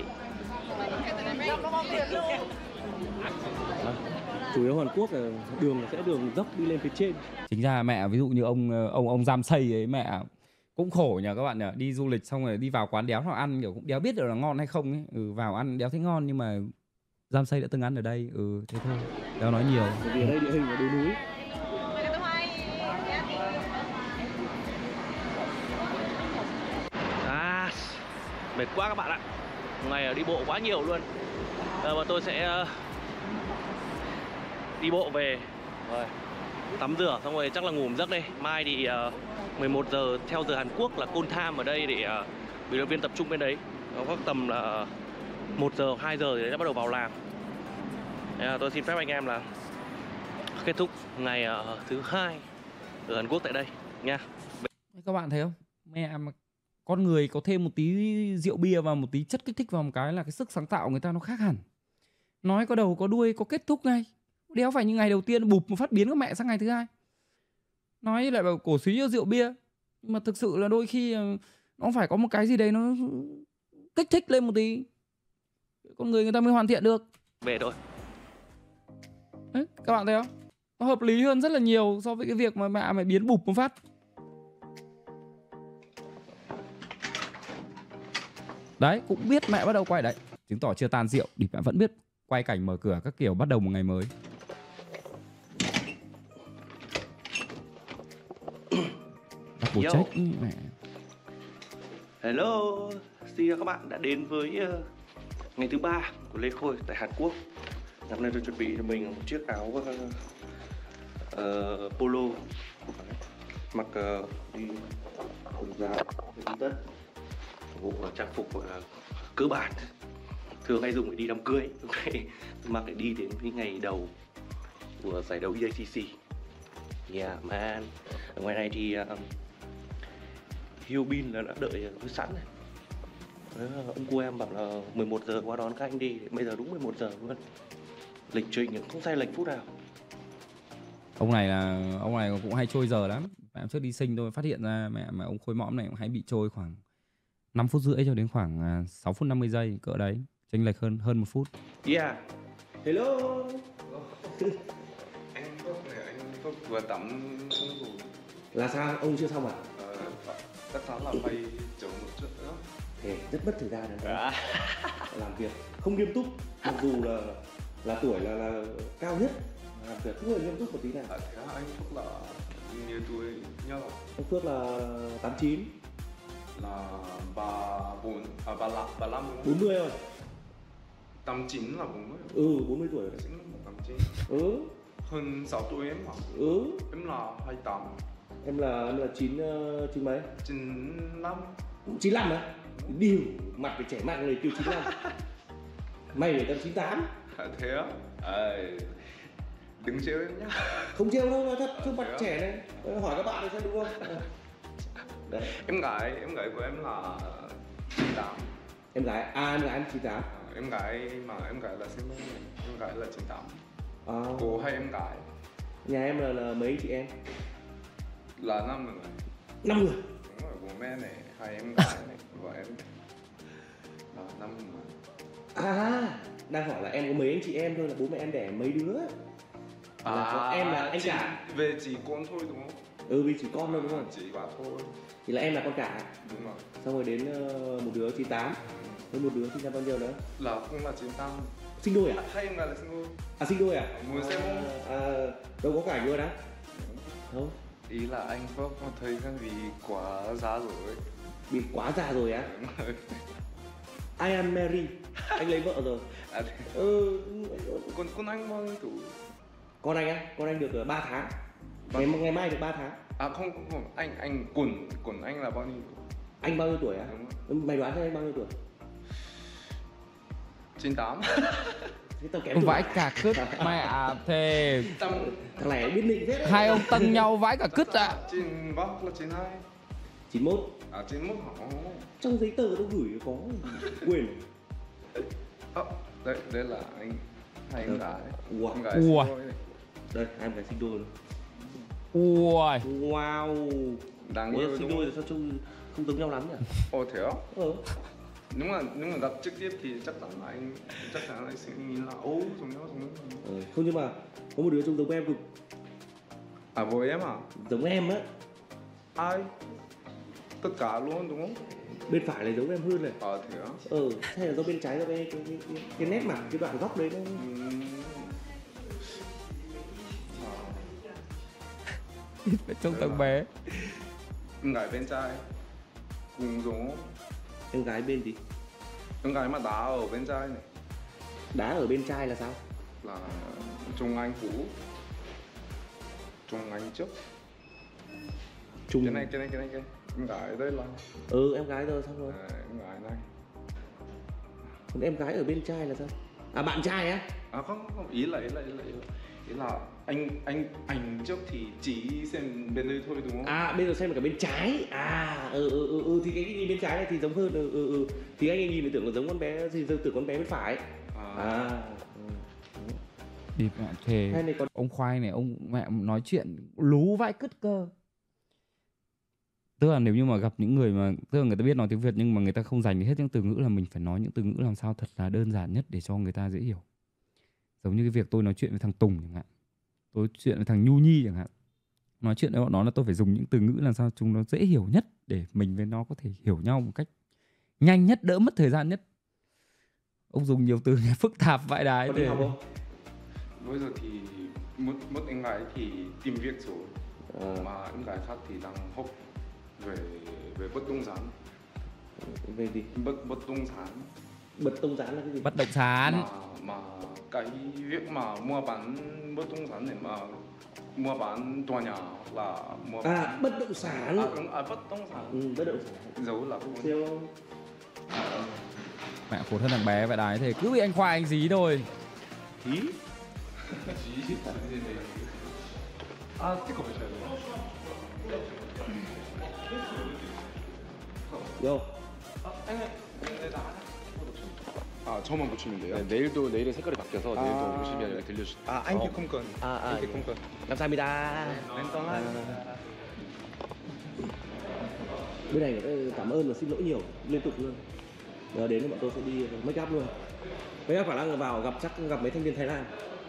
Chủ yếu Hàn Quốc là đường sẽ đường dốc đi lên phía trên. Chính ra mẹ ví dụ như ông Ramsay ấy, mẹ cũng khổ nhờ các bạn nhỉ. Đi du lịch xong rồi đi vào quán đéo nào ăn kiểu cũng đéo biết được là ngon hay không ấy. Vào ăn đéo thấy ngon, nhưng mà Ramsay đã từng ăn ở đây. Thế thôi, đéo nói nhiều. Vì ở đây địa hình là đồi núi. Mệt quá các bạn ạ. Ngày đi bộ quá nhiều luôn. Và tôi sẽ đi bộ về rồi tắm rửa xong rồi chắc là ngủ một giấc đây. Mai thì 11 giờ theo giờ Hàn Quốc là call time ở đây để biên tập viên tập trung bên đấy. Nó có tầm là 1 giờ 2 giờ thì đã bắt đầu vào làm. Tôi xin phép anh em là kết thúc ngày thứ 2 ở Hàn Quốc tại đây nha. Các bạn thấy không? Mẹ mà con người có thêm một tí rượu bia và một tí chất kích thích vào một cái là cái sức sáng tạo của người ta nó khác hẳn. Nói có đầu có đuôi, có kết thúc ngay. Đéo phải như ngày đầu tiên bụp một phát biến các mẹ sang ngày thứ hai. Nói lại bảo cổ suý cho rượu bia, nhưng mà thực sự là đôi khi nó phải có một cái gì đấy nó kích thích lên một tí, con người ta mới hoàn thiện được. Về thôi. Đấy, các bạn thấy không? Nó hợp lý hơn rất là nhiều so với cái việc mà mẹ mày biến bụp một phát. Đấy, cũng biết mẹ bắt đầu quay đấy, chứng tỏ chưa tan rượu thì mẹ vẫn biết quay cảnh mở cửa các kiểu, bắt đầu một ngày mới. Yo. Check, mẹ. Hello, xin chào các bạn đã đến với ngày thứ 3 của Lê Khôi tại Hàn Quốc. Hôm nay tôi chuẩn bị cho mình một chiếc áo polo, mặc đi quần dài, đi tất, bộ trang phục cơ bản thường hay dùng để đi đám cưới. Tôi mặc để đi đến cái ngày đầu của giải đấu EACC. Yeah man. Ở ngoài này thì Hyobin là đã đợi tôi sẵn này. Ông cô em bảo là 11 giờ qua đón các anh đi. Bây giờ đúng 11 giờ luôn. Lịch trình không sai lệch phút nào. Ông này cũng hay trôi giờ lắm. Em trước đi sinh tôi phát hiện ra mẹ mà ông Khôi mõm này cũng hay bị trôi khoảng 5 phút rưỡi cho đến khoảng 6 phút 50 giây cỡ đấy, chênh lệch hơn 1 phút. Yeah. Hello. Anh Phúc vừa tắm xong rồi. Là sao? Ông chưa xong à? Chắc chắn là phải chờ một chút nữa. Thế rất mất thời gian đấy. Làm việc không nghiêm túc, mặc dù là tuổi là cao nhất, làm việc không hề nghiêm túc một tí nào. Thế anh Phúc là nhiều tuổi nhớ là Anh Phước là 89. Là 34, 35 40 rồi. 89 là 40. 40 tuổi rồi. 89. Hơn 6 tuổi em mà. Em là 28. Em là 9 mấy? 95. 95 á? Điều mặt phải trẻ mặn người kêu 95. Mày ở tầm 98. Thế á? Đừng trêu em nhá. Không trêu đâu, nói thật, chứ mặt trẻ này. Hỏi các bạn này xem đúng không? Đấy. Em gái của em là 98. Em gái em 98. Em gái là sinh năm, em gái là 98. Cô hay em gái. Nhà em là mấy chị em? Là 5 người. 5 người. Đúng rồi, bố mẹ này, hai em gái này, vợ em này. Là 5 người. Đang hỏi là em có mấy anh chị em thôi, là bố mẹ em đẻ mấy đứa. Em là anh cả. Về chỉ con thôi đúng không? Vì chỉ con thôi đúng không? Chỉ bà thôi. Thì là em là con cả. Đúng rồi. Xong rồi đến một đứa 98. Với một đứa sinh ra bao nhiêu nữa? Là cũng là 98. Sinh đôi à? Hai em là sinh đôi. Sinh đôi à? Muốn xem không? Đâu có cả luôn á? Không. Ý là anh Phước thấy cái bị quá già rồi. Bị quá già rồi á? I am Mary. Anh lấy vợ rồi. Con anh bao nhiêu tuổi? Con anh á? Con anh được 3 tháng. Ngày mai được 3 tháng. Không, anh Quần anh là bao nhiêu tuổi? Anh bao nhiêu tuổi á? Mày đoán xem anh bao nhiêu tuổi? 98. Tao kém Vãi cả cứt mẹ thề. Thằng này biết định hết. Hai ông tâng nhau vãi cả cứt ạ. 93 là 92. 91. À 91 hả? Trong giấy tờ tôi gửi có quên. Đây là hai em gái. Wow. Em gái sinh đôi này. Đây, hai em gái sinh đôi. Ui. Wow. Đáng Ủa, yêu sinh đúng đôi không? thì sao trông không giống nhau lắm nhỉ? Ồ thế á? Nếu mà gặp trực tiếp thì chắc chắn là anh sẽ nghĩ là giống nhau. Không, nhưng mà có một đứa trông giống em cực. À với em à? Giống em á. Ai? Tất cả luôn đúng không? Bên phải này giống em hơn này. Thế á? Hay là do bên trái là cái nét mặt, cái đoạn góc đấy nó... Trông thằng bé. Em gái bên trai cùng giống không? Em gái bên gì? Em gái mà đá ở bên trai này. Đá ở bên trai là sao? Là Trung Anh cũ, Trung Anh trước. Cái này em gái đây là em gái rồi xong rồi. Em gái này. Còn em gái ở bên trai là sao? À bạn trai á? À không, ý là anh trước thì chỉ xem bên đây thôi đúng không? À bây giờ xem cả bên trái. Thì cái gì bên trái này thì giống hơn. Thì anh nhìn thì tưởng là giống con bé, thì tưởng con bé bên phải. Địt mẹ thề. Ông Khoai này ông mẹ nói chuyện lú vãi cứt cơ. Tức là nếu như mà gặp những người mà tức là người ta biết nói tiếng Việt nhưng mà người ta không dành hết những từ ngữ, là mình phải nói những từ ngữ làm sao thật là đơn giản nhất để cho người ta dễ hiểu. Giống như cái việc tôi nói chuyện với thằng Tùng chẳng hạn, tôi nói chuyện với thằng Nhu Nhi chẳng hạn, nói chuyện với bọn nó là tôi phải dùng những từ ngữ làm sao chúng nó dễ hiểu nhất để mình với nó có thể hiểu nhau một cách nhanh nhất, đỡ mất thời gian nhất. Ông dùng nhiều từ nghe phức tạp vãi đái. Đi học không? Bây giờ thì một em gái thì tìm việc rồi, mà em gái khác thì đang học về bất động sản. Về gì? Bất động sản. Bất động sản là cái gì? Bất động sản. Mà cái việc mà mua bán bất động sản này, mà mua bán tòa nhà là mua bán... bất động sản. Bất động sản. Bất động sản. Dấu là không? Siêu. Mẹ khổ thân thằng bé vậy đái, thế cứ bị anh Khoai anh dí thôi. Dí? 스티커 붙여야 돼요. Vô. 저만 붙이면 돼요? 네, 내일은 색깔이 바뀌어서 내일도 오시면 여기 들려주세요. anh kia không cần. Anh kia không cần. 감사합니다. Bên này người ta cảm ơn và xin lỗi nhiều liên tục luôn. Giờ đến thì bọn tôi sẽ đi make up luôn. Make up khả năng là vào gặp mấy thanh niên Thái Lan.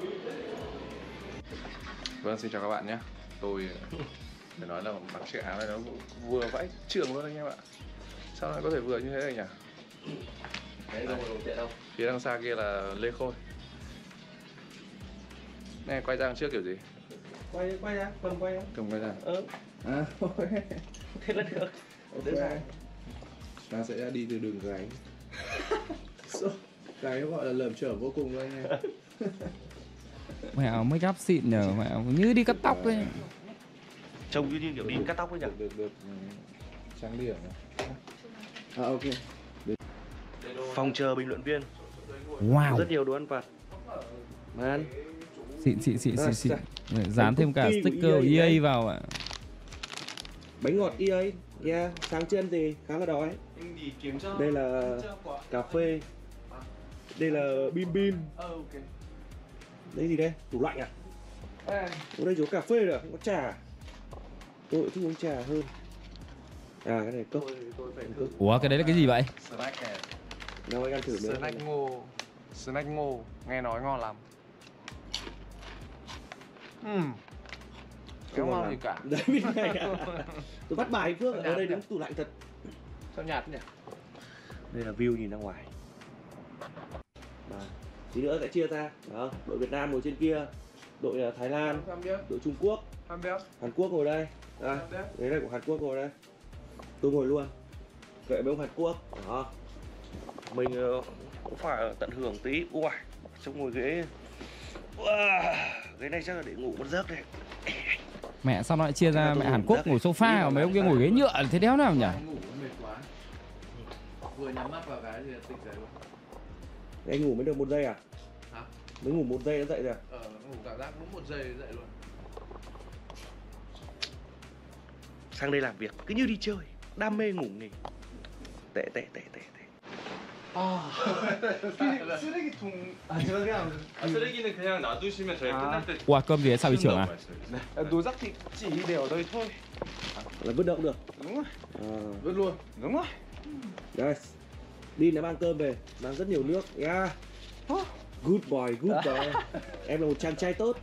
Vâng, xin chào các bạn nhé. Tôi phải nói là mặc chiếc áo này nó vừa vãi trường luôn anh em ạ. Sao lại có thể vừa như thế này nhỉ? Đấy, đâu tiện đâu. Phía đằng xa kia là Lê Khôi. Này, quay ra đằng trước kiểu gì? Quay ra, cầm quay ra. Cầm quay ra. Thế là được. Ok. Ta sẽ đi từ đường gánh. Cái gọi là lởm chởm vô cùng thôi anh em. Mẹ make up xịn nhờ, mẹ như đi cắt tóc ấy. Trông như kiểu đi cắt tóc ấy nhỉ? Được. Trang điểm. Ok. Phòng chờ bình luận viên. Wow. Rất nhiều đồ ăn vặt. Mà ăn. Xịn. Dán thêm cả sticker EA vào ạ. Bánh ngọt EA. Yeah, sáng chân thì khá là đói. Đây là cà phê. Đây là bim. Đây gì đây? Tủ lạnh à? Ở đây chỉ có cà phê rồi, không có trà. Tôi thích uống trà hơn. À cái này cốc. Ủa cái đấy là cái gì vậy? Snack này. Nào anh ăn thử nữa. Snack ngô, nghe nói ngon lắm. Không ngon gì cả. Đấy bên này à? Tôi bắt bài Phước ở đây đứng tủ lạnh thật. Sao nhạt nhỉ? Đây là view nhìn ra ngoài. Tí nữa sẽ chia ra. Đó, đội Việt Nam ngồi trên kia, đội Thái Lan, đội Trung Quốc, Hàn Quốc ngồi đây. Đây, đấy là của Hàn Quốc ngồi đây. Tôi ngồi luôn. Kệ với ông Hàn Quốc. Đó. Mình cũng phải tận hưởng tí. Ui, trong ngồi ghế. Ghế này chắc là để ngủ một giấc đây. Mẹ sao nó lại chia ra, mẹ Hàn Quốc ngồi sofa và mấy ông kia ngồi ghế nhựa thế đéo nào nhỉ? Ngủ mệt quá. Vừa nhắm mắt vào cái thì tỉnh dậy luôn. Anh ngủ mới được 1 giây à? Hả? Mới ngủ 1 giây đã dậy rồi. Ngủ cảm giác đúng 1 giây dậy luôn. Sang đây làm việc cứ như đi chơi, đam mê ngủ nghỉ. Tệ. 쓰레기통. 제가 그냥 쓰레기는 그냥 놔두시면 저희 끝날 때. Ủa cơm gì đấy sao bị trưởng à? đồ rác thì chỉ để ở đây thôi. Là vứt động được. Đúng rồi. Vứt luôn. Đúng rồi. Đây. Đi là mang cơm về, mang rất nhiều nước nha. Good boy. Em là một chàng trai tốt.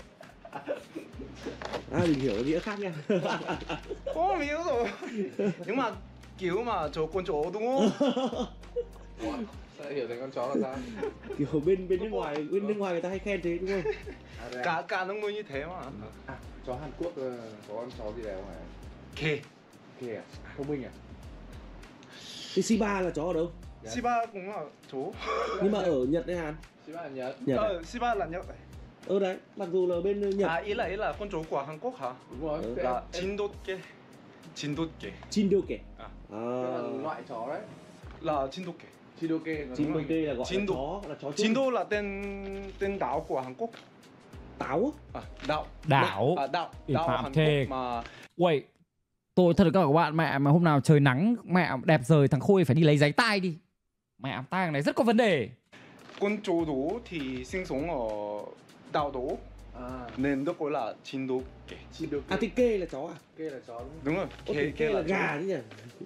Đừng hiểu nghĩa khác nha. Có hiểu rồi. Nhưng mà kiểu mà chỗ con chó đúng không? Sao hiểu thành con chó là sao? Kiểu bên nước ngoài người ta hay khen thế đúng không? Cả nước như thế mà. Chó Hàn Quốc có con chó gì đấy không phải? Kê à? Thông minh à? Cái Shiba là chó ở đâu? Shiba cũng là chó. Nhưng mà ở Nhật hay Hàn? Shiba là Nhật. Shiba là Nhật. Đấy, mặc dù là bên Nhật. Ý là con chó của Hàn Quốc hả? Đúng rồi. Là Chindoke. Chindoke. Là loại chó đấy. Là Chindoke. Chindoke là gọi là chó. Chindo là tên đảo của Hàn Quốc. Táo á? Đảo. Đảo. Đảo Phạm Hàn Thề. Quốc mà. Uầy, tôi thật các bạn, mẹ mà hôm nào trời nắng mẹ đẹp rời thằng Khôi phải đi lấy giấy tai đi. Mẹ tai thằng này rất có vấn đề. Con chó đó thì sinh sống ở đảo đó. Nên nó gọi là Chindoke. Thì kê là chó à? Kê là chó đúng rồi. Kê là gà chứ nhỉ?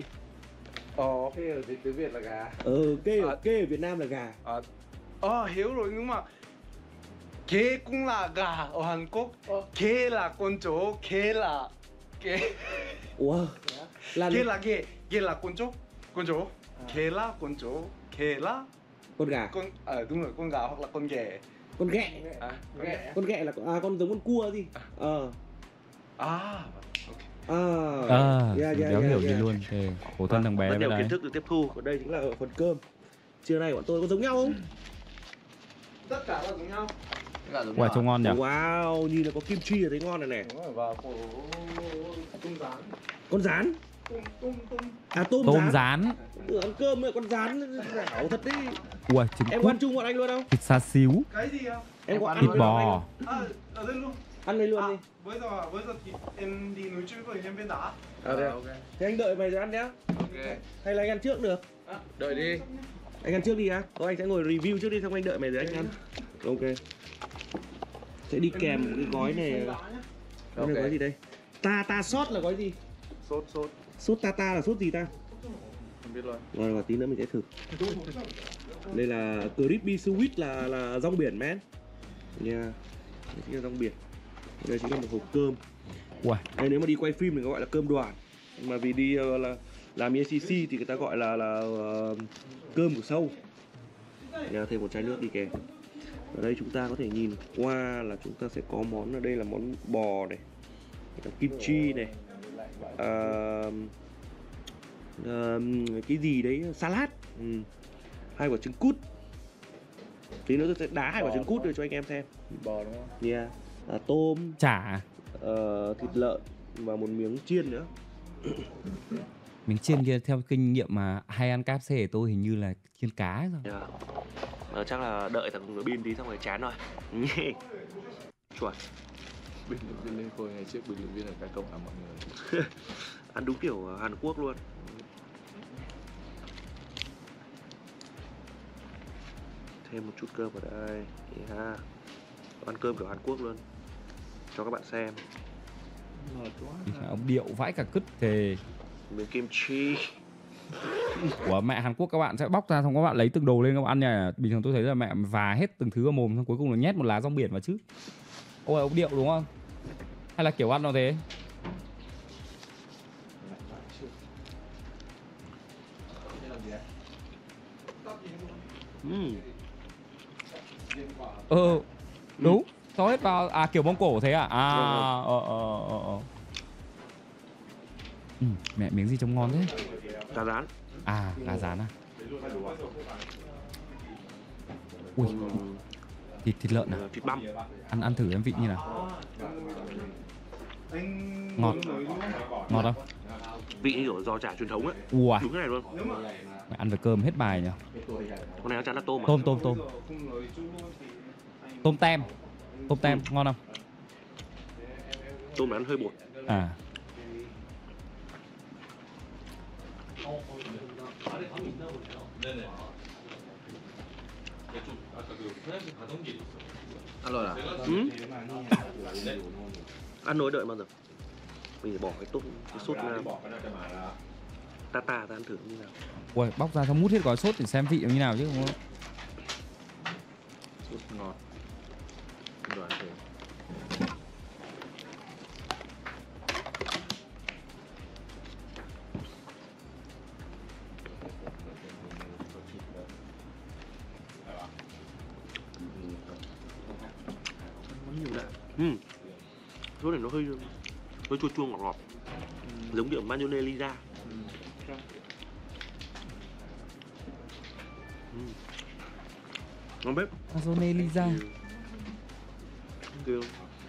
Kê ở tiếng Việt là gà. Kê ở Việt Nam là gà. Hiểu rồi, nhưng mà kê cũng là gà ở Hàn Quốc. Kê là con chó, kê là kê. Ủa? Kê là kê, kê là con chó. Kê là con chó, kê là con gà. Đúng rồi, con gà hoặc là con ghẹ. Con ghẹ. Con ghẹ là con giống con cua gì? Đéo hiểu gì luôn. Khổ thân thằng bé đấy. Rất nhiều kiến thức được tiếp thu. Còn đây chính là ở phần cơm. Trưa nay bọn tôi có giống nhau không? Tất cả là giống nhau. Wow, trông ngon nhỉ? Wow, nhìn là có kim chi ở thấy ngon này này. Và tôm rán. Con rán? Tôm rán. Ăn cơm với con rán ảo thật đấy. Ui, trứng em cút. ăn chung bọn anh luôn không? Thịt xa xíu. Cái gì à? Em có ăn thịt bò. Ở đây luôn. Ăn đây luôn đi. Bây giờ thì em đi nấu chuyện với nhân viên đã. Ok. Thế anh đợi mày rồi ăn nhá. Ok. Hay là anh ăn trước được? Đợi đi. Anh ăn trước đi á. Anh sẽ ngồi review trước đi, xong anh đợi mày rồi anh ăn. Ok. Sẽ đi kèm một cái gói này. Cái này gói gì đây? Ta sốt là gói gì? Sốt ta là sốt gì ta? Không biết luôn. Rồi tí nữa mình sẽ thử. Đây là crispy sweet là rong biển man. Nha. Đây chính là rong biển. Đây chính là một hộp cơm. Đây nếu mà đi quay phim mình gọi là cơm đoàn. Mà vì đi là làm ECC thì người ta gọi là cơm của sâu. Nha, thêm một chai nước đi kèm. Ở đây chúng ta có thể nhìn qua là chúng ta sẽ có món ở đây là món bò này, kim chi này, cái gì đấy salad, 2 quả trứng cút. Tí nữa tôi sẽ đá 2 quả trứng cút để cho anh em xem. Bò đúng không? Yeah. Tôm, chả, thịt lợn và một miếng chiên nữa. Miếng chiên kia theo kinh nghiệm mà hay ăn KFC của tôi hình như là chiên cá rồi. Chắc là đợi thằng Bin tí xong rồi chán rồi. Chuẩn. Bình luận viên Lê Khôi ngày trước bình luận viên ở cái công à mọi người. Ăn đúng kiểu Hàn Quốc luôn. Thêm một chút cơm ở đây. Ha. Ăn cơm kiểu Hàn Quốc luôn. Cho các bạn xem. Ông điệu vãi cả cứt thề. Miếng kim chi. Của mẹ Hàn Quốc các bạn sẽ bóc ra xong các bạn lấy từng đồ lên các bạn ăn nha. Bình thường tôi thấy là mẹ và hết từng thứ vào mồm xong cuối cùng là nhét một lá rong biển vào chứ. Ôi ông điệu đúng không? Hay là kiểu ăn nó thế? Đúng. Cho hết vào kiểu Mông Cổ thế à? Mẹ miếng gì trông ngon thế? Cá rán. Cá rán à? Ui, thịt lợn à? Thịt băm. Ăn thử em vị như nào? Ngọt. Ngọt không? Vị như kiểu giò chả truyền thống ấy. Ui. Đúng cái này luôn. Mày ăn với cơm hết bài nhỉ? Con này nó chắn là tôm à? Tôm. Tôm tem ngon không? Tôm ăn hơi bột. À. Ăn rồi à? Ăn nồi đợi bao giờ? Mình phải bỏ cái sốt ta ăn thử như nào. Ui, bóc ra xong mút hết gói sốt để xem vị như nào chứ đúng không? Sốt ngọt. Rồi ăn thử. Sốt này nó hơi chua chua ngọt ngọt, giống kiểu mayonnaise. Ngon bếp. Mayonnaise. Kêu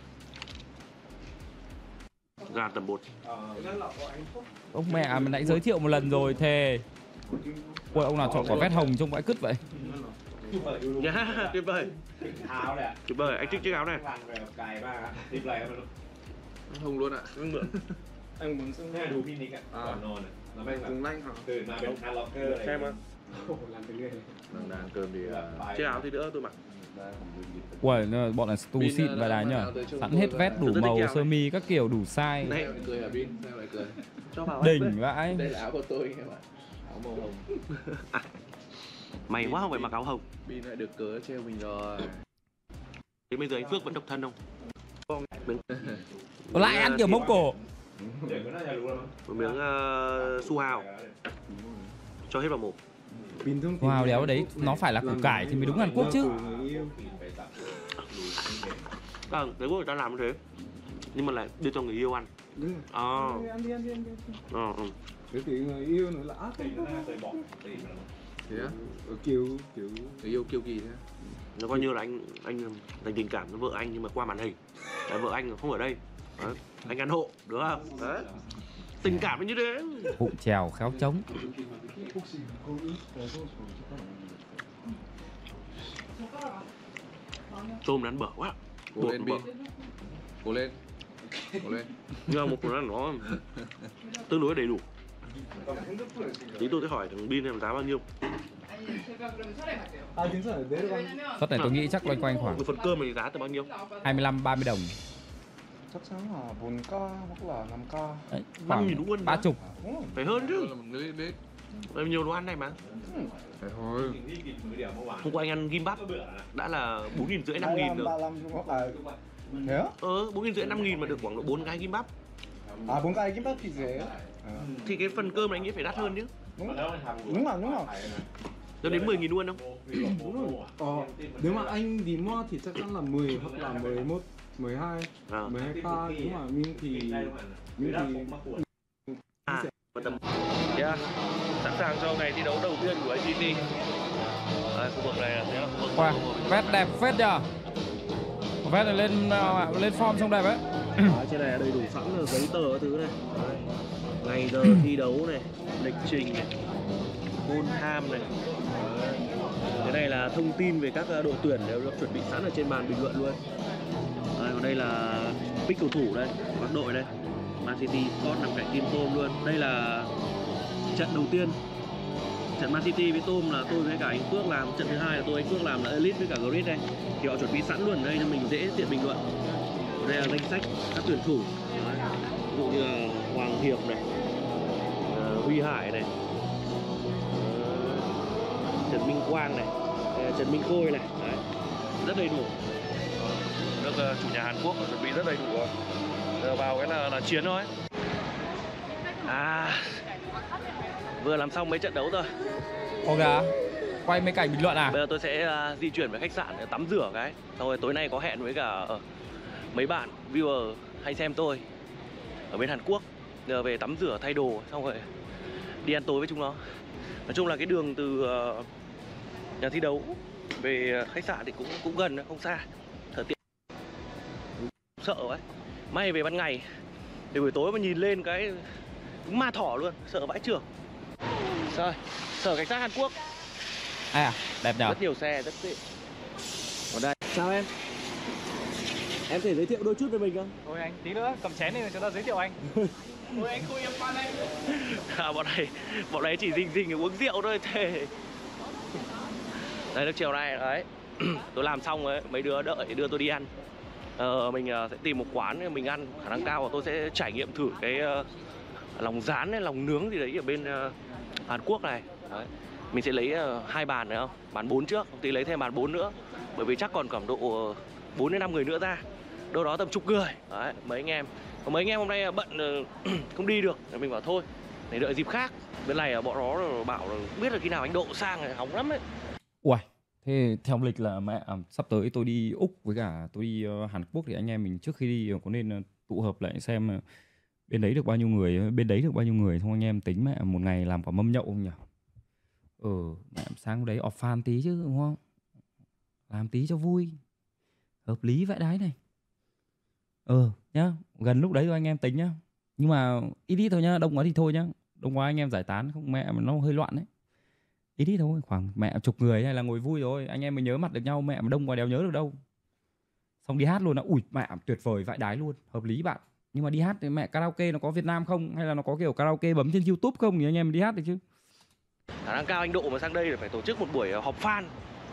gà tầm bột. Ông mẹ mình nãy giới thiệu một lần rồi thề. Ôi ông nào chọn quả vét hồng trông vãi cứt vậy. Dạ, tuyệt vời. Tuyệt vời, anh thích chiếc áo này. Hồng luôn ạ. Anh muốn xem nghe đủ pin ạ. Còn ngon này. Nó bên cùng lanh hả? Từ mà bên Hàn Locker này. Xem á. Làm từ người. Đang ăn cơm thì chiếc áo thì đỡ tôi mặc. Ui, bọn này tu xịn và đá nhở. Sẵn hết vét đủ màu sơ mi các kiểu đủ size. Này, cười hả Bin? Sao lại cười? Cho vào đỉnh vãi. Đây là áo của tôi các bạn. Áo màu hồng. Mày quá không phải mặc áo hồng. Bin lại được cớ treo mình rồi. Thế bây giờ anh Phước vẫn độc thân không? Lại ăn kiểu mông cổ. Một miếng su hào. Cho hết vào mồm. Wow, đéo đấy nó phải là củ cải thì mới đúng Hàn Quốc chứ. Đấy người ta làm như thế. Nhưng mà lại đưa cho người yêu ăn. Ăn đi. Thế thì người yêu nữa là ác. Thế á? Kiểu người yêu kiêu kỳ thế. Nó coi như là anh dành tình cảm với vợ anh nhưng mà qua màn hình. Tại vợ anh không ở đây. Đấy. Anh ăn hộ, được không? Đấy. Tình cảm nó như thế. Bụng trèo khéo trống. Tôm nó ăn bở quá. Cố lên Bin. Cố lên. Nhưng mà một phần nó tương đối đầy đủ. Tí tôi sẽ hỏi thằng Bin em giá bao nhiêu. Suất này tôi nghĩ chắc loanh quanh khoảng một phần cơm này giá từ bao nhiêu? 25-30 đồng. chắc chắn là 4K hoặc là 5K. Đấy, 5.000 đúng quân 30. Phải hơn chứ. Bao nhiêu đồ ăn này mà. Phải thôi. Hôm qua anh ăn gimbap đã là 4.500 5.000 rồi. 35 thế á? 4.500 5.000 mà được khoảng độ 4 cái gimbap. À 4 cái gimbap thì dễ. Thì cái phần cơm này anh nghĩ phải đắt hơn chứ. Đúng rồi. Nó đến 10.000 luôn không? Đúng rồi. Nếu mà anh đi mua thì chắc chắn là 10 hoặc là 11, 12, 12K. Đúng mà mình thì Yeah. Sẵn sàng cho ngày thi đấu đầu tiên của IGT. Khu vực này là wow, vét đẹp phết nhờ. Vét này lên form trông đẹp ấy. Trên này đầy đủ sẵn là giấy tờ các thứ này. Đấy. Ngày giờ thi đấu này, lịch trình này, môn tham này. Đấy. Cái này là thông tin về các đội tuyển đều được chuẩn bị sẵn ở trên màn bình luận luôn. Đấy, còn đây là pick cầu thủ đây, các đội đây. Man City Sport nằm cạnh Team Tôm luôn. Đây là trận đầu tiên. Trận Man City với Tôm là tôi với cả anh Phước làm. Trận thứ hai là tôi anh Phước làm là Elite với cả Grid đây. Thì họ chuẩn bị sẵn luôn ở đây cho mình dễ tiện bình luận. Đây là danh sách các tuyển thủ. Ví dụ như là Hoàng Hiệp này, Huy Hải này, Trần Minh Quang này, Trần Minh Khôi này. Đấy. Rất đầy đủ. Được chủ nhà Hàn Quốc chuẩn bị rất đầy đủ rồi. Giờ vào cái là chiến thôi. Vừa làm xong mấy trận đấu rồi. Ok, quay mấy cảnh bình luận à? Bây giờ tôi sẽ di chuyển về khách sạn để tắm rửa cái. Xong rồi tối nay có hẹn với cả mấy bạn viewer hay xem tôi ở bên Hàn Quốc. Giờ về tắm rửa thay đồ xong rồi đi ăn tối với chúng nó. Nói chung là cái đường từ nhà thi đấu về khách sạn thì cũng gần, không xa. Thời tiết sợ ấy. May về ban ngày để buổi tối mà nhìn lên cái đúng ma thỏ luôn, sợ vãi chưởng. Rồi, sở cảnh sát Hàn Quốc. Đẹp nhờ. Rất nhiều xe, rất xịn. Ở đây Chào em. Em thể giới thiệu đôi chút về mình không? Thôi anh, tí nữa cầm chén đi chúng ta giới thiệu anh. Ôi anh không em fan anh. Bọn này chỉ rình uống rượu thôi thế. Đây lúc chiều nay đấy. Tôi làm xong rồi, mấy đứa đợi đưa tôi đi ăn. Mình sẽ tìm một quán mình ăn, khả năng cao và tôi sẽ trải nghiệm thử cái lòng rán hay lòng nướng gì đấy ở bên Hàn Quốc này. Đấy. Mình sẽ lấy 2 bàn nữa không? Bàn 4 trước, tí lấy thêm bàn 4 nữa. Bởi vì chắc còn khoảng độ 4 đến 5 người nữa ra. Đâu đó tầm chục người. Đấy, mấy anh em. Còn mấy anh em hôm nay bận không đi được, mình bảo thôi để đợi dịp khác. Bên này bọn nó bảo là biết là khi nào anh Độ sang hóng lắm ấy. Uầy, thế theo lịch là mẹ sắp tới tôi đi Úc với cả tôi đi Hàn Quốc thì anh em mình trước khi đi có nên tụ hợp lại xem bên đấy được bao nhiêu người, bên đấy được bao nhiêu người, xong anh em tính mẹ một ngày làm quả mâm nhậu không nhỉ? Mẹ sáng đấy off fan tí chứ đúng không? Làm tí cho vui. Hợp lý vậy đấy này. Nhá, gần lúc đấy rồi anh em tính nhá. Nhưng mà ít thôi nhá, đông quá thì thôi nhá. Đông quá anh em giải tán không mẹ mà nó hơi loạn đấy. Ít thôi, khoảng mẹ chục người hay là ngồi vui rồi, anh em mình nhớ mặt được nhau, mẹ mà đông quá đéo nhớ được đâu. Xong đi hát luôn á, ui mẹ tuyệt vời vãi đái luôn, hợp lý bạn. Nhưng mà đi hát thì mẹ karaoke nó có Việt Nam không? Hay là nó có kiểu karaoke bấm trên YouTube không thì anh em đi hát được chứ. Khả năng cao anh Độ mà sang đây là phải tổ chức một buổi họp fan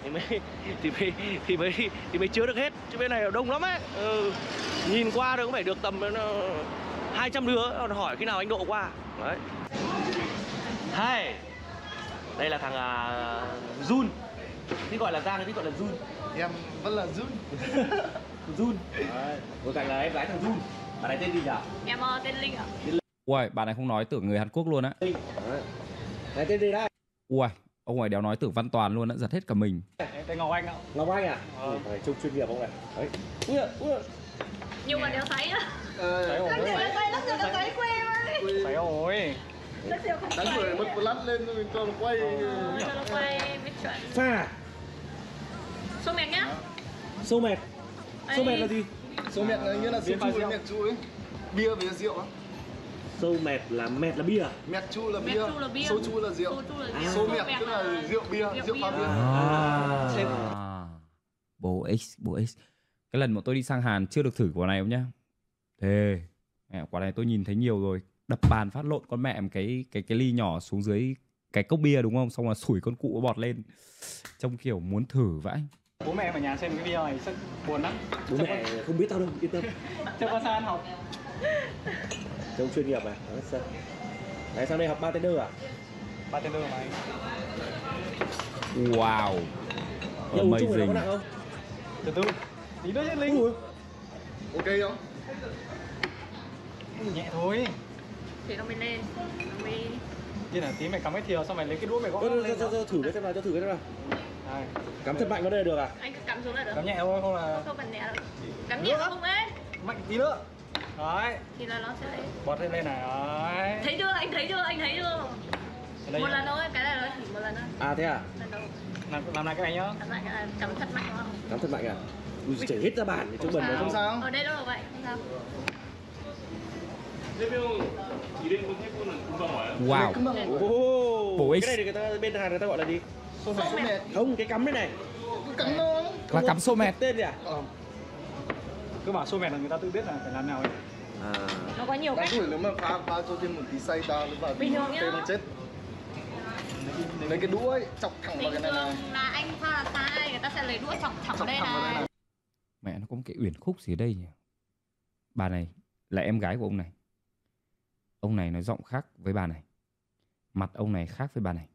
thì mới chứa được hết, chứ bên này đông lắm ấy. Nhìn qua được cũng phải được tầm 200 đứa, hỏi khi nào anh Độ qua. Đấy. Hai. Đây là thằng Jun. Tí gọi là Giang, tí gọi là Jun. Em vẫn là Jun. Jun. Ngồi cạnh là em gái thằng Jun. Bạn này tên gì nhỉ? Em tên Linh ạ. Ui, bạn này không nói tưởng người Hàn Quốc luôn á. Này tên gì đây? Ui, ông này đéo nói tưởng Văn Toàn luôn á, giật hết cả mình. Tên Ngọc Anh ạ. Ngọc Anh à? Phải trông chuyên nghiệp không này? Đấy. Ui. Nhưng mà đéo thấy á. Thấy rồi. Lắc rồi nó thấy quê ấy. Thấy rồi. Đánh rồi bật flash lên rồi cho nó quay. Cho nó quay biết chuẩn. Pha. Số mẹt nhá. Số mẹt. Số mẹt là gì? Số mẹt là nghĩa là số chu với mẹt chu ấy. Bia với rượu á. Số mẹt là bia. Mẹt chu là bia. Số chu là rượu. Số mẹt tức là rượu bia, rượu pha bia. Bố X. Cái lần bọn tôi đi sang Hàn chưa được thử quả này không nhá. Thề. Quả này tôi nhìn thấy nhiều rồi. Đập bàn phát lộn con mẹ cái ly nhỏ xuống dưới cái cốc bia đúng không? Xong là sủi con cụ bọt lên. Trông kiểu muốn thử vãi. Bố mẹ ở nhà xem cái video này chắc buồn lắm. Bố mẹ không biết tao đâu, yên tâm. Cho con sang ăn học. Trông chuyên nghiệp à? Đấy, sang đây học bartender à? Bartender mà anh. Wow. Amazing. Không? Từ từ. Tí nữa chứ Linh. Ok không? Nhẹ thôi. Thì nó mới lên. Nó mới... Chứ là tí mày cắm cái thìa xong mày lấy cái đũa mày gõ lên. Thử cái xem nào, cho thử cái xem nào. Cắm thật mạnh vào đây là được à? Anh cứ cắm xuống là được. Cắm nhẹ thôi, không là... Không cần nhẹ đâu. Cắm nhẹ không ấy. Mạnh tí nữa. Đấy. Thì là nó sẽ lên. Bọt lên này. Đấy. Thấy chưa? Anh thấy chưa? Một lần thôi, cái này nó chỉ một lần thôi. À thế à? Lần đầu. Làm lại cái này nhá. Làm lại cái này, cắm thật mạnh đúng không? Cắm thật mạnh à? Ui, chảy hết ra bàn để cho bẩn không sao. Ở đây đâu là vậy, không sao. Wow. Bố X. Cái này thì người ta bên Hàn người ta gọi là gì? Số mẹt. Không, cái cắm đây này. Cắm thôi. Là cắm xô mẹt. Tên gì à? Cứ bảo xô mẹt là người ta tự biết là phải làm nào ấy. Nó có nhiều cách. Nếu mà pha cho thêm một tí xay ta vào bình thường nhá. nó chết. Lấy cái đũa ấy chọc thẳng vào cái này này. Là anh pha là sai, người ta sẽ lấy đũa chọc thẳng vào đây này. Mẹ nó có một cái uyển khúc gì ở đây nhỉ? Bà này là em gái của ông này. Ông này nói giọng khác với bà này. Mặt ông này khác với bà này.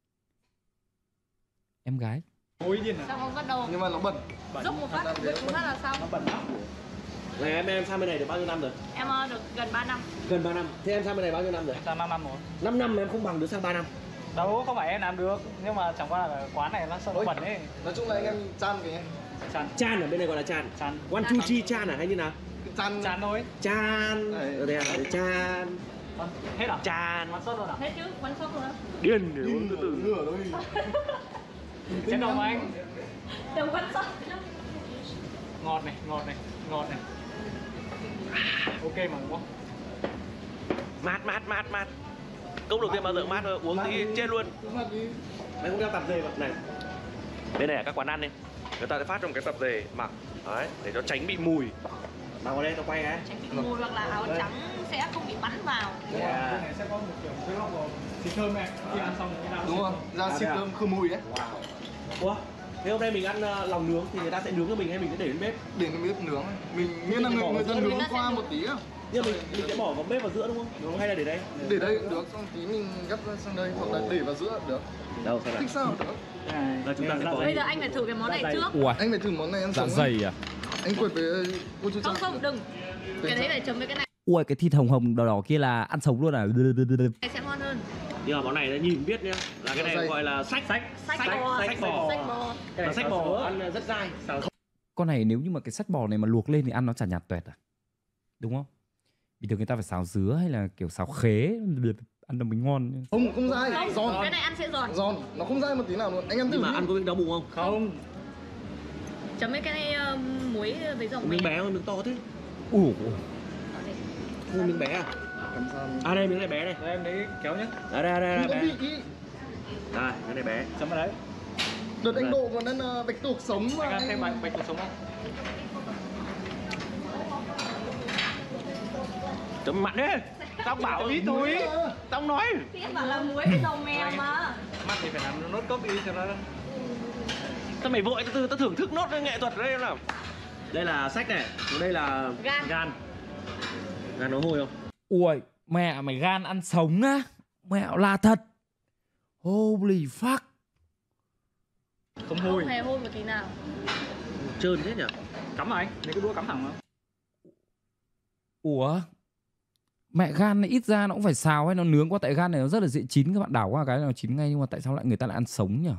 Em gái. Ôi điên à. Xong rồi bắt đầu. Nhưng mà nó bẩn. Giúp một phát, vứt một phát là xong. Nó bẩn lắm. Này em sang bên này được bao nhiêu năm rồi? Em được gần 3 năm. Gần 3 năm. Thế em sang bên này bao nhiêu năm rồi? Sang 5 năm rồi. 5 năm mà em không bằng được sang 3 năm. Đâu, không phải em làm được. Nhưng mà chẳng qua là quán này nó sợ nó bẩn ấy. Nói chung là anh em chan cái Chan ở bên này gọi là chan. One two chi chan à hay như nào? Chan thôi. Chan. Ở đây là chan. Hết à? Chan. Quán sốt rồi à? Hết chứ, quán sốt rồi. Điên để uống từ từ. Nửa thôi. Chết đâu anh? Đều quán sốt. Ngọt này. Ok mà đúng không? Mát. Cốc đầu tiên bao giờ mát thôi, uống tí chết luôn. Mày không đeo tạp dề vào này. Bên này là các quán ăn đi. người ta sẽ phát trong cái tập dề mặc đấy để cho tránh bị mùi. Nào vào đây tao quay cái. Tránh bị mùi hoặc là áo trắng sẽ không bị bắn vào. Cái này sẽ có một kiểu cái lọc xịt thơm này khi ăn xong cái nào. Đúng không? Ra xịt thơm khử mùi đấy. Ủa? Thế hôm nay mình ăn lòng nướng thì người ta sẽ nướng cho mình hay mình sẽ để lên bếp? Để lên bếp nướng. Mình như là người ta nướng qua một tí á. Nhưng mình sẽ bỏ vào bếp vào giữa đúng không? Đúng không? Hay là để đây? Để đây cũng được, xong tí mình gấp sang đây hoặc là để vào giữa được. Đâu sao thích sao? Là chúng ta sẽ có. Bây giờ anh phải thử cái món này trước. Ủa, anh phải thử món này ăn dạ sống. dày à? Anh quệt với cô chú Không không đừng. Cái đấy phải chấm với cái này. Ui, cái thịt hồng hồng đỏ đỏ kia là ăn sống luôn à? Cái sẽ ngon hơn. Nhưng mà món này nhìn biết nhá, là cái này gọi là sách Sách bò. Cái này sách bò ăn rất dai. Con này nếu như mà cái sách bò này mà luộc lên thì ăn nó chả nhạt tuẹt à? Đúng không? Bình thường người ta phải xào dứa hay là kiểu xào khế ăn nó mới ngon. Không dai, giòn. Cái này ăn sẽ giòn. Giòn, nó không dai một tí nào luôn. Anh ăn thử. Nhưng mà ăn có bị đau bụng không? Không. Chấm với cái này muối với dầu miếng bé không, miếng to thế. Ủa. Không miếng bé à? À đây miếng này bé này. Đây em lấy kéo nhá. Đây bé. Đây, cái này bé. Chấm vào đấy. Đợt anh Độ còn ăn bạch tuộc sống mà. Anh ăn thêm bạch tuộc sống không? Chấm mặn đấy. Tao bảo ít thôi. Tao nói. Biết bảo là muối với dầu mè mà. Mắt thì phải làm nốt cốc đi cho nó. Tao mày vội từ tao thưởng thức nốt nghệ thuật đây nào. Đây là sách này, còn đây là gan. Gan nó hôi không? Ui, mẹ mày gan ăn sống á? Mẹ là thật. Holy fuck. Không hôi. Không hề hôi một tí nào. Trơn thế nhỉ? Cắm vào anh, lấy cái đũa cắm thẳng vào. Ủa? Mẹ gan này ít ra nó cũng phải xào hay nó nướng qua, tại gan này nó rất là dễ chín, các bạn đảo qua cái nó chín ngay, nhưng mà tại sao lại người ta lại ăn sống nhỉ?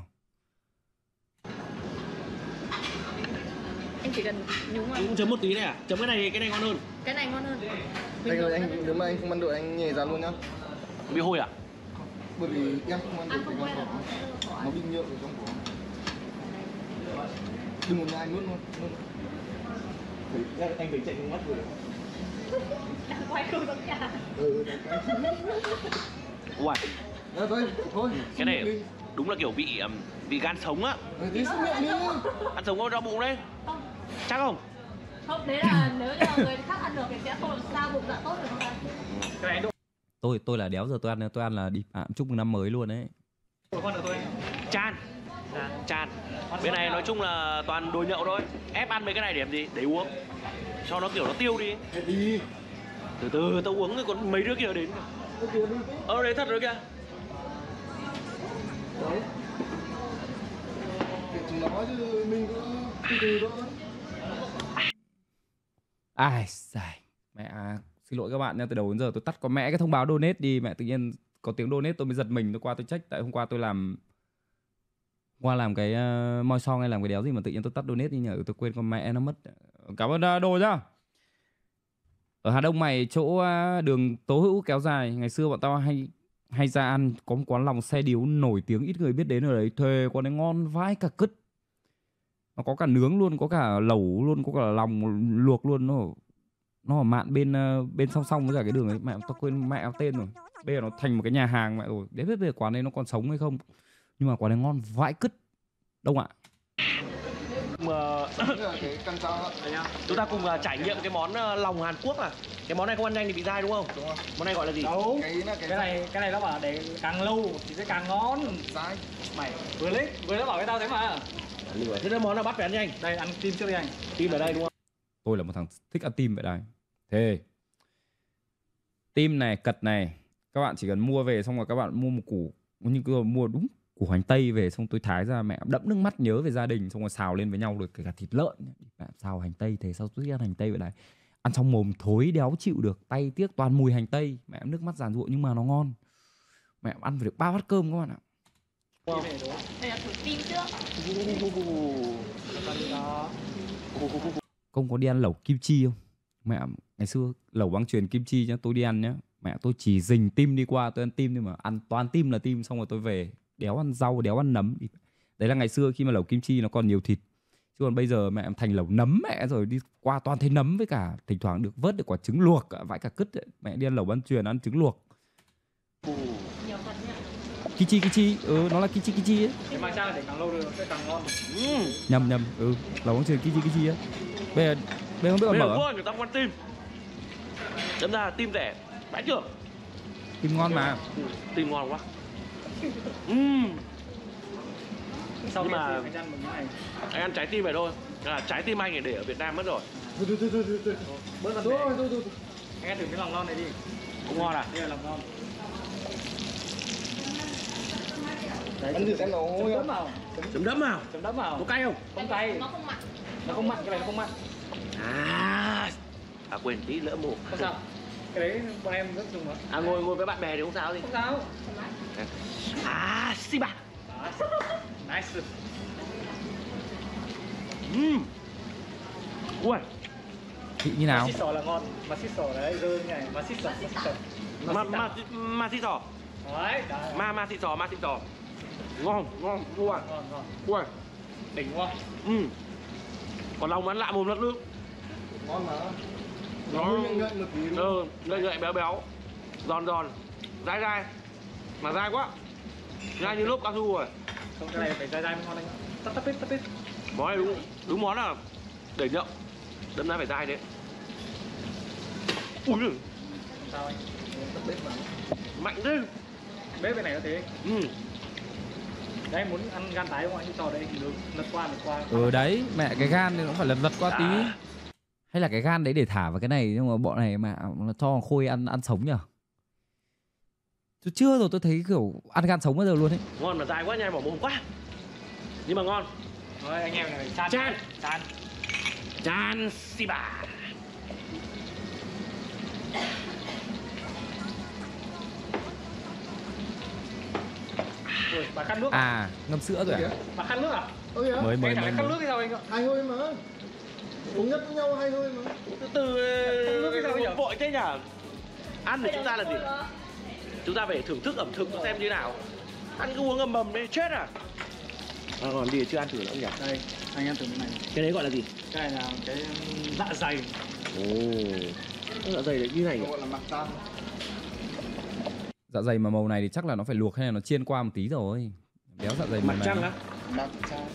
Anh chỉ cần nhúng vào. Cũng chấm một tí này à? Chấm cái này ngon hơn. Cái này ngon hơn. Anh ơi, nếu mà anh không ăn được anh nhảy ra luôn nhá. Bị hôi à? Bởi vì em không ăn được cái con phở. Nó bị nhựa ở trong phở. Đừng có nhai nuốt luôn. Anh phải chạy mắt rồi. Đang quay không giống nhà. Uầy. Thôi. Cái này đúng là kiểu bị gan sống á. Ăn sống có đau bụng đấy. Chắc không? Không, đấy là nếu như người khác ăn được thì sẽ không sao bụng dạ tốt được không ta? Cái này Tôi là đéo giờ tôi ăn là đi chúc mừng năm mới luôn đấy. Con được tôi. Chan. Bên này nói chung là toàn đồ nhậu thôi. Ép ăn mấy cái này để làm gì? Để uống. Cho nó kiểu nó tiêu đi. Từ từ tao uống rồi còn mấy đứa kia đến. Đấy thật rồi kìa. Đấy. Để chúng nó chứ mình cứ từ thôi. Ai dài. Mẹ xin lỗi các bạn nha, từ đầu đến giờ tôi tắt có mẹ cái thông báo donate đi, mẹ tự nhiên có tiếng donate tôi mới giật mình, tôi qua tôi check, tại hôm qua tôi làm cái moi song hay làm cái đéo gì mà tự nhiên tôi tắt donate đi nhờ, tôi quên con mẹ nó mất. Cảm ơn đồ nhá. Ở Hà Đông mày chỗ đường Tố Hữu kéo dài, ngày xưa bọn tao hay ra ăn, có một quán lòng xe điếu nổi tiếng ít người biết đến ở đấy, thuê quán đấy ngon vãi cả cứt. Nó có cả nướng luôn, có cả lẩu luôn, có cả lòng luộc luôn, nó ở mạn bên song với cả cái đường ấy, mẹ tao quên mẹ tên rồi. Bây giờ nó thành một cái nhà hàng mẹ rồi, để biết bây giờ quán đấy nó còn sống hay không, nhưng mà quán đấy ngon vãi cứt. Đông ạ. Chúng ta cùng trải nghiệm cái món lòng Hàn Quốc à. Cái món này không ăn nhanh thì bị dai đúng không? Đúng rồi. Món này gọi là gì? Đâu. Cái này nó bảo để càng lâu thì sẽ càng ngon. Dai. Mày vừa nó bảo với tao thế mà. Thế nên món nào bắt phải ăn nhanh? Đây ăn tim trước đi anh. Tim ở đây đúng không? Tôi là một thằng thích ăn tim vậy đây. Thế tim này, cật này, các bạn chỉ cần mua về xong rồi các bạn mua một củ, nhưng cứ mua đúng củ hành tây về xong tôi thái ra, mẹ đẫm nước mắt nhớ về gia đình, xong rồi xào lên với nhau được cả thịt lợn. Mẹ xào hành tây thế sao tôi ăn hành tây vậy này, ăn trong mồm thối đéo chịu được, tay tiếc toàn mùi hành tây, mẹ nước mắt giàn ruộng nhưng mà nó ngon. Mẹ ăn phải được 3 bát cơm các bạn ạ. Đây là thử tim trước. Công có đi ăn lẩu kim chi không? Mẹ ngày xưa lẩu băng chuyền kim chi nhá, tôi đi ăn nhá, mẹ tôi chỉ dình tim đi qua, tôi ăn tim nhưng mà ăn toàn tim là tim, xong rồi tôi về đéo ăn rau, đéo ăn nấm. Đấy là ngày xưa khi mà lẩu kim chi nó còn nhiều thịt, chứ còn bây giờ mẹ em thành lẩu nấm mẹ rồi, đi qua toàn thấy nấm với cả thỉnh thoảng được vớt được quả trứng luộc vãi cả cứt ấy. Mẹ đi ăn lẩu băng chuyền ăn trứng luộc. Nhiều thật nhá. Kichi, nó là Kichi ấy. Thì mang sang là để càng lâu được sẽ càng ngon. Nhầm, là uống trừ Kichi ấy. Bây giờ không biết còn mở. Người ta quan tim. Đâm ra tim rẻ, phải chưa? Tim ngon mà. Tim ngon quá. Sau nhưng mà anh ăn một cái này. Anh ăn trái tim này thôi. Trái tim anh để ở Việt Nam mất rồi. Thôi. Bớt lần thôi. Anh ăn thử cái lòng ngon này đi. Không ngon à? Đây là lòng ngon. Anh thử xem nó chấm đấm vào. Có cay không? Không cay. Nó không mặn. Nó không mặn, cái này nó không mặn. Quên tí lỡ mồm. Không sao. Cái đấy bọn em rất dùng đó. Ngồi với bạn bè thì không sao gì. Không sao. Siba. Nice. Ui. Vị như nào? Mà xít sò là ngon. Mà xít sò đấy rơi như này. Mà xít sò. Ma xít sò. Đấy. Ma xít sò. Ngon. Ngon. Ui. Đỉnh quá. Còn lòng ăn lạ mồm lắm nước. Ngon mà. Nó ngậy một tí đúng không? ngậy béo. Giòn. Dai. Mà dai quá. Dai như lốp cao su rồi. Không, cái này phải dai mới ngon anh. Tắt bếp. Món này đúng món là để nhậu. Đâm ra phải dai đấy. Ui giời. Sao anh? Tắt bếp mà. Mạnh thế. Bếp bên này có thế. Đấy, muốn ăn gan tái không anh? Trò đây thì lật qua. Đấy, mẹ cái gan thì nó phải lật qua tí. Hay là cái gan đấy để thả vào cái này, nhưng mà bọn này mà nó cho Khôi ăn sống nhỉ? Tôi chưa rồi, tôi thấy kiểu ăn gan sống bao giờ luôn ấy. Ngon mà dài quá, nhai bỏ mồm quá. Nhưng mà ngon. Thôi anh em này Chan Siba. Bà khát nước ngâm sữa rồi à? Bà khát nước à? Mới khát nước thì sao anh ạ? Hay thôi mà. Thống nhất với nhau hay thôi mà. Từ vội thế nhỉ? Ăn thì chúng ta là gì? Chúng ta phải thưởng thức ẩm thực xem như nào. Ăn cứ uống ầm đấy, chết à? Còn gì chưa ăn thử nữa không nhỉ? Đây, anh ăn thử cái này. Cái đấy gọi là gì? Cái này là cái dạ dày. Dạ dày đấy như này gọi là mặc tan. Dạ dày mà màu này thì chắc là nó phải luộc hay là nó chiên qua một tí rồi. Béo dạ dày mặt trăng á? Mặc trăng.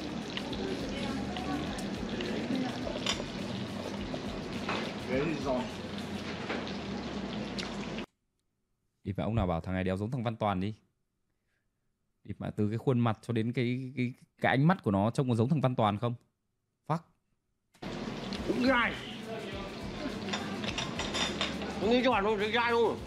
Cái gì giòn. Đi mà ông nào bảo thằng này đéo giống thằng Văn Toàn đi. Đi mà từ cái khuôn mặt cho đến cái ánh mắt của nó trông có giống thằng Văn Toàn không? Fuck. Cũng gai. Nghĩ cho bạn không, thấy gai luôn.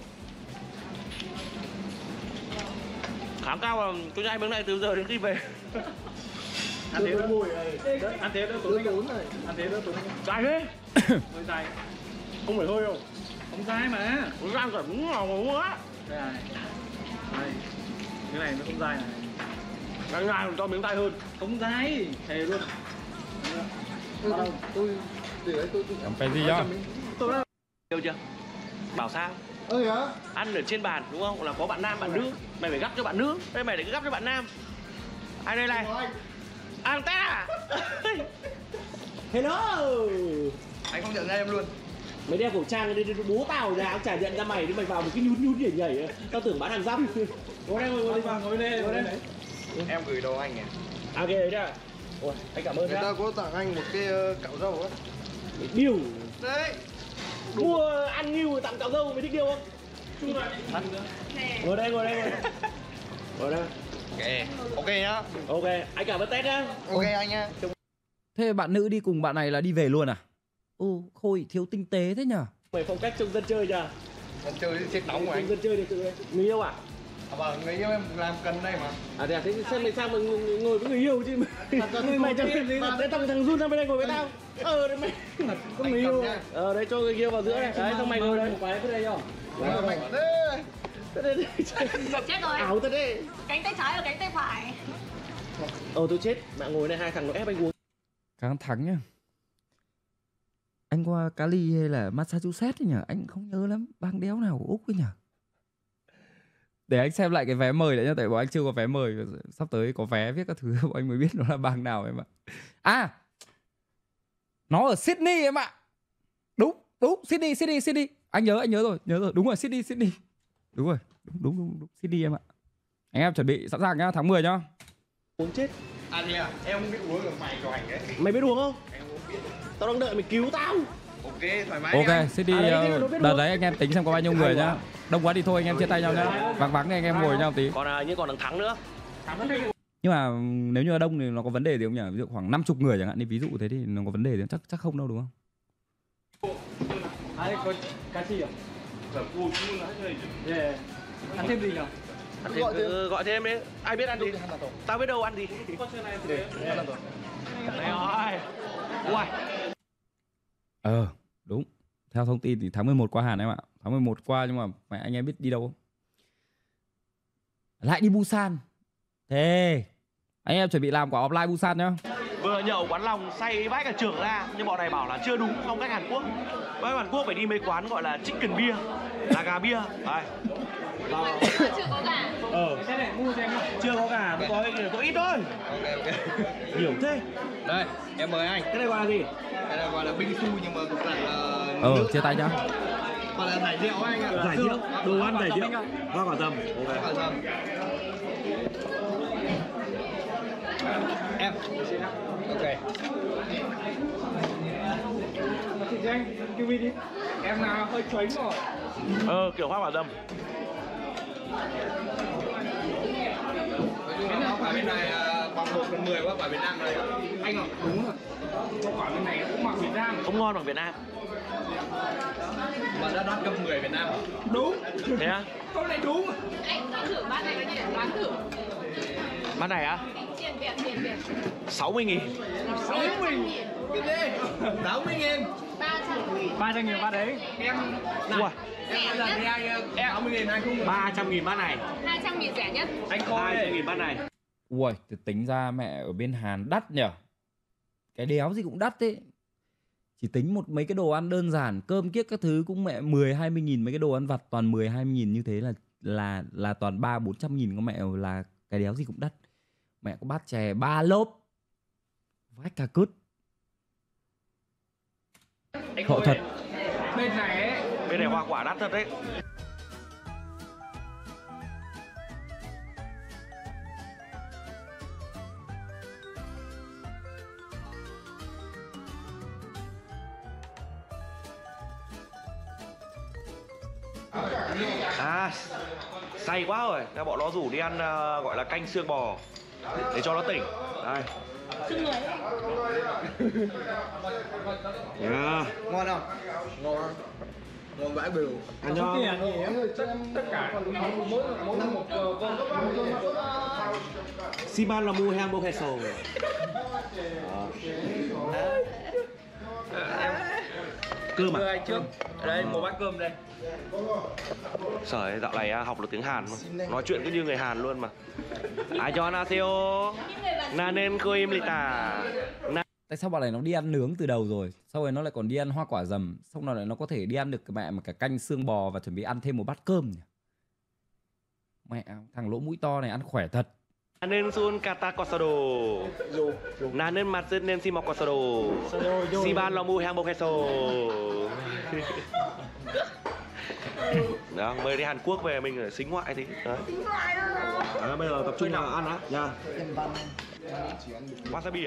Khám cao là tôi nhai miếng này từ giờ đến khi về. Ăn thế đỡ mùi này. Ăn thế đỡ tốn này. Ăn thế đỡ tốn. Dài thế. Hơi dài. Không phải hơi đâu. Không dai mà. Nó dai cả đúng ngầu quá. Đây này. Đây. Cái này nó không dai này. Cái này cho miếng dai hơn. Không dai. Thề luôn. Tôi để đấy tôi làm cái gì đó. Yêu chưa? Bảo sao? Hả? Ăn ở trên bàn đúng không? Là có bạn nam bạn nữ. Mày phải gắp cho bạn nữ. Đây mày lại cứ gắp cho bạn nam. Ai đây này? Thằng Tét à? Hello. Anh không nhận ra em luôn. Mày đeo khẩu trang đi bố tao nhà cũng chả nhận ra mày đi, mày vào một cái nhún nhảy tao tưởng bán hàng rong. Ngồi đây ngồi đây. Em gửi đồ anh à? Ok đấy đó. Ôi, anh cảm ơn người ta có tặng anh một cái cạo râu á. Điêu. Đấy. Mua ăn nghiêu tặng cạo râu, mày thích điêu không? Ngồi đây. Ngồi đây. Ok nhá. Ok, anh cảm ơn Tết nhá. Ok anh nhá. Thế bạn nữ đi cùng bạn này là đi về luôn à? Khôi thiếu tinh tế thế nhở? Mày phong cách trông dân chơi nhờ? Dân chơi thì chết nóng của anh. Dân chơi thì tự người yêu à? Vâng, người yêu em làm cần đây mà. Thế à, thế xem mày sang mày ngồi với người yêu chứ. Mày chẳng làm gì đấy, thằng Jun sang bên đây ngồi với tao. Đấy mày có người yêu. Đấy cho người yêu vào giữa này. Đấy xong mày ngồi đây. Một cái cứ đây không? Mạnh thế. Chết rồi. Ảo thật đấy. Cánh tay trái và cánh tay phải. Tôi chết. Bạn ngồi đây hai thằng nó ép anh uống. Căng thẳng nhá. Anh qua Cali hay là Massachusetts ấy nhỉ? Anh không nhớ lắm. Bang đéo nào của Úc ấy nhỉ? Để anh xem lại cái vé mời đấy nhá. Tại bọn anh chưa có vé mời. Sắp tới có vé viết các thứ. Bọn anh mới biết nó là bang nào em ạ. Nó ở Sydney em ạ. Đúng. Sydney. Anh nhớ rồi. Đúng rồi, Sydney. Đúng rồi. Đúng. Sydney em ạ. Anh em chuẩn bị sẵn sàng nhá, tháng 10 nhá. Uống chết. À thì à, em không biết uống được mày cho hành đấy. Mày biết uống không? Em không biết. Tao đang đợi mày cứu tao. Ok, thoải mái. Ok, sẽ đi đợt đấy anh em tính xem có bao nhiêu người nhá. Đông quá thì thôi anh em chia tay nhau nhá. Vắng vắng thì anh em ngồi với nhau tí. Còn nhưng còn thằng Thắng nữa. Nhưng mà nếu như là đông thì nó có vấn đề gì không nhỉ? Ví dụ khoảng 50 người chẳng hạn đi, ví dụ thế thì nó có vấn đề gì không? Chắc không đâu đúng không? Ai có cá chi à? Yeah. Ăn thêm gì nhỉ? Gọi thêm đi. Ai biết ăn gì? Tao biết đâu ăn gì. Đây rồi. Ui. Đúng. Theo thông tin thì tháng 11 qua Hàn em ạ. Tháng 11 qua nhưng mà mẹ anh em biết đi đâu không? Lại đi Busan. Thế anh em chuẩn bị làm quả offline Busan nhá. Vừa nhậu quán lòng say vãi cả trưởng ra, nhưng bọn này bảo là chưa đúng phong cách Hàn Quốc. Với Hàn Quốc phải đi mấy quán gọi là chicken beer, là gà bia. Đây. Chưa có gà. Cái này mua cho em. Chưa có gà, mới có ít thôi. Ok. Nhiều thế. Đây, em mời anh. Cái này gọi là gì? Cái này gọi là bingsu nhưng mà cực là Chia tay nhá. Gọi là giải rượu anh ạ. Giải rượu, đồ ăn giải rượu. Hoa quả dầm. Ok. Em. Ok. Chị anh, kêu đi. Em nào hơi choáng rồi. Kiểu hoa quả dầm. Quả bên này bằng 1/10 của quả Việt Nam này. Anh ạ, đúng rồi. Quả bên này cũng bằng Việt Nam. Không ngon bằng Việt Nam. Mà đã đắt gấp 10 Việt Nam. Đúng. Thế á? Câu này đúng. Anh đoán thử bát này bao nhiêu? Đoán thử. Bát này á? Tiền Việt. 60.000. 60.000. Cái gì? 60.000. 300.000. 300.000 bát đấy. Em Ui. Em là thì anh 60.000 anh không. 300.000 bát này. 200.000 rẻ nhất. Anh coi 200.000 bát này. Ui, thì tính ra mẹ ở bên Hàn đắt nhở. Cái đéo gì cũng đắt thế. Chỉ tính mấy cái đồ ăn đơn giản, cơm kiếc các thứ cũng mẹ 10-20.000, mấy cái đồ ăn vặt toàn 10-20.000 như thế là toàn 300-400.000 có mẹ, là cái đéo gì cũng đắt. Mẹ có bát chè 3 lốp. Vãi cả cứt. Hậu thật. Bên này hoa quả đắt thật đấy. Say quá rồi, nên bọn nó rủ đi ăn gọi là canh xương bò để cho nó tỉnh. Đây. Ngon không? Ngon. Ngon vãi bều. Ăn cho. tất cả mỗi một con. Siban là mua hambo peso. Cơm à? Anh trước. Đây một bát cơm đây. Trời, dạo này học được tiếng Hàn mà. Nói chuyện cứ như người Hàn luôn mà. Annyeonghaseyo. Nanen koim lita. Tại sao bọn này nó đi ăn nướng từ đầu rồi, sau rồi nó lại còn đi ăn hoa quả dầm, xong rồi nó có thể đi ăn được mẹ mà cả canh xương bò và chuẩn bị ăn thêm một bát cơm nhỉ? Mẹ, thằng lỗ mũi to này ăn khỏe thật. Nanen sun kata kosado. Nanen matsen nen simok kosado. Siban lo mu hambo peso. Đó, mới đi Hàn Quốc về mình ở xính ngoại thì đấy. Bây giờ tập trung vào ăn á nha. Wasabi à?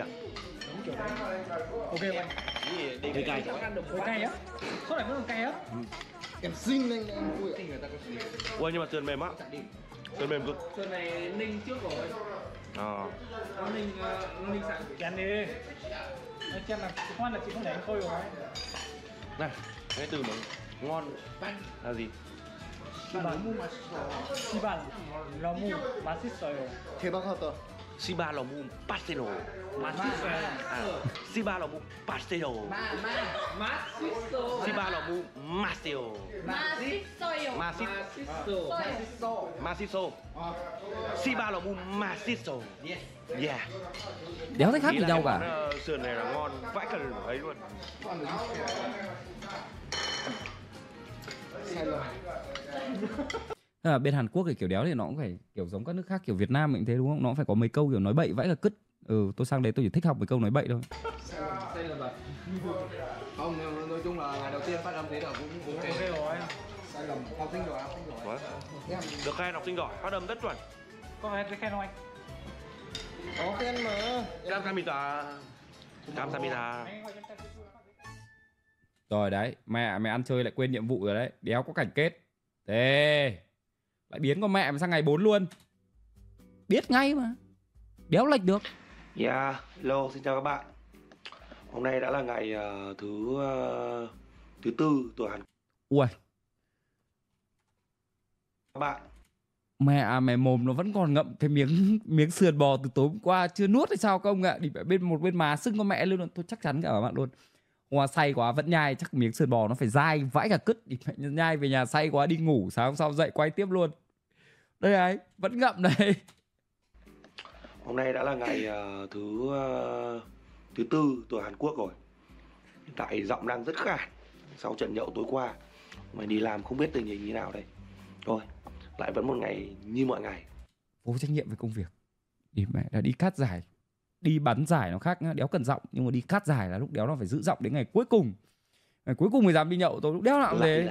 Ok anh. Hơi cay. Hơi cay á? Có phải vẫn còn cay á? Em xin anh vui ạ. Ui nhưng mà sườn mềm á. Sườn mềm cực. Sườn này ninh trước rồi. Nó ninh sẵn. Chén đi. Nói xem là khoan là chị không để anh khôi rồi. Này, cái từ mà ngon là gì? Siban 너무 맛있어요. 대박하다. Siban 너무 맛있어요. Siban 너무 맛있어요. Siban 너무 맛있어요. 맛있어. Siban 너무 맛있어. Yeah. Đéo thấy khác gì đâu cả. Món sườn này là ngon vãi cả ấy luôn. Bên Hàn Quốc thì kiểu đéo thì nó cũng phải kiểu giống các nước khác, kiểu Việt Nam mình thế đúng không? Nó cũng phải có mấy câu kiểu nói bậy vãi cả cứt. Tôi sang đấy tôi chỉ thích học mấy câu nói bậy thôi. Không, nói chung là ngày đầu tiên phát âm thế là cũng ok rồi. Sai lầm, học sinh giỏi. Được khen học sinh giỏi, phát âm rất chuẩn. Có phải cái khen không anh? Có khen mà. Kamsahamnida. Rồi đấy, mẹ ăn chơi lại quên nhiệm vụ rồi đấy. Đéo có cảnh kết. Thế lại biến con mẹ sang ngày 4 luôn. Biết ngay mà. Đéo lệch được. Yeah, hello, xin chào các bạn. Hôm nay đã là ngày thứ tư tuổi Hàn Quốc. Ui. Các bạn. Mẹ mồm nó vẫn còn ngậm cái miếng sườn bò từ tối hôm qua chưa nuốt hay sao không ạ? Đi một bên má sưng con mẹ luôn, tôi chắc chắn cả các bạn luôn. Hoa say quá vẫn nhai, chắc miếng sườn bò nó phải dai vãi cả cứt. Đi nhai về nhà say quá đi ngủ, sáng hôm sau dậy quay tiếp luôn. Đây này, vẫn ngậm này. Hôm nay đã là ngày thứ tư tuổi Hàn Quốc rồi. Hiện tại giọng đang rất khản sau trận nhậu tối qua. Mà đi làm không biết tình hình như nào đây. Thôi, lại vẫn một ngày như mọi ngày. Vô trách nhiệm với công việc. Đi mẹ là đi cắt giải. Đi bắn giải nó khác nhá, đéo cần giọng. Nhưng mà đi cắt giải là lúc đéo nó phải giữ giọng đến ngày cuối cùng. Ngày cuối cùng mới dám đi nhậu, tôi lúc đéo nào cũng thế.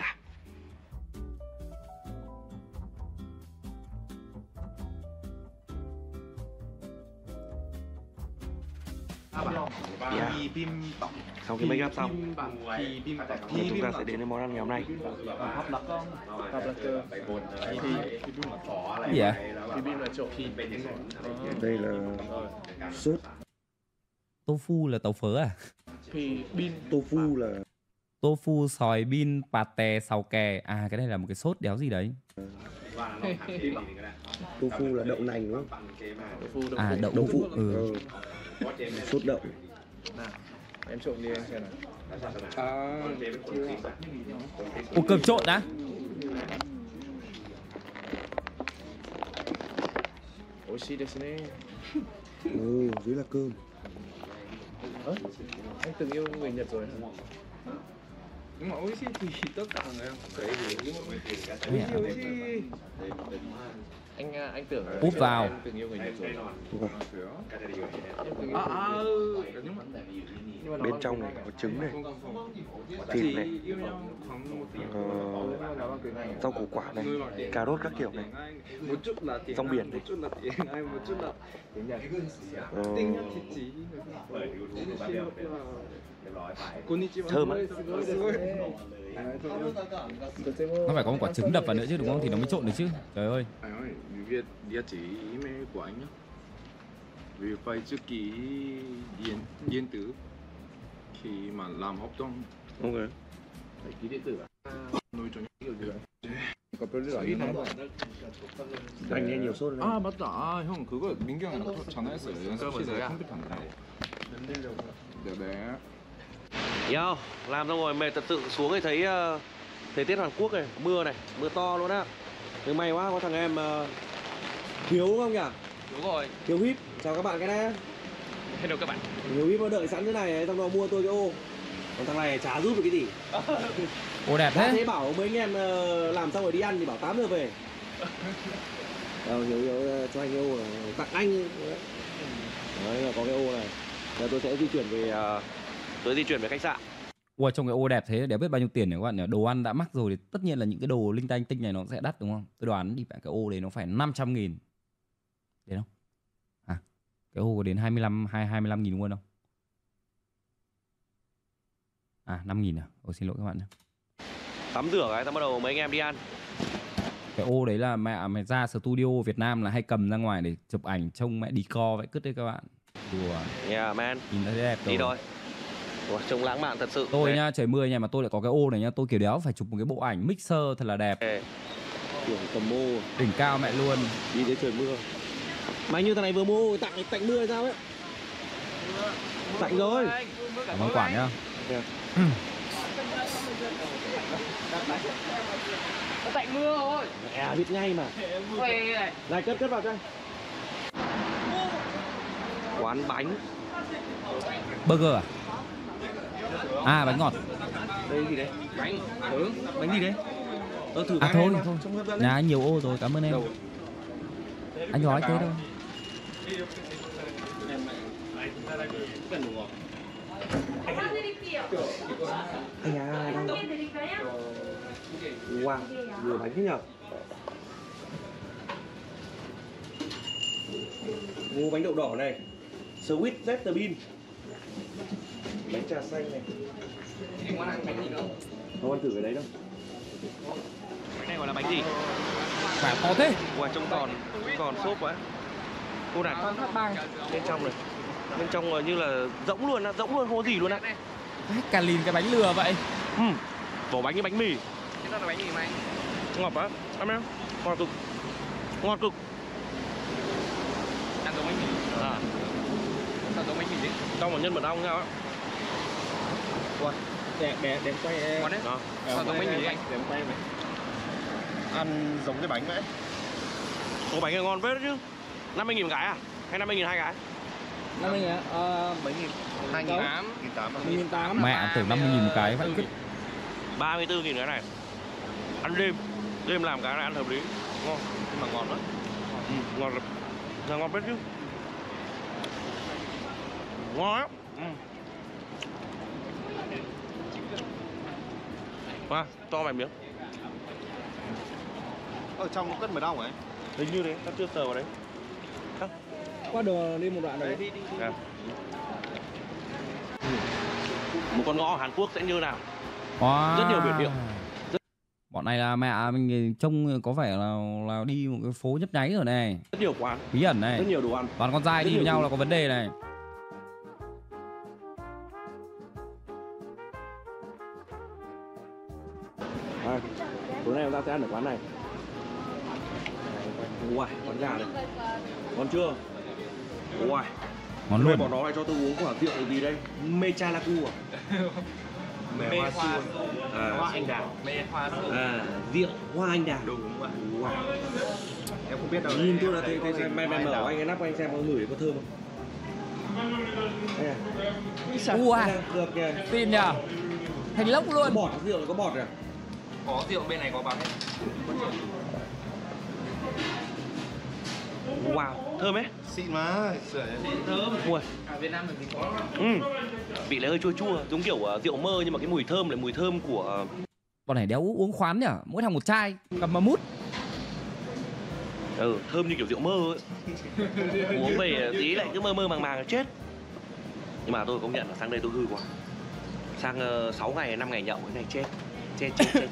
Sau khi make up xong thì chúng ta sẽ đến với món ăn ngày hôm nay. Gì ạ? Đây là sốt tofu là tàu phớ à? Tofu là tofu sòi bin pate sàu kè. À cái này là một cái sốt đéo gì đấy. Tofu là đậu nành đúng không? À đậu phụ. Sốt đậu. Em trộn đi anh xem nào. Ủa cơm trộn á? Oishii desu ne. Dưới là cơm. Anh từng yêu người Nhật rồi hả? Nhưng mà oishii thì tất cả người không thấy gì. Oishii. Anh tưởng úp vào. Em từng yêu người Nhật rồi. Bên trong này có trứng này, thịt này, rau củ quả này, cà rốt các kiểu này, rong biển này. Thơm á. Nó phải có một quả trứng đập vào nữa chứ đúng không? Thì nó mới trộn được chứ. Trời ơi. Viết địa chỉ email của anh nhé. Vì phải chữ ký điện tử khi mà làm hợp đồng. Ok. Phải ký điện tử à? Nuôi cho nhiều điều. Có 별일 아니네. Anh nghe nhiều sốt đấy. 아 맞다. 아, 형 그거 민경이랑 전화했어요. 연습실에 컴퓨터인데. 네네. Yo, làm xong rồi mệt thật sự, xuống thì thấy thời tiết Hàn Quốc này, mưa to luôn á. Nhưng may quá có thằng em Hiếu đúng không nhỉ? Đúng rồi. Hiếu Híp, chào các bạn cái đã. Hello các bạn. Hiếu Híp nó đợi sẵn thế này, xong nó mua tôi cái ô. Còn thằng này chả giúp được cái gì. Ô đẹp thế. Thế bảo mấy anh em làm xong rồi đi ăn thì bảo 8 giờ về. Hiếu cho anh cái ô tặng anh. Đấy là có cái ô này. Giờ tôi sẽ di chuyển về khách sạn. Ui trong cái ô đẹp thế đéo biết bao nhiêu tiền nhỉ các bạn nhỉ? Đồ ăn đã mắc rồi thì tất nhiên là những cái đồ linh tinh này nó sẽ đắt đúng không? Tôi đoán đi bạn cái ô đấy nó phải 500.000. Đến không? À, cái ô có đến 25.000 luôn không? À 5.000 à? Ôi xin lỗi các bạn nhé. Tắm rửa cái, ta bắt đầu mấy anh em đi ăn. Cái ô đấy là mẹ ra studio Việt Nam là hay cầm ra ngoài để chụp ảnh trông mẹ decor vậy cứt đấy các bạn. Đùa. Yeah man. Nhìn thấy đẹp rồi. Đi thôi. Ủa, trông lãng mạn thật sự. Tôi nha, trời mưa nha mà tôi lại có cái ô này nha, tôi kiểu đéo phải chụp một cái bộ ảnh mixer thật là đẹp. Kiểu cầm ô đỉnh cao mẹ luôn. Đi đến trời mưa. Mà như thằng này vừa mua tặng mưa hay sao ấy? Tặng rồi. Cảm ơn Quảng nhá. Tạnh mưa rồi. Mẹ biết ngay mà. Này cất vào cho anh. Quán bánh. Burger à? À bánh ngọt. Đây gì đấy? Bánh. Bánh gì đấy? Thử à thôi thôi. Nhà nhiều ô rồi, cảm ơn em. Anh nói thế thôi. Anh à, đang... Wow, nhiều bánh thế nhở? Mua bánh đậu đỏ này, Sweet Zeta Bean, bánh trà xanh này. Em muốn ăn bánh gì nữa? Không ăn thử cái đấy đâu. Bánh này gọi là bánh gì? Quả to thế. Ngoài trông còn xốp quá. Cô này bên trong này, bên trong như là rỗng luôn á, rỗng luôn, không có gì luôn á. Cả lìn cái bánh lừa vậy. Vỏ bánh như bánh mì. Thế đó là bánh gì mà anh? Ngọt á, ăn không? Ngọt cực, ngọt cực. Ăn giống bánh mì. À, sao giống bánh mì đấy? trong một nhân mật ong nhau á. Wow, để quay em. Ngon đấy. Đó. Sao giống bánh mì đấy anh? Để quay mày. Ăn giống cái bánh vậy. Ồ, bánh này ngon phết chứ. 50.000 một cái à? Hay 50.000 hai cái? 50.000 mấy nghìn? 2.800. Mẹ tưởng 50.000 một cái vậy. 34.000 cái này. Ăn đêm làm cái này ăn hợp lý, ngon, nhưng mà ngon lắm. Ngon là ngon phết chứ. Ngon lắm. To vài miếng. Ở trong nó cất mật ong ấy. Hình như đấy, ta chưa sờ vào đấy. Qua đường đi một đoạn đấy. Đi. À. Một con ngõ ở Hàn Quốc sẽ như nào? Wow. Rất nhiều biển hiệu. Bọn này là mẹ mình trông có vẻ là đi một cái phố nhấp nháy rồi này. Rất nhiều quán. Bí ẩn này. Rất nhiều đồ ăn. Toàn con trai đi với nhau là có vấn đề này. Tối nay chúng ta sẽ ăn ở quán này. Wow, quán gà này. Ngon chưa? Wow. Ngon luôn. Bọn nó lại cho tôi uống quả rượu gì đây? Mechalaku à? Mè hoa xua. Hoa anh đào. Mê hoa xua. Rượu hoa anh đào. Đúng ạ. Wow. Em không biết đâu. Nhìn tôi là thấy xem mày mở anh cái nắp anh xem có ngửi có thơm không? Wow. Được kìa. Tin nhờ. Thành lốc luôn. Có bọt, rượu có bọt à? Có rượu bên này có bán hết. Wow, thơm ấy. Xịn mà. Thơm. Ui. Ở Việt Nam mình thì có. Vị lại hơi chua chua, giống kiểu rượu mơ nhưng mà cái mùi thơm là mùi thơm của. Bọn này đéo uống khoán nhở, mỗi thằng một chai, cầm mà mút. Thơm như kiểu rượu mơ ấy. Uống về tí lại cứ mơ màng là chết. Nhưng mà tôi công nhận là sang đây tôi hư quá. Sang 6 ngày, 5 ngày nhậu cái này chết. Chết.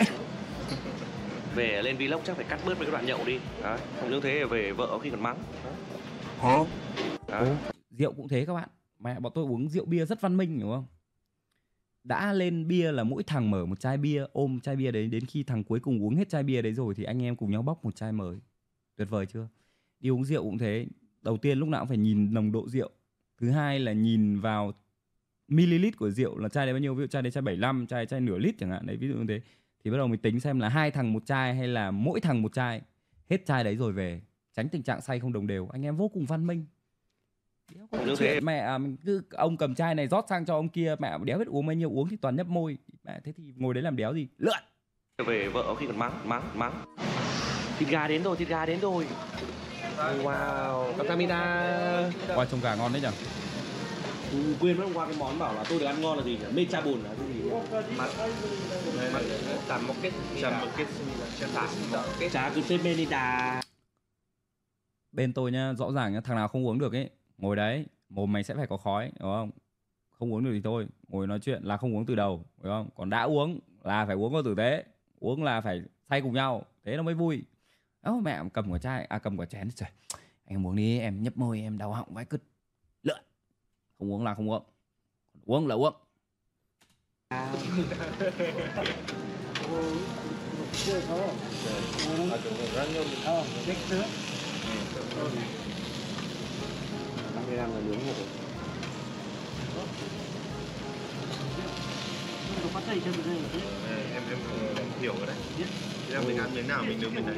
Về lên vlog chắc phải cắt bớt mấy cái đoạn nhậu đi. Đấy, không những thế về vợ có khi còn mắng. Rượu cũng thế các bạn. Mẹ bọn tôi uống rượu bia rất văn minh hiểu không? Đã lên bia là mỗi thằng mở một chai bia, ôm chai bia đấy đến khi thằng cuối cùng uống hết chai bia đấy rồi thì anh em cùng nhau bóc một chai mới. Tuyệt vời chưa? Đi uống rượu cũng thế. Đầu tiên lúc nào cũng phải nhìn nồng độ rượu. Thứ hai là nhìn vào ml của rượu là chai đấy bao nhiêu. Ví dụ chai đấy chai 75, chai nửa lít chẳng hạn đấy, ví dụ như thế. Thì bắt đầu mình tính xem là 2 thằng một chai hay là mỗi thằng một chai. Hết chai đấy rồi về. Tránh tình trạng say không đồng đều. Anh em vô cùng văn minh. Mẹ mình cứ ông cầm chai này rót sang cho ông kia, mẹ đéo biết uống bao nhiêu, uống thì toàn nhấp môi. Mẹ thế thì ngồi đấy làm đéo gì? Lượn. Về vợ có khi còn mắng. Thịt gà đến rồi. Wow, kamsamida. Wow, trông gà ngon đấy nhỉ? Quên mất hôm qua cái món bảo là tôi được ăn ngon là gì nhỉ? Mecha bùn là cái gì? Chả cứ xem menita. Bên tôi nhá, rõ ràng nhá, thằng nào không uống được ấy, ngồi đấy, mồm mày sẽ phải có khói, đúng không? Không uống được thì thôi, ngồi nói chuyện là không uống từ đầu, đúng không? Còn đã uống là phải uống có tử tế, uống là phải say cùng nhau, thế nó mới vui. Mẹ cầm quả chai, cầm quả chén, trời, anh uống đi, em nhấp môi, em đau họng vãi cứt. Lượn. Không uống là không uống, uống là uống. Đang là nướng hộ. Em hiểu cái đấy. Thế là mình ăn miếng nào mình nướng miếng đấy.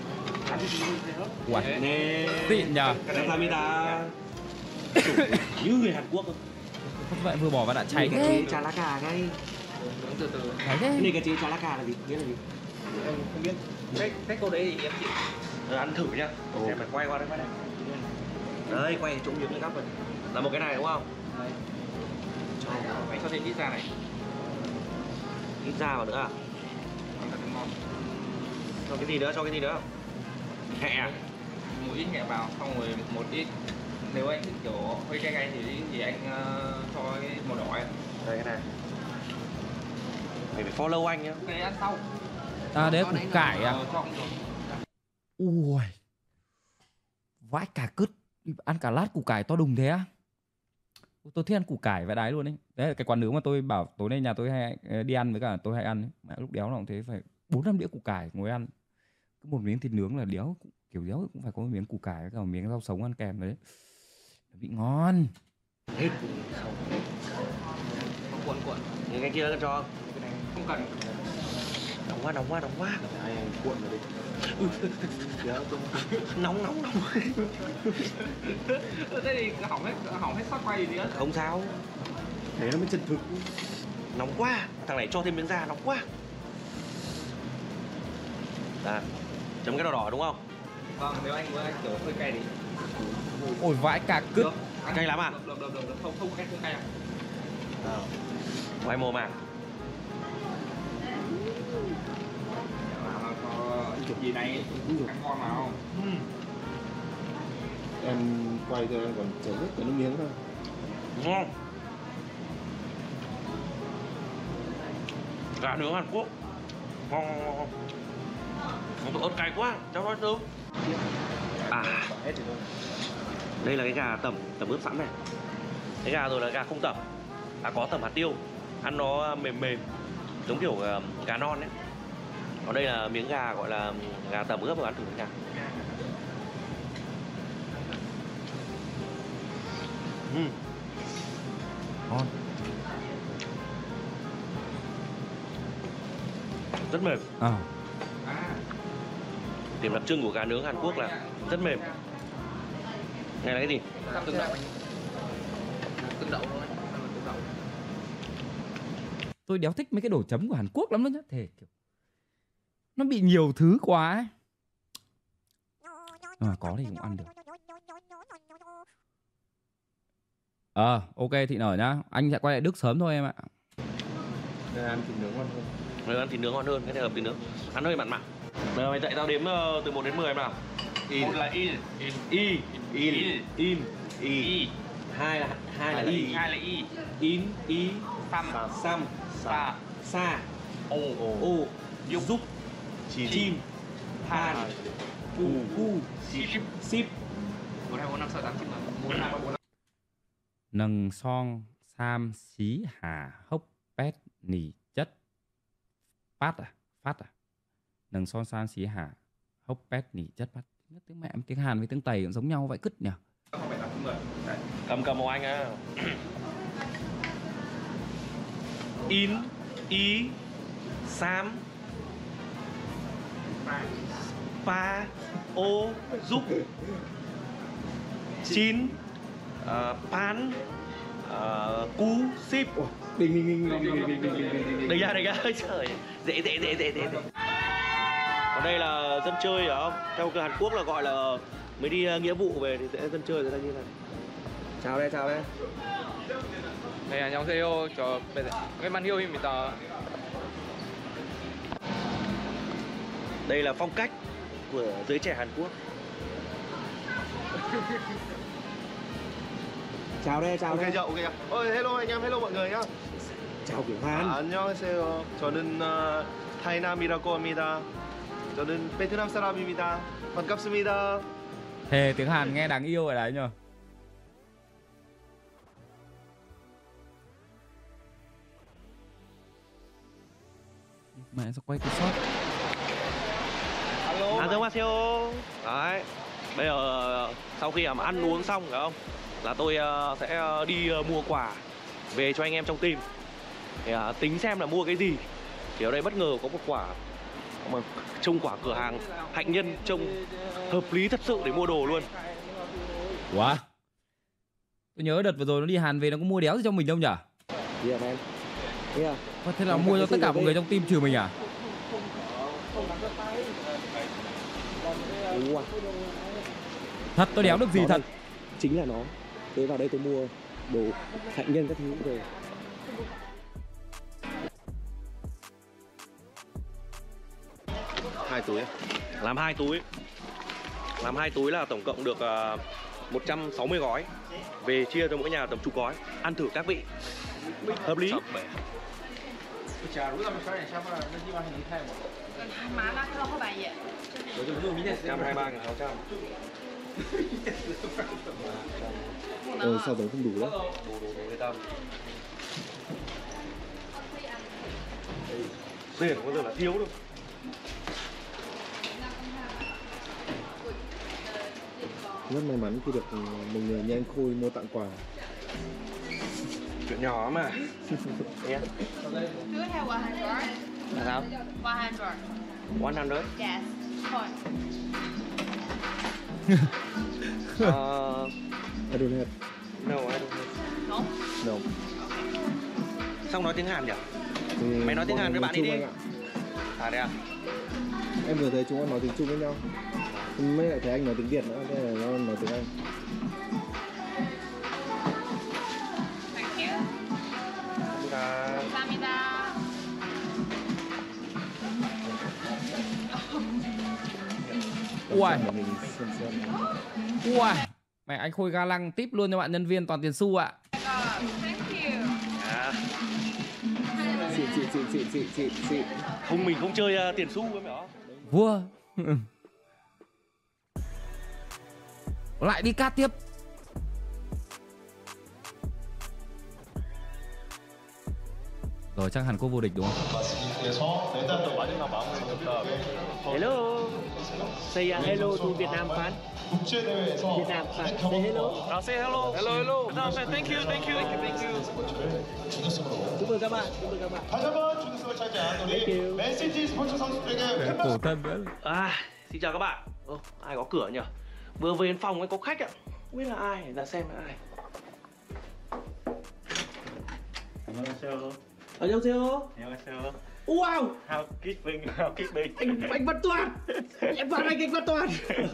Uầy, xịn nhờ. Kamsamida. Như người Hàn Quốc không? Không vậy vừa bỏ vào đã cháy thế. Chả lá cà ngay. Từ từ. Cháy thế. Này cái chế chả lá cà là gì? Nghĩa là gì? Em không biết. Cách câu đấy thì em chịu. Ăn thử nhá. Em phải quay qua đây, đấy, quay chỗ miếng gắp rồi. Là một cái này đúng không? Đây. Phải cho thêm ít ra này. Ít ra vào nữa à? Cho cái gì nữa? Hẹ à? một ít nghệ vào, xong rồi một ít. Nếu anh thích kiểu hơi cay cay thì anh cho cái màu đỏ ấy. Đây cái này. Mày phải follow anh nhá. Cái ăn sau. À đấy củ cải à? Ui, vãi cả cứt, ăn cả lát củ cải to đùng thế á? Tôi thích ăn củ cải và đái luôn đấy. Đấy là cái quán nướng mà tôi bảo tối nay nhà tôi hay đi ăn với cả tôi hay ăn ấy. Mẹ lúc đéo nào cũng thế, phải 4-5 đĩa củ cải ngồi ăn. Cứ một miếng thịt nướng là đéo, kiểu đéo cũng phải có một miếng củ cải với cả một miếng rau sống ăn kèm đấy. Vị ngon. Hết cuộn. Những cái kia cần cho không? Cái này không cần. Nóng quá. Ai anh cuộn vào đi. Nóng. Thế thì hỏng hết sắc quay gì nữa. Không sao. Thế nó mới chân thực. Nóng quá. Thằng này cho thêm miếng da nóng quá. Đó. Chấm cái đỏ đỏ đúng không? Vâng, nếu anh muốn kiểu hơi cay thì. Ôi vãi cả cứt. Cay lắm à? Được. Không cay à? Quay mồm à? Chụp gì này? Ăn ngon nào? Em quay thôi, em còn chảy hết cái nước miếng thôi. Ngon. Gà nướng Hàn Quốc. Ngon. Không có ớt cay quá, cháu nói sớm. À, đây là cái gà tẩm ướp sẵn này. Cái gà rồi là gà không tẩm. Có tẩm hạt tiêu. Ăn nó mềm, giống kiểu gà non đấy. Còn đây là miếng gà gọi là gà tẩm ướp, rồi ăn thử cái gà. Ngon. Rất mềm. Điểm đặc trưng của gà nướng Hàn Quốc là rất mềm. Này là cái gì? Tương đậu thôi. Tôi đéo thích mấy cái đồ chấm của Hàn Quốc lắm đó nhá. Thề kiểu nó bị nhiều thứ quá ấy. À, có thì cũng ăn được. Ok Thị Nở nhá. Anh sẽ quay lại Đức sớm thôi em ạ. Đây ăn thịt nướng ngon hơn. Đây ăn thịt nướng ngon hơn, cái này hợp thịt nướng. Ăn hơi mặn. Bây giờ mày dạy tao đếm từ 1 đến 10 em nào. Một là in. Hai là y. In, y, sam, sa, ô, giúp, chim, than, cu, ship. 1, 2, 4, 5, 6, 8, 9, 10, 11, 12, 13, 14. Nâng son, sam, xí, hà, hốc, pét, nỉ, chất. Phát à? Nâng son, sam, xí, hà, hốc, pét, nỉ, chất, phát. Tiếng mẹ em, tiếng Hàn với tiếng Tây cũng giống nhau vậy cứt nhỉ? Cầm một anh á. In, y, sam, pa, ô, giúp, chín, pan, cu, ship. Đinh. Đây ra. Trời, dễ. Còn đây là dân chơi hiểu không? Theo Hàn Quốc là gọi là mới đi nghĩa vụ về thì sẽ dân chơi ra đây như này. Chào đây. 네, 안녕하세요. 저 웬만히오입니다. Đây là phong cách của giới trẻ Hàn Quốc. Chào đây. Ok. Ôi, hello anh em, hello mọi người nhá. Chào kiểu Hàn. 안녕하세요. 저는 타이남이라고 합니다. 저는 베트남 사람입니다. 반갑습니다. Thề tiếng Hàn nghe đáng yêu rồi đấy nhờ. Mẹ sao quay cái shot. 안녕하세요. Đấy. Bây giờ sau khi ăn uống xong phải không? Là tôi sẽ đi mua quà về cho anh em trong team. Thì tính xem là mua cái gì. Thì ở đây bất ngờ có một quả mà trông quả cửa hàng Hạnh Nhân trông hợp lý thật sự để mua đồ luôn. Wow. Tôi nhớ đợt vừa rồi nó đi Hàn về nó có mua đéo gì cho mình đâu nhỉ? Yeah, man. Yeah. Thế là mua cho tất cả mọi người trong team trừ mình à? Thật tôi đéo được gì thật. Chính là nó. Tôi vào đây tôi mua đồ Hạnh Nhân các thứ về. Hai túi. Làm 2 túi. Làm 2 túi là tổng cộng được 160 gói. Về chia cho mỗi nhà tầm chục gói. Ăn thử các vị. Hợp lý. Má là không có bài gì. 123.600. Sao giống không đủ đấy. Đủ cái tầm. Tiền không bao giờ là thiếu đâu. Rất may mắn khi được một người như anh Khôi mua tặng quà. Chuyện nhỏ mà. Nghe. Cứ theo 100. Là sao? 100. 100? Yes. Thôi. I don't have. No, I don't have. No? No. Sao nói tiếng Hàn nhỉ? Thì Mày nói tiếng Hàn với bạn đi đi. À đây à? Em vừa thấy chúng nó nói tiếng Trung với nhau. Mới lại thấy anh nói tiếng Việt nữa, thế là nó nói tiếng Anh. Thank you. 감사합니다. Uầy. Uầy. Mẹ anh Khôi ga lăng tip luôn cho bạn nhân viên toàn tiền xu ạ. Thank you. Xịn. Không, mình không chơi tiền xu với mẹ. Vua. Lại đi cát tiếp. Rồi chắc Hàn Quốc vô địch đúng không? Hello. Say hello to Vietnam fan. Vietnam fan. Say hello. Say hello. Hello. Thank you. Chúc mừng các bạn. Thank you. Khổ thân nữa. Xin chào các bạn. Ai có cửa nhỉ? Vừa về đến phòng ấy có khách ạ. Không biết là ai, ra xem là ai. 안녕하세요. Wow. Housekeeping. Anh Văn Toàn. Em phạt anh Văn Toàn.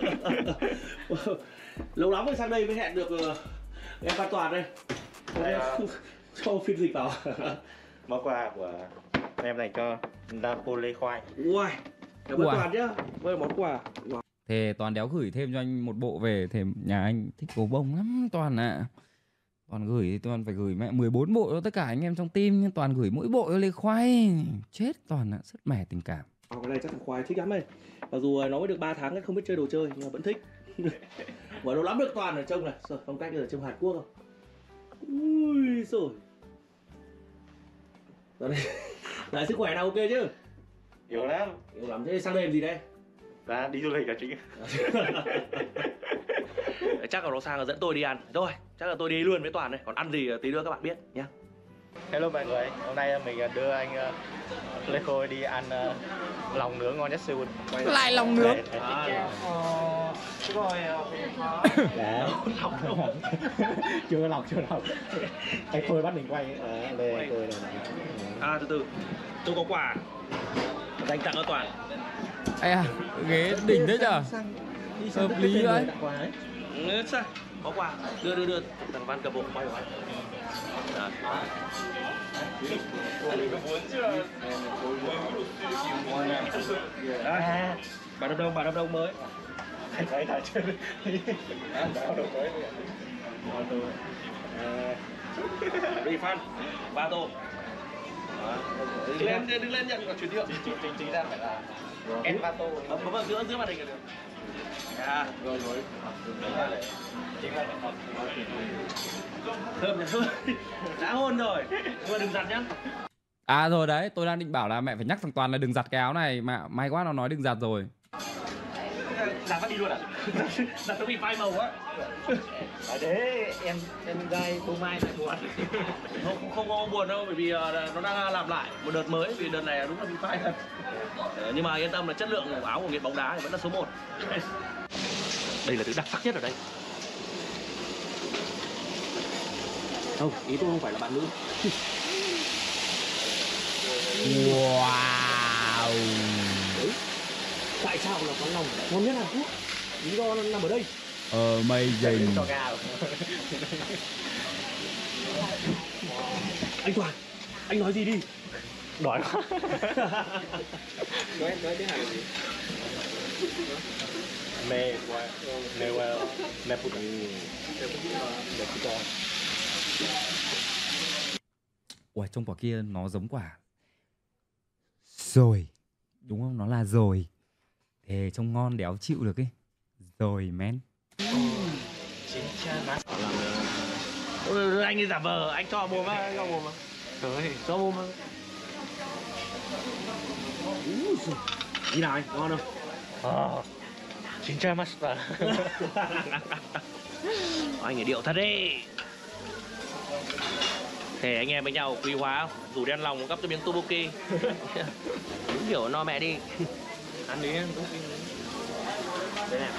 Lâu lắm rồi sang đây mới hẹn được em Văn Toàn đây. Cho phiên dịch vào. Món quà của em dành cho Napoli khoai. Wow. Cảm ơn Toàn nhá. Với món quà. Wow. Thế Toàn đéo gửi thêm cho anh một bộ về. Thế nhà anh thích gấu bông lắm Toàn ạ. Toàn gửi thì Toàn phải gửi mẹ 14 bộ cho tất cả anh em trong team. Nhưng Toàn gửi mỗi bộ cho Lê Khoai. Chết Toàn ạ, rất mẻ tình cảm. Cái này chắc là Khoai thích lắm này. Mặc dù nó mới được 3 tháng không biết chơi đồ chơi nhưng mà vẫn thích. Mà nó lắm được Toàn ở trông này. Rồi phong cách ở trong Hàn Quốc không? Ui rồi. Lại sức khỏe nào ok chứ? Yếu lắm. Yếu lắm. Thế sang đây làm gì đây? Đi du lịch là chính. Chắc là nó sang là dẫn tôi đi ăn. Rồi, chắc là tôi đi luôn với Toàn này. Còn ăn gì tí nữa các bạn biết nhé. Hello mọi người. Hôm nay mình đưa anh Lê Khôi đi ăn lòng nướng ngon nhất Seoul. Lại lòng nướng. Chưa lòng. Anh Khôi bắt mình quay. Từ từ. Tôi có quà dành tặng cho Toàn. Ây à, ghế đỉnh đấy nhở. Hợp lý đấy. Sao? Có quà. Đưa. Thằng Văn cầm bộ quay của anh. Bà đâm đông mới. Đi Phan, 3 tô. Đứng lên nhận còn chuyển điệu. Chính ra phải là Envato. Bấm giữa màn hình là được. Rồi. Thơm nhỉ? Đã hôn rồi. Nhưng mà đừng giặt nhá. À rồi đấy, tôi đang định bảo là mẹ phải nhắc thằng Toàn là đừng giặt cái áo này. Mà may quá nó nói đừng giặt rồi. Giặt phát đi luôn à? Giặt nó bị phai màu á. Thế em dai tô mai lại buồn. Không có buồn đâu, bởi vì nó đang làm lại một đợt mới. Vì đợt này đúng là bị phai thật. Nhưng mà yên tâm là chất lượng của áo của nghiện bóng đá thì vẫn là số 1. Đây là thứ đặc sắc nhất ở đây. Không, ý tôi không phải là bạn nữ. Wow. Đấy. Tại sao là quán lòng ngon nhất Hàn Quốc? Lý do nó nằm ở đây. Amazing. Cho gà. Anh Toàn, anh nói gì đi? Đói quá. Nói tiếng Hàn là gì? Ui, trong quả kia nó giống quả rồi, đúng không? Nó là rồi. Thề trông ngon đéo chịu được ấy. Rồi men. Anh đi giả vờ, anh cho mồm á, anh cho mồm á. Trời, cho mồm á. Như nào anh, ngon không? 진짜 맛있다. Anh ấy điệu thật đấy. Thế anh em với nhau quý hóa không? Rủ đi ăn lòng gắp cho miếng tteokbokki. Đúng kiểu no mẹ đi. Ăn đi em, đây này.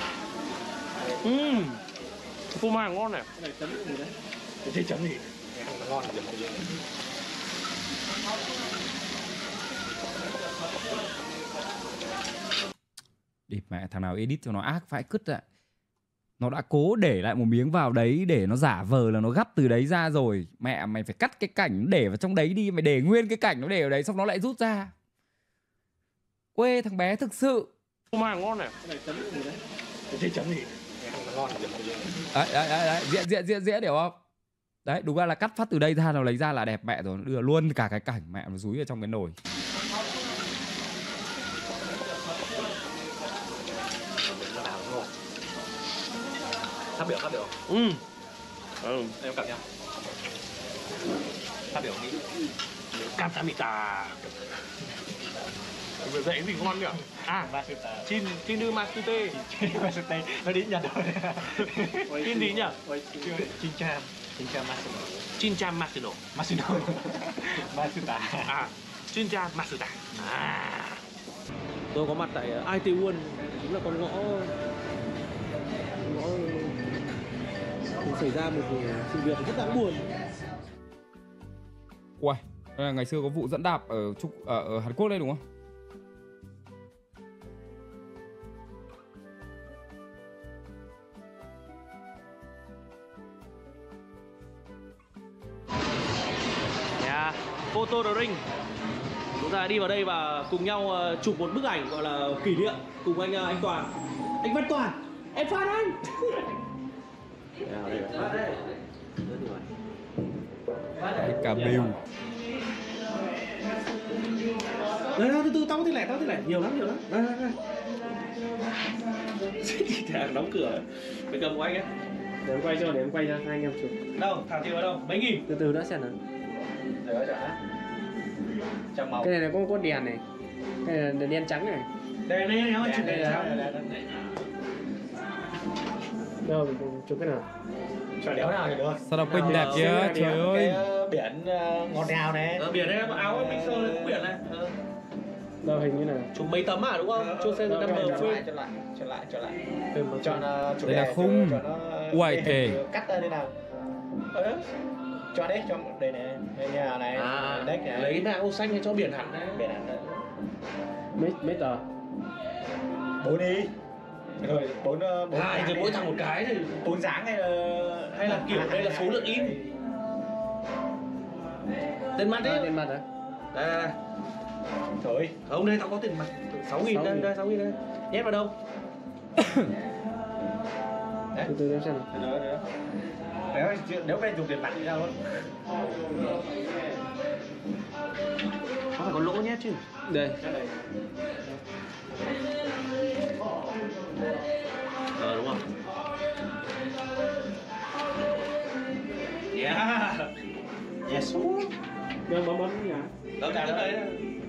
Phô mai ngon này. Cái này chấm gì đấy? Cái chấm gì? Ngon chấm gì? Địt mẹ, thằng nào edit cho nó ác vãi cứt ạ. Nó đã cố để lại một miếng vào đấy để nó giả vờ là nó gắp từ đấy ra rồi. Mẹ mày phải cắt cái cảnh để vào trong đấy đi. Mày để nguyên cái cảnh nó để ở đấy xong nó lại rút ra. Quê thằng bé thực sự. Phô mai ngon này. Cái này chấm gì đấy? Cái chấm gì? Ngon chấm gì? Đấy, diễn hiểu không? Đấy, đúng ra là cắt phát từ đây ra, nó lấy ra là đẹp mẹ rồi. Nó đưa luôn cả cái cảnh mẹ nó dúi vào trong cái nồi. Phát biểu. Em cầm nhau. Phát biểu đi. Kamsamita. Vậy cái gì ngon nhỉ? Chin đưa Masute. Masute. Nó đi Nhật rồi. Chin gì nhỉ? Chincham Masuno. Masuta. Chincham Masuta. Tôi có mặt tại Itaewon, chính là con ngõ xảy ra một sự việc rất đáng buồn. Uầy, ngày xưa có vụ dẫn đạp ở Hàn Quốc đây đúng không? Photo the ring. Chúng ta đi vào đây và cùng nhau chụp một bức ảnh gọi là kỷ niệm cùng anh Toàn. Anh Văn Toàn. Em Phan anh. Cả bìu. Đây, từ tao có thể lẻ, nhiều lắm. Đây. Đóng cửa. Phải cầm của anh ấy. Để em quay cho hai anh em chụp. Đâu, thằng chịu ở đâu? Mấy nghìn? Từ từ đã xem nào. Để đó chả. Màu. Cái này có đèn này. Cái này là đèn trắng này. Đèn này không? Chụp đèn sao? Đâu, chụp cái nào? Chọn đéo nào thì được. Sao đọc Pinh đẹp chứ? Trời ơi. Biển ngọt ngào này. Biển đấy, áo mình sơ lên biển này. Đâu hình như nào? Chụp mấy tấm à đúng không? Chụp xem number free. Chọn lại. Chọn chụp đây là khung. Uầy thề. Cắt ra thế nào? Cho đấy, cho đây này, đây nhà này, deck này. Lấy màu xanh cho biển hẳn đấy. Biển hẳn đấy. Mấy tờ? 4 đi. Rồi 4 2 rồi mỗi thằng một cái thì 4 dáng hay là kiểu đây là số lượng in. Tiền mặt đấy. Tiền mặt hả? Đây. Trời, không đây tao có tiền mặt 6.000 đây, 6.000 đây. Nhét vào đâu? Từ từ em xem nào. Nếu mày dùng tiền mặt thì sao luôn? Có phải có lỗ nhét chứ? Đây. Đúng không? Yeah. Yes. Bấm nhá. Đó cả đó đấy.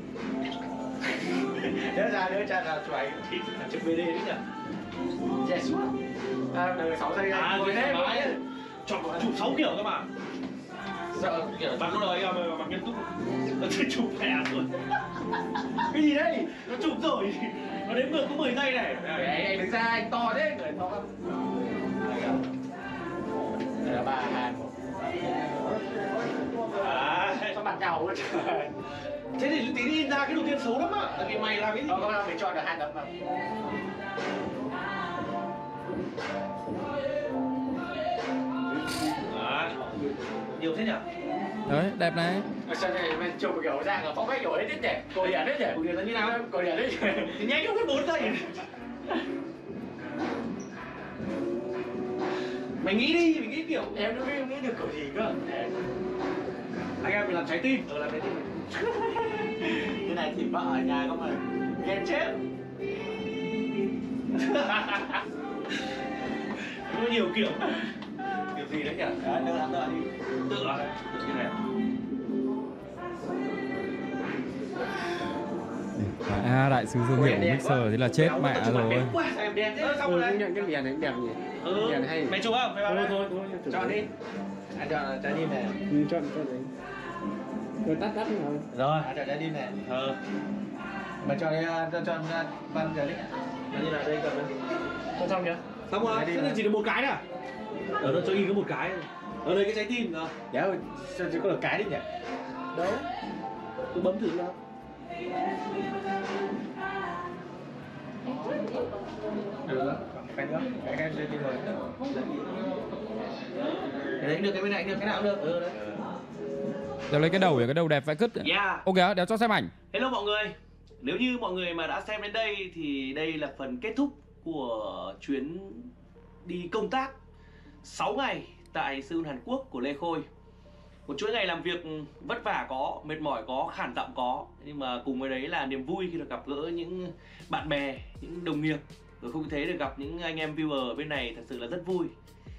Đứa ra chụp ảnh chụp BD đấy nhỉ? Yes. Đời 6 giây anh. Rồi đấy. Chụp 6 kiểu cơ mà. Sợ kiểu bạn có đời mà bằng nghiêm túc. Nó chụp mẹ rồi. Cái gì đây? Nó chụp rồi. Nó đếm ngược có 10 giây này. Anh đứng ra anh to thế, người to lắm. Đây là 3 2 1. Sao mặt nhàu quá trời. Thế thì tí đi ra cái đầu tiên xấu lắm á. Tại vì mày làm cái gì? Không, mình chọn được 2 tấm mà. Nhiều thế nhỉ? Đấy, đẹp này. Sao này mình chụp kiểu dạng ở phong cách kiểu ấy hết nhỉ? Cổ điển hết nhỉ? Cổ điển là như nào em? Cổ điển hết nhỉ? Thì nhanh không biết 4 giây. Mày nghĩ đi, mày nghĩ kiểu em đâu biết nghĩ được kiểu gì cơ. Anh em mình làm trái tim. làm cái gì. Cái này thì vợ ở nhà không phải ghen chết. Có nhiều kiểu. Kiểu gì đấy nhỉ? Đưa làm tựa đi. Tựa như này. Đại sứ thương hiệu của Mixer thế là chết mẹ rồi. Em đen thế xong rồi đấy. Cái đèn này đẹp nhỉ? Đèn hay. Mày chụp không? Mày vào đây. Thôi, chọn đi. Anh chọn trái tim này. Chọn đấy. Rồi tắt rồi. Rồi, anh chọn trái tim này. Mày chọn đây, chọn văn giờ đi. Như là đây cầm đây. Cho xong chưa? Xong rồi, thế chỉ được một cái nữa. Ở đó cho in có một cái. Ở đây cái trái tim rồi. Đéo, cho chỉ có được cái đi nhỉ? Đâu? Tôi bấm thử nào. Được, cái nữa, cái trái tim rồi. Cái đấy được, cái bên này được, cái nào cũng được. Đấy. Đéo lấy cái đầu để cái đầu đẹp vẽ cứt. Yeah. Ok, đéo cho xem ảnh. Hello mọi người. Nếu như mọi người mà đã xem đến đây thì đây là phần kết thúc của chuyến đi công tác 6 ngày tại Seoul, Hàn Quốc của Lê Khôi. Một chuỗi ngày làm việc vất vả có, mệt mỏi có, khản giọng có. Nhưng mà cùng với đấy là niềm vui khi được gặp gỡ những bạn bè, những đồng nghiệp. Rồi không thế được gặp những anh em viewer ở bên này thật sự là rất vui.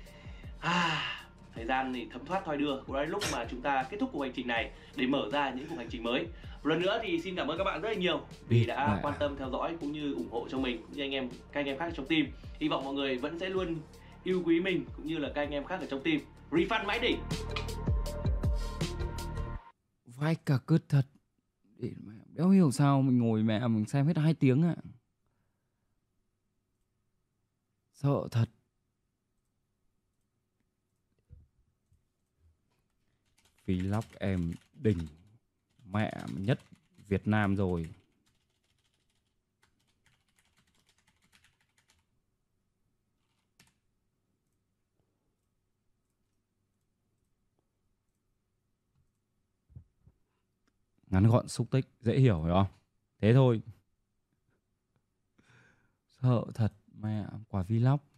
Thời gian thì thấm thoát thoi đưa. Cũng là lúc mà chúng ta kết thúc cuộc hành trình này để mở ra những cuộc hành trình mới. Một lần nữa thì xin cảm ơn các bạn rất là nhiều vì đã quan tâm theo dõi cũng như ủng hộ cho mình cũng như các anh em khác trong team. Hy vọng mọi người vẫn sẽ luôn yêu quý mình cũng như là các anh em khác ở trong team. Refund mãi đỉnh. Vai cả cứt thật. Đéo hiểu sao mình ngồi mẹ mình xem hết 2 tiếng ạ. Sợ thật. Vlog em đỉnh mẹ nhất Việt Nam rồi. Ngắn gọn xúc tích, dễ hiểu phải không? Thế thôi. Sợ thật mẹ quả vlog.